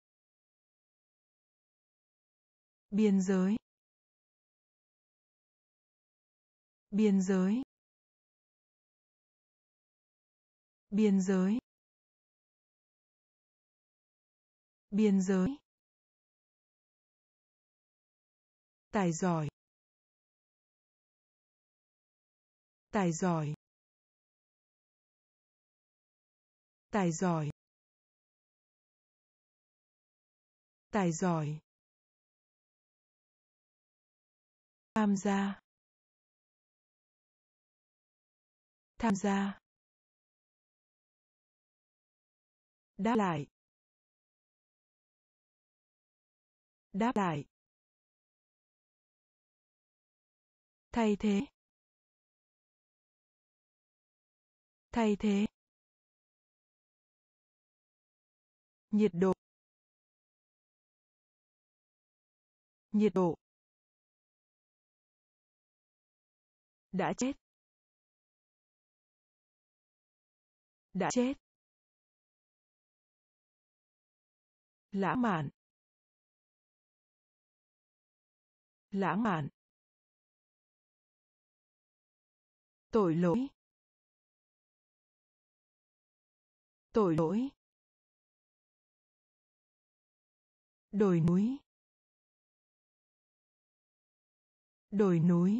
Speaker 2: biên giới, biên giới, biên giới, biên giới, tài giỏi, tài giỏi, tài giỏi, tài giỏi, tham gia, tham gia, đáp lại, đáp lại, thay thế, thay thế, nhiệt độ, nhiệt độ, đã chết, đã chết, lãng mạn, lãng mạn, tội lỗi, tội lỗi, đồi núi, đồi núi,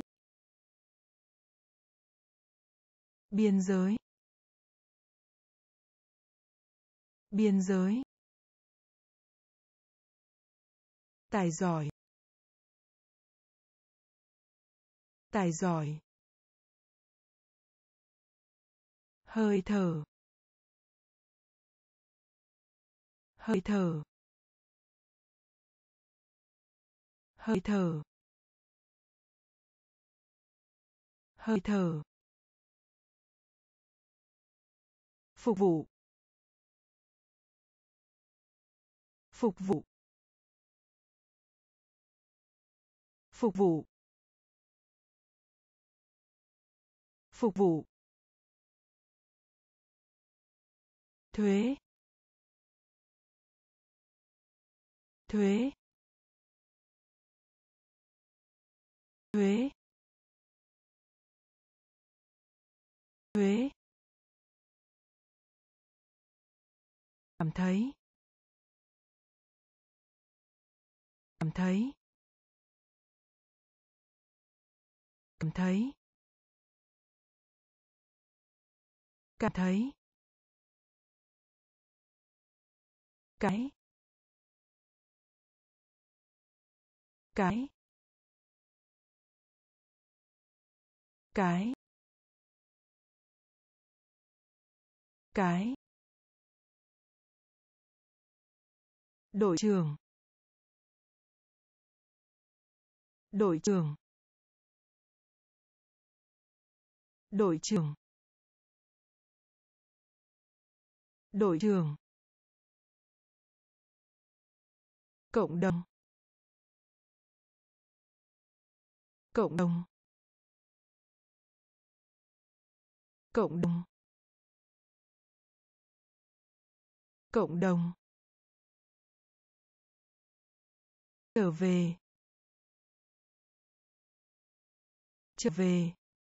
Speaker 2: biên giới, biên giới, tài giỏi, tài giỏi, hơi thở, hơi thở, hơi thở, hơi thở, phục vụ, phục vụ, phục vụ, phục vụ, thuế, thuế, thuế, thuế, cảm thấy, cảm thấy, cảm thấy, cảm thấy, cái, cái, cái, cái, đội trưởng, đội trưởng, đội trưởng, đội trưởng, cộng đồng, cộng đồng, cộng đồng, cộng đồng, trở về, trở về,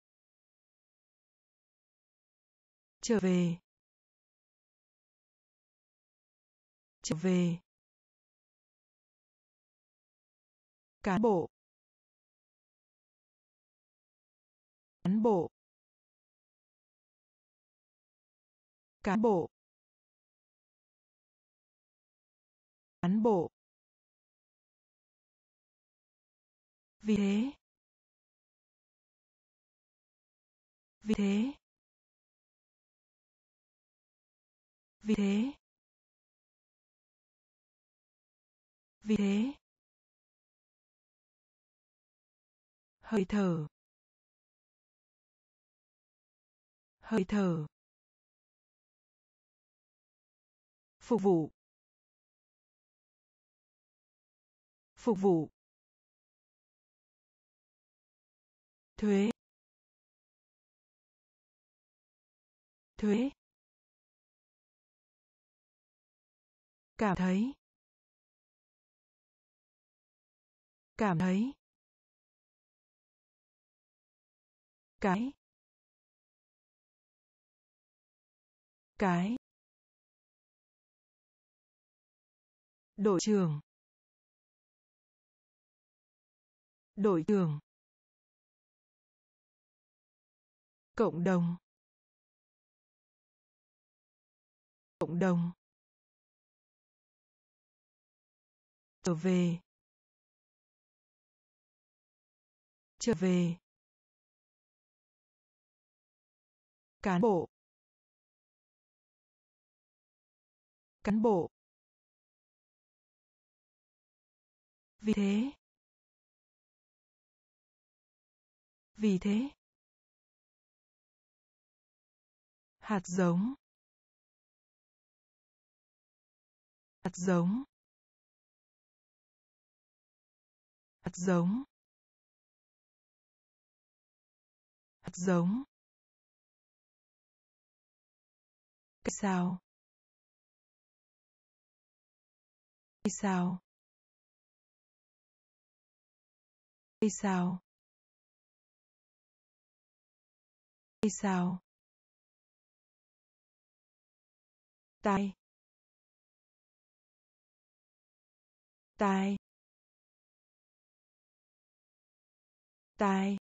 Speaker 2: trở về, trở về, cán bộ, cán bộ, cán bộ, cán bộ, vì thế, vì thế, vì thế, vì thế, hơi thở, hơi thở, phục vụ, phục vụ, thuế, thuế, cảm thấy, cảm thấy, cái, cái, đội trưởng, đội trưởng, cộng đồng, cộng đồng, trở về, trở về, cán bộ, cán bộ, vì thế, vì thế, hạt giống, hạt giống, hạt giống, hạt giống, cây sao, cây sao, cây sao, cây sao, tai, tai, tai,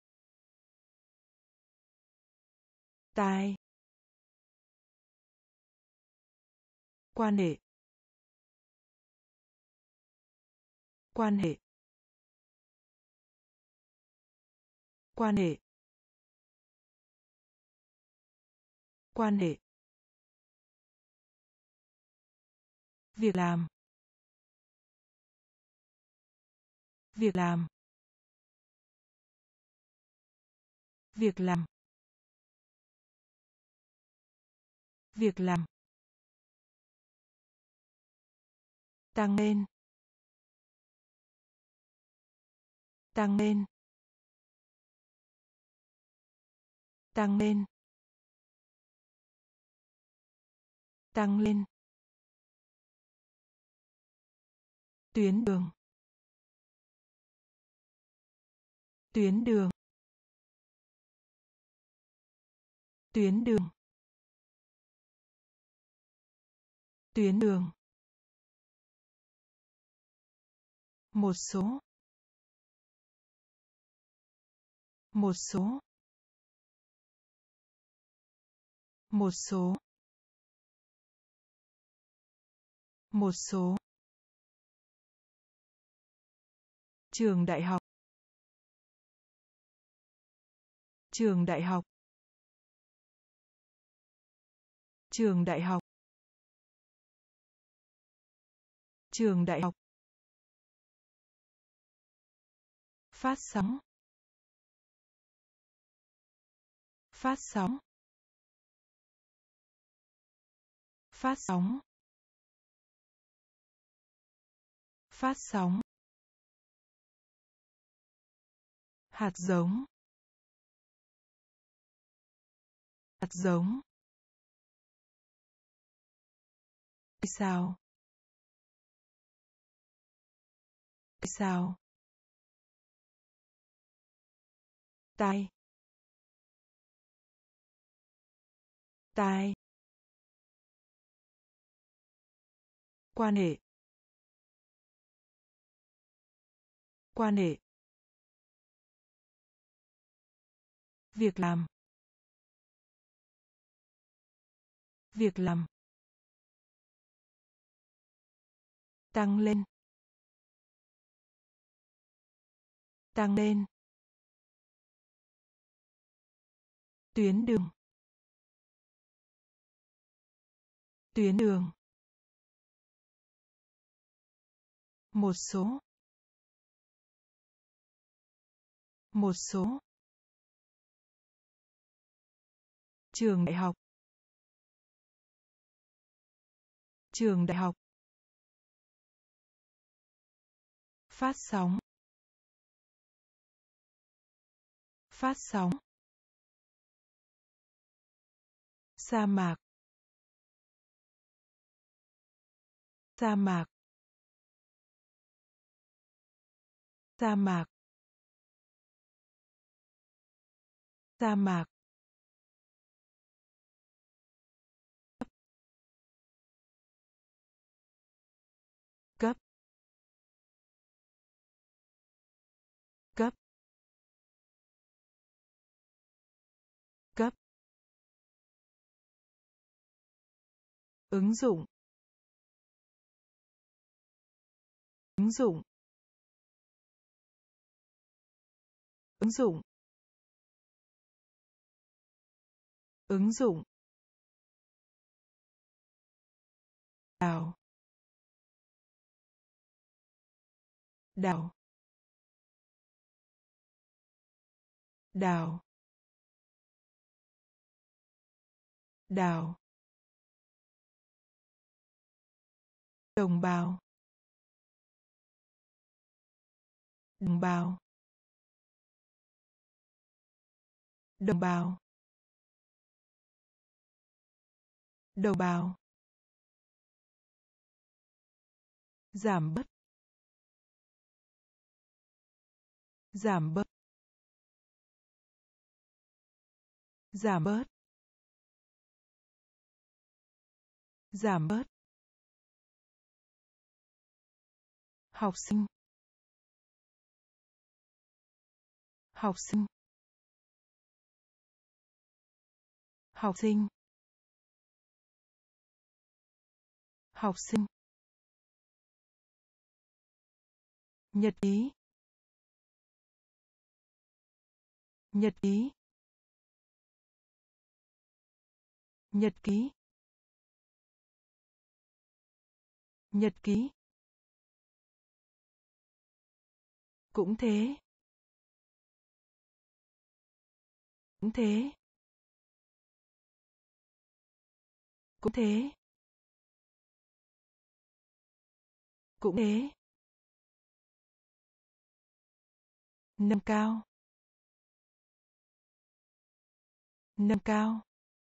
Speaker 2: tai, quan hệ, quan hệ, quan hệ, quan hệ, việc làm, việc làm, việc làm, việc làm, tăng lên, tăng lên, tăng lên, tăng lên, tuyến đường, tuyến đường, tuyến đường, tuyến đường, một số, một số, một số, một số, trường đại học, trường đại học, trường đại học, trường đại học, phát sóng, phát sóng, phát sóng, phát sóng, hạt giống, hạt giống, cây sao, cây sao, tai, tai, quan hệ, quan hệ, việc làm, việc làm, tăng lên, tăng lên, tuyến đường, tuyến đường, một số, một số, trường đại học, trường đại học, phát sóng, phát sóng, sa mạc, sa mạc, sa mạc, sa mạc, Ứng dụng. Ứng dụng. Ứng dụng. Ứng dụng. Đào. Đào. Đào. Đào. Đồng bào. Đồng bào. Đồng bào. Đồng bào. Giảm bớt. Giảm bớt. Giảm bớt. Giảm bớt. Học sinh. Học sinh. Học sinh. Học sinh. Nhật ký. Nhật ký. Nhật ký. Nhật ký. Cũng thế. Cũng thế. Cũng thế. Cũng thế. Nâng cao. Nâng cao.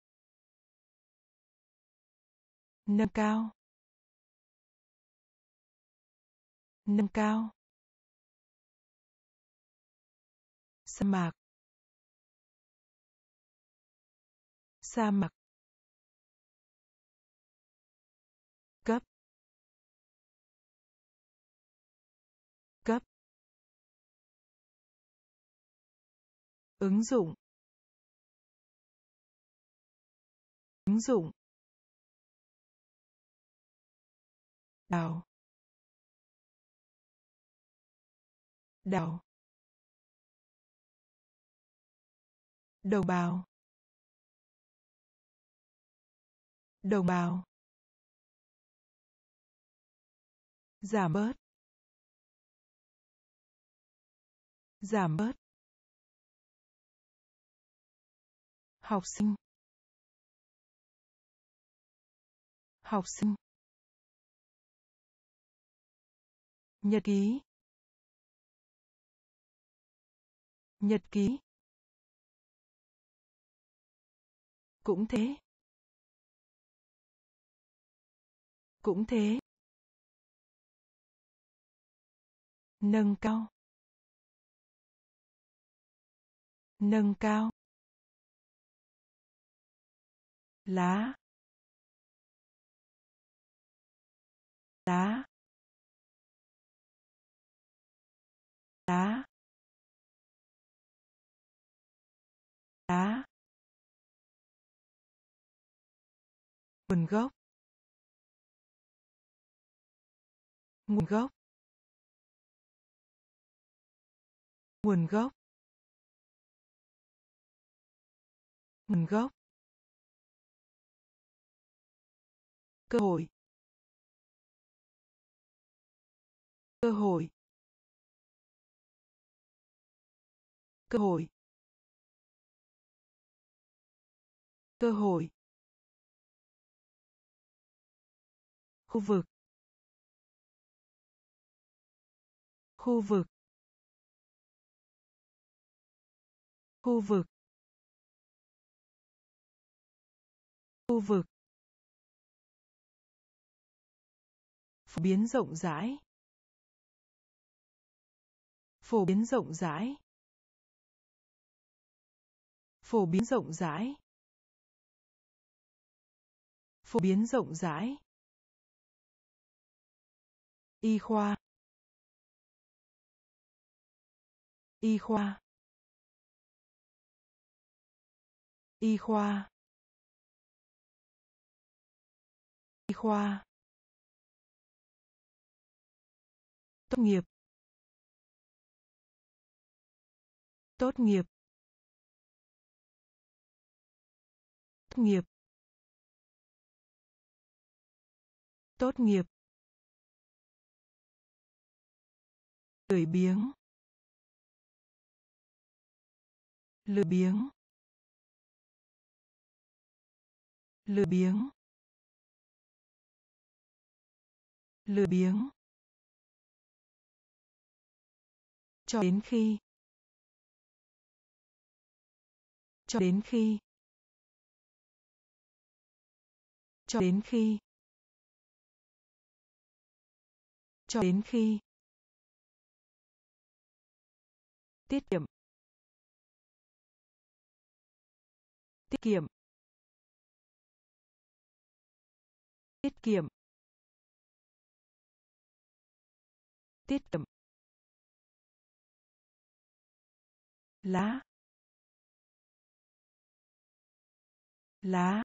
Speaker 2: Nâng cao. Nâng cao. Sa mạc. Sa mạc. Cấp. Cấp. Ứng dụng. Ứng dụng. Đào. Đào. Đồng bào. Đồng bào. Giảm bớt. Giảm bớt. Học sinh. Học sinh. Nhật ký. Nhật ký. Cũng thế. Cũng thế. Nâng cao. Nâng cao. Lá. Lá. Lá. Lá. Nguồn gốc. Nguồn gốc. Nguồn gốc. Nguồn gốc. Cơ hội. Cơ hội. Cơ hội. Cơ hội. Khu vực. Khu vực. Khu vực. Khu vực. Phổ biến rộng rãi. Phổ biến rộng rãi. Phổ biến rộng rãi. Phổ biến rộng rãi. Y khoa. Y khoa. Y khoa. Y khoa. Tốt nghiệp. Tốt nghiệp. Tốt nghiệp. Tốt nghiệp. Lười biếng. Lười biếng. Lười biếng. Lười biếng. Cho đến khi. Cho đến khi. Cho đến khi. Cho đến khi. Tiết kiệm. Tiết kiệm. Tiết kiệm. Tiết kiệm. Lá. Lá.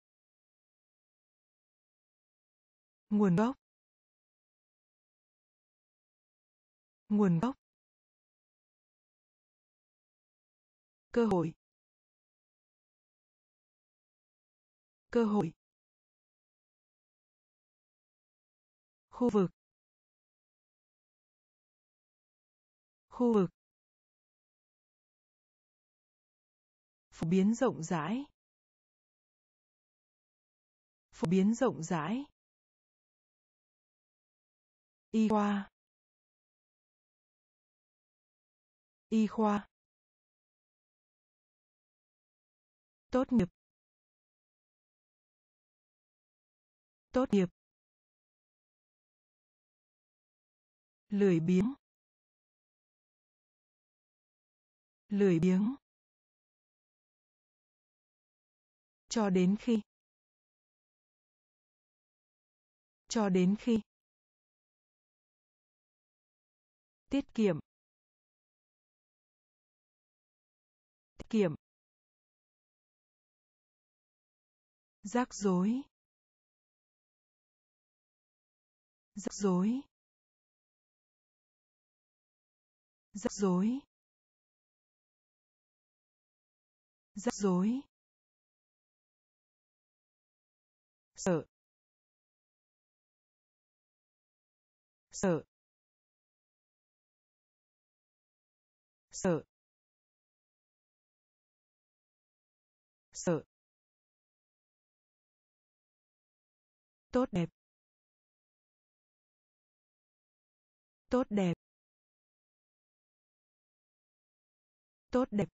Speaker 2: Nguồn gốc. Nguồn gốc. Cơ hội. Cơ hội. Khu vực. Khu vực. Phổ biến rộng rãi. Phổ biến rộng rãi. Y khoa. Y khoa. Tốt nghiệp. Tốt nghiệp. Lười biếng. Lười biếng. Cho đến khi. Cho đến khi. Tiết kiệm. Tiết kiệm. Rắc rối. Rắc rối. Rắc rối. Rắc rối. Sợ. Sợ. Sợ. Sợ. Tốt đẹp. Tốt đẹp. Tốt đẹp.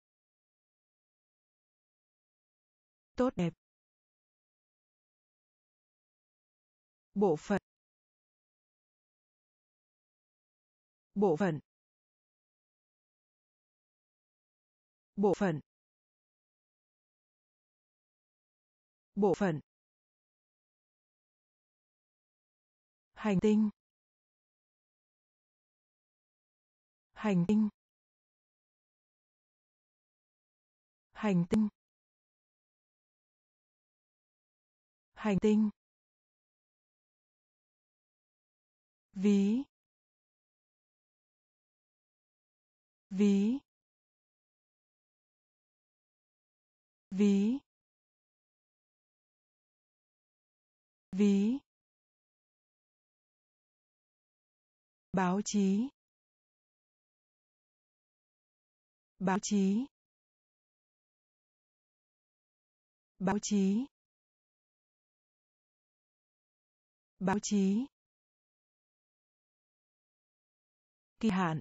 Speaker 2: Tốt đẹp. Bộ phận. Bộ phận. Bộ phận. Bộ phận. Hành tinh. Hành tinh. Hành tinh. Hành tinh. Ví. Ví. Ví. Ví. Báo chí. Báo chí. Báo chí. Báo chí. Kỳ hạn.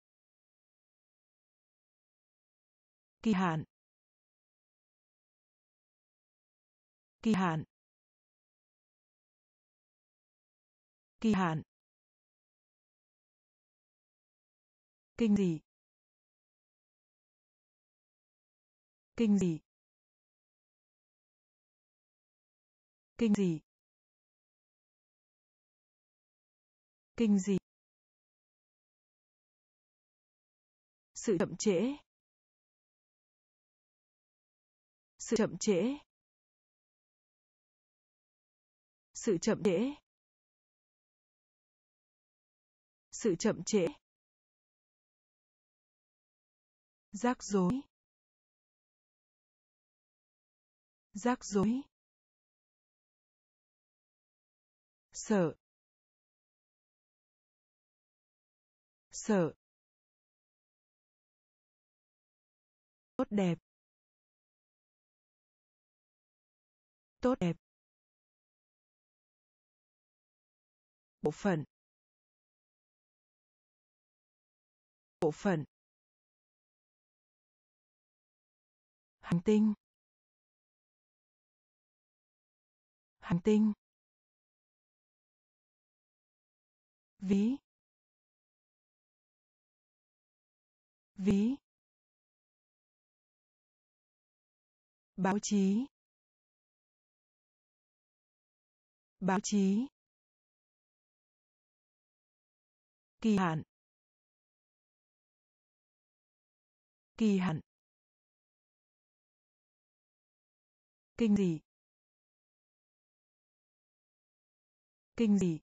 Speaker 2: Kỳ hạn. Kỳ hạn. Kỳ hạn. Kinh dị. Kinh dị. Kinh dị. Kinh dị. Sự chậm trễ. Sự chậm trễ. Sự chậm trễ. Sự chậm trễ. Rắc rối. Rắc rối. Sợ. Sợ. Tốt đẹp. Tốt đẹp. Bộ phận. Bộ phận. Hành tinh. Hành tinh. Ví. Ví. Báo chí. Báo chí. Kỳ hạn. Kỳ hạn. Kinh dị. Kinh dị.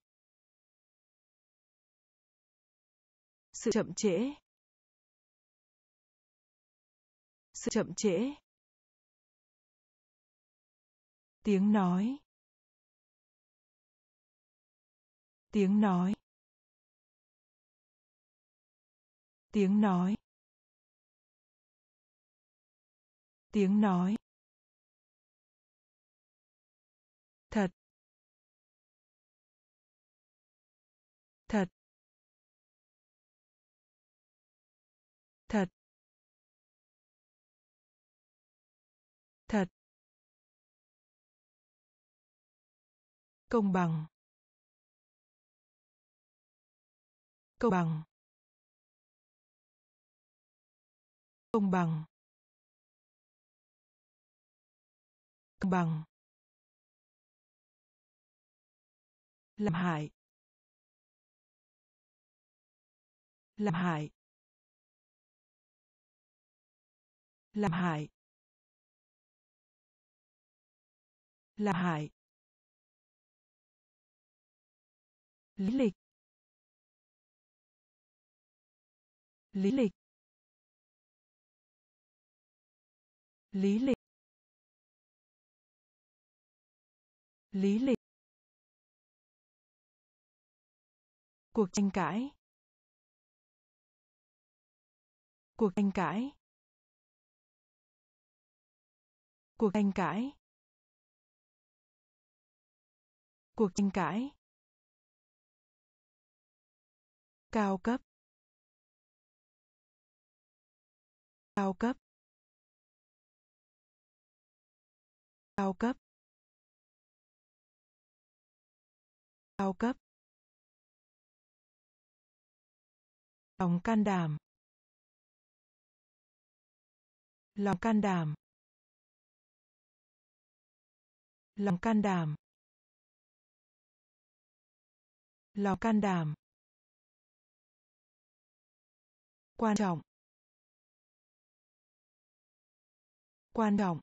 Speaker 2: Sự chậm trễ. Sự chậm trễ. Tiếng nói. Tiếng nói. Tiếng nói. Tiếng nói. Thật. Thật. Thật. Thật. Công bằng. Công bằng. Công bằng. Công bằng. Làm hại. Làm hại. Làm hại. Làm hại. Lý lịch. Lý lịch. Lý lịch. Lý lịch. Cuộc tranh cãi. Cuộc tranh cãi. Cuộc tranh cãi. Cuộc tranh cãi. Cao cấp. Cao cấp. Cao cấp. Cao cấp. Lòng can đảm. Lòng can đảm. Lòng can đảm. Lòng can đảm. Quan trọng. Quan trọng.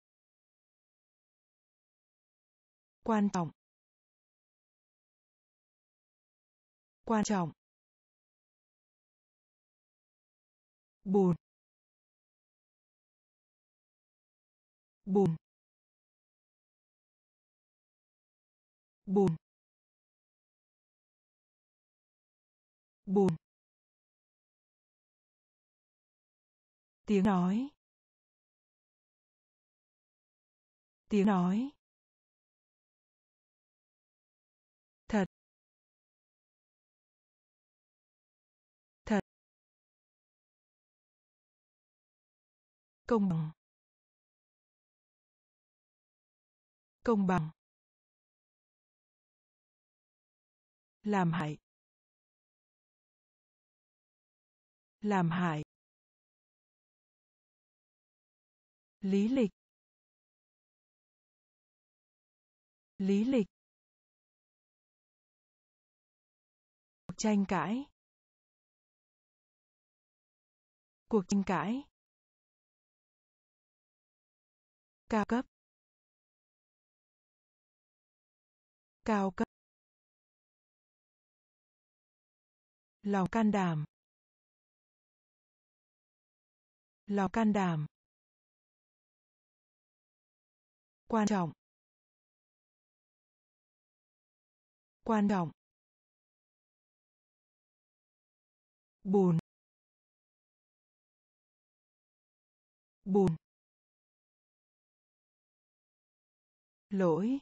Speaker 2: Quan trọng. Quan trọng. Bùn. Bùn. Bùn. Bùn. Tiếng nói. Tiếng nói. Thật. Thật. Công bằng. Công bằng. Làm hại. Làm hại. Lý lịch. Lý lịch. Cuộc tranh cãi. Cuộc tranh cãi. Cao cấp. Cao cấp. Lòng can đảm. Lòng can đảm. Quan trọng. Quan trọng. Bùn. Bùn. Lỗi.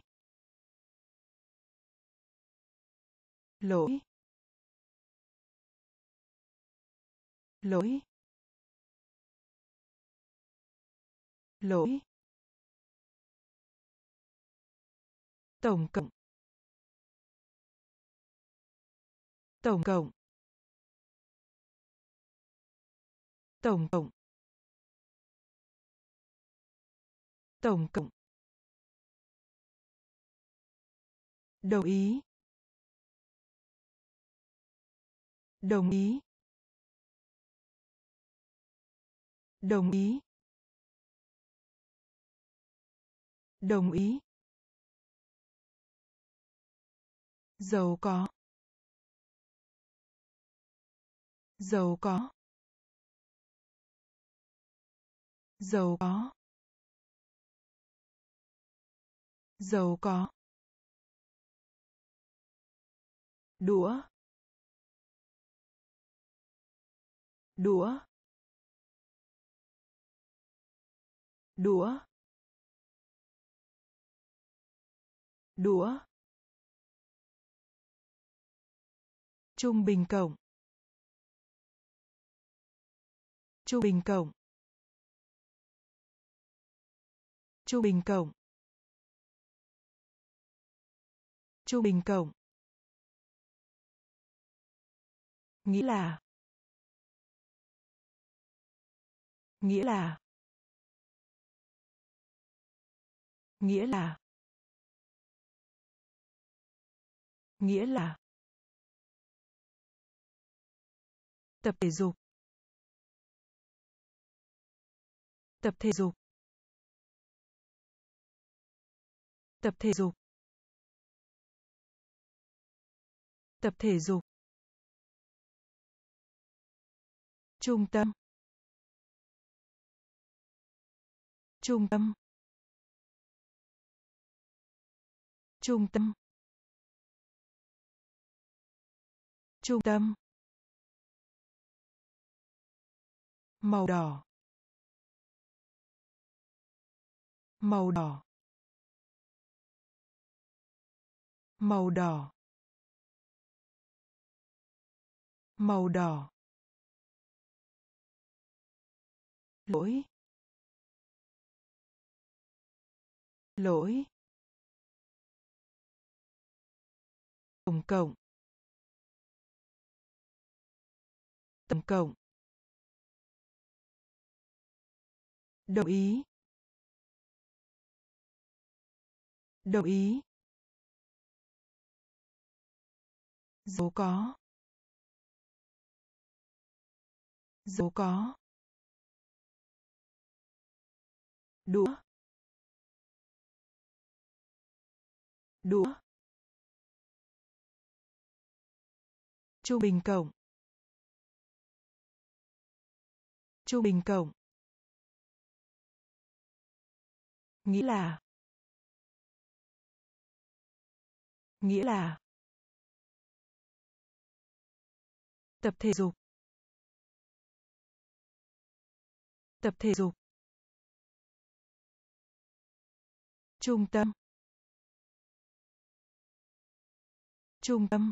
Speaker 2: Lỗi. Lỗi. Lỗi. Tổng cộng. Tổng cộng. Tổng cộng. Tổng cộng. Đồng ý. Đồng ý. Đồng ý. Đồng ý. Giàu có. Giàu có. Giàu có. Giàu có. Đũa. Đũa. Đũa. Đũa. Trung bình cộng. Trung bình cộng. Trung bình cộng. Trung bình cộng. Nghĩa là. Nghĩa là. Nghĩa là. Nghĩa là. Tập thể dục. Tập thể dục. Tập thể dục. Tập thể dục. Trung tâm. Trung tâm. Trung tâm. Trung tâm. Màu đỏ. Màu đỏ. Màu đỏ. Màu đỏ. Lỗi. Lỗi. Tổng cộng. Tổng cộng. Đồng ý. Đồng ý. Giàu có. Giàu có. Đũa. Đũa. Trung bình cộng. Trung bình cộng. Nghĩa là. Nghĩa là. Tập thể dục. Tập thể dục. Trung tâm. Trung tâm.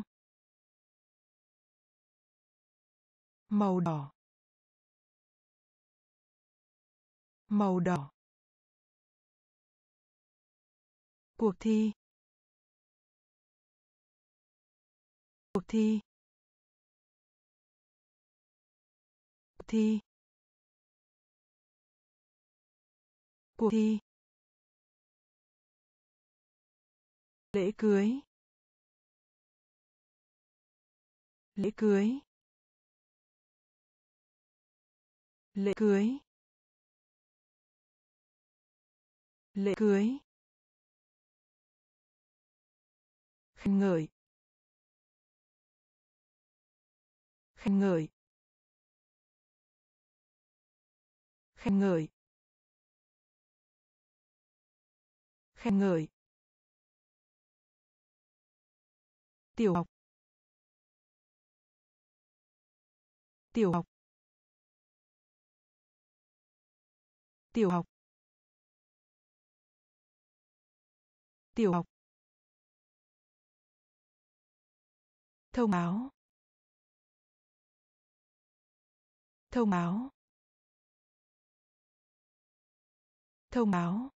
Speaker 2: Màu đỏ. Màu đỏ. Cuộc thi. Cuộc thi. Cuộc thi. Cuộc thi. Lễ cưới. Lễ cưới. Lễ cưới. Lễ cưới. khen ngợi, khen ngợi, khen ngợi, khen ngợi, tiểu học, tiểu học, tiểu học, tiểu học, thông báo, thông báo, thông báo,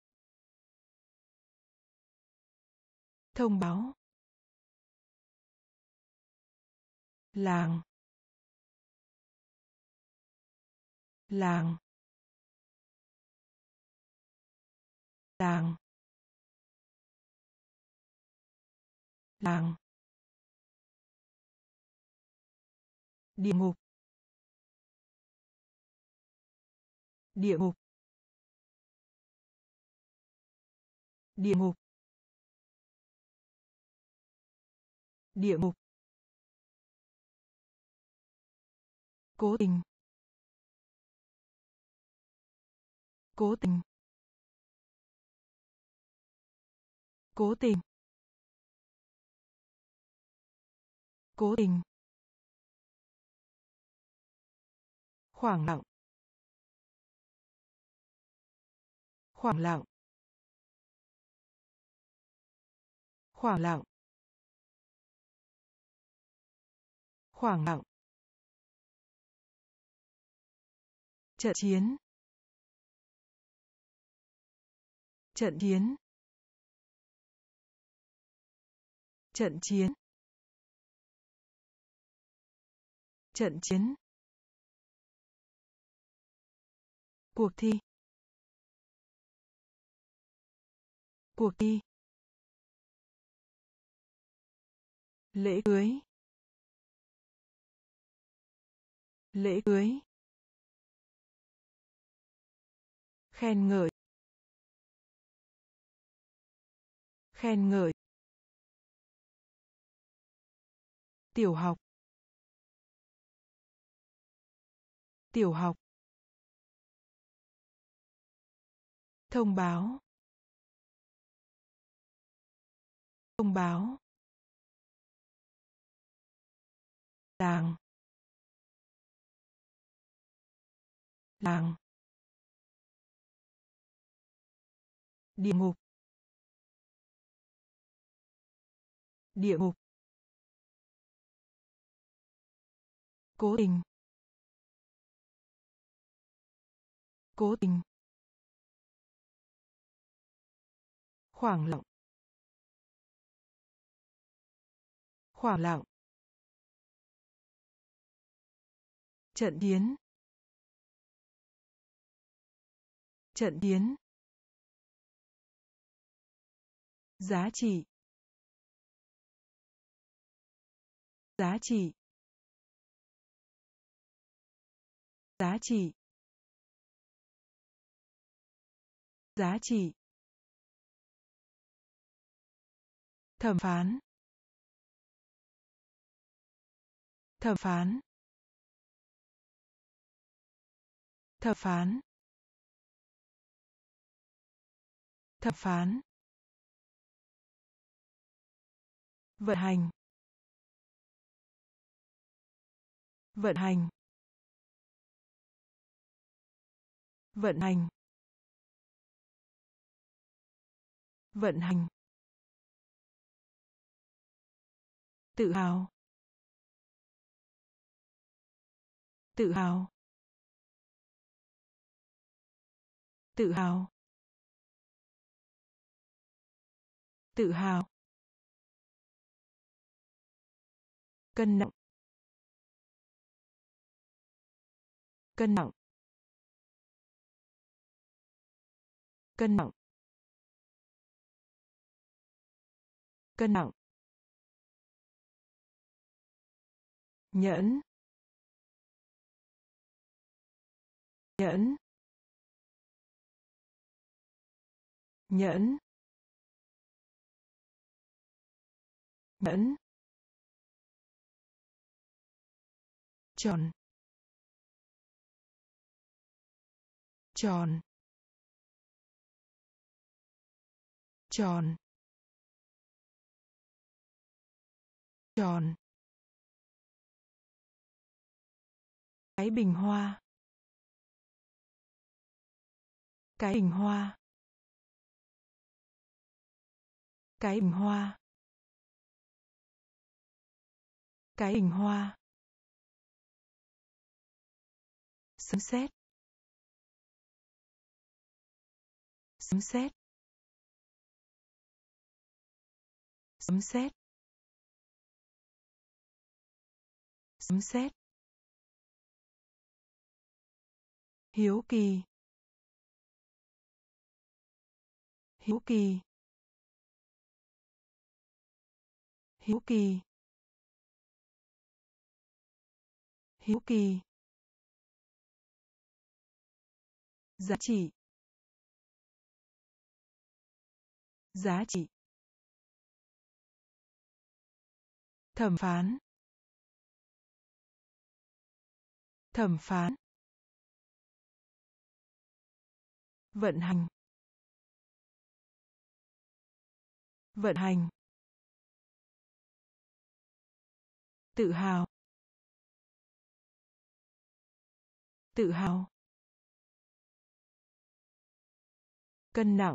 Speaker 2: thông báo, làng, làng, làng, làng, địa ngục, địa ngục, địa ngục, địa ngục, cố tình, cố tình, cố tình, cố tình, khoảng lặng, khoảng lặng, khoảng lặng, khoảng lặng, trận chiến, trận chiến, trận chiến, trận chiến, cuộc thi, cuộc thi, lễ cưới, lễ cưới, khen ngợi, khen ngợi, tiểu học, tiểu học, thông báo, thông báo, làng, làng, địa ngục, địa ngục, cố tình, cố tình, khoảng lặng, khoảng lặng, trận chiến, trận chiến, giá trị, giá trị, giá trị, giá trị, thẩm phán, thẩm phán, thẩm phán, thẩm phán, vận hành, vận hành, vận hành, vận hành, tự hào, tự hào, tự hào, tự hào, cân nặng, cân nặng, cân nặng, cân nặng, nhẫn, nhẫn, nhẫn, nhẫn, tròn, tròn, tròn, tròn, cái bình hoa, cái bình hoa, cái bình hoa, cái bình hoa, sấm sét, sấm sét, sấm sét, sấm sét, hiếu kỳ, hiếu kỳ, hiếu kỳ, hiếu kỳ, giá trị, giá trị, thẩm phán, thẩm phán, vận hành, vận hành, tự hào, tự hào, cân nặng,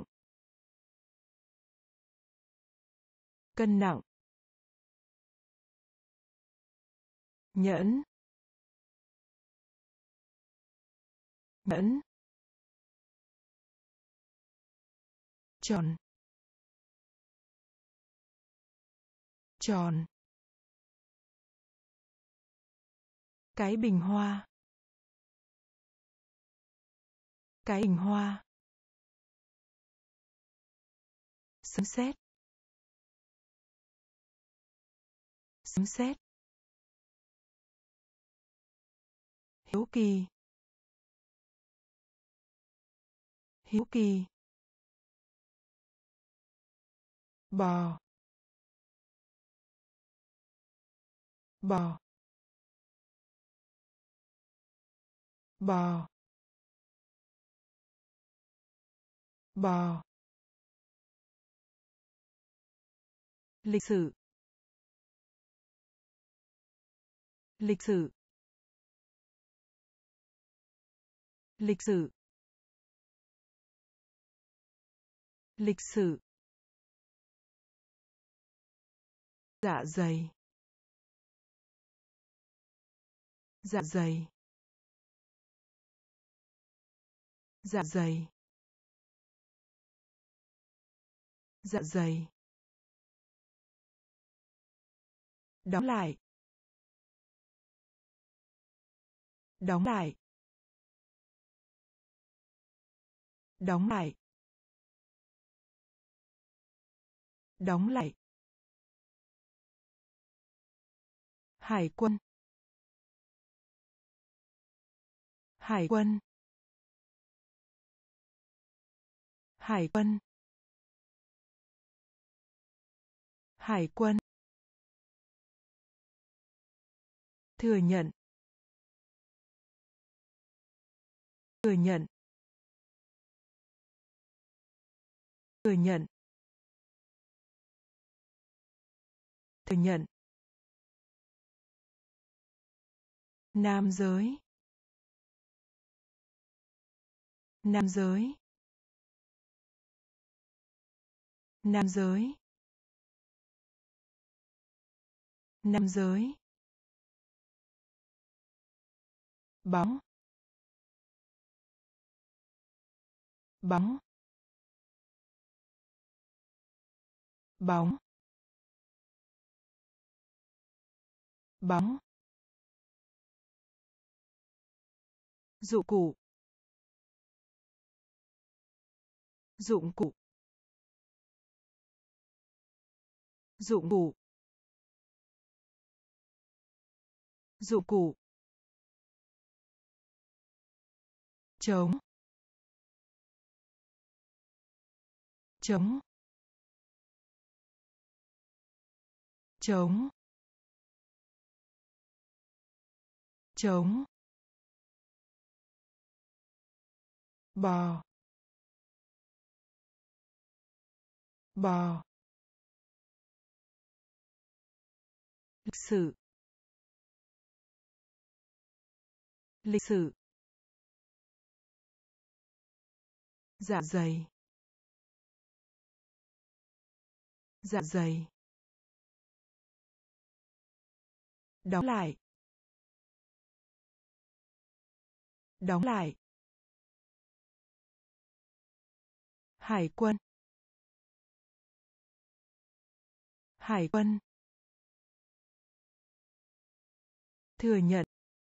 Speaker 2: cân nặng, nhẫn, nhẫn, tròn, tròn, cái bình hoa, cái bình hoa, sấm sét, sấm sét, hiếu kỳ, hiếu kỳ, bò, bò, bò, bò, lịch sử, lịch sử, lịch sử, lịch sử, dạ dày, dạ dày, dạ dày, dạ dày, đóng lại, đóng lại, đóng lại, đóng lại, hải quân, hải quân, hải quân, hải quân, thừa nhận, thừa nhận, thừa nhận, thừa nhận, nam giới, nam giới, nam giới, nam giới, bóng, bóng, bóng, bóng, dụng cụ, dụng cụ, dụng cụ, dụng cụ, chống, chống, trống, trống, bò, bò, lịch sử, lịch sử, dạ dày, dạ dày, đóng lại, đóng lại, hải quân, hải quân, thừa nhận,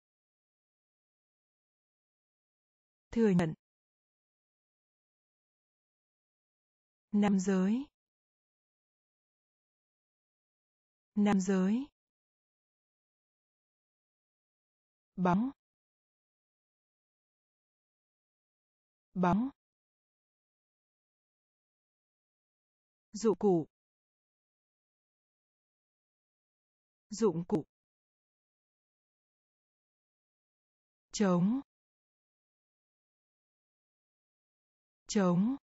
Speaker 2: thừa nhận, nam giới, nam giới, bóng, bóng, dụng cụ, dụng cụ, trống, trống,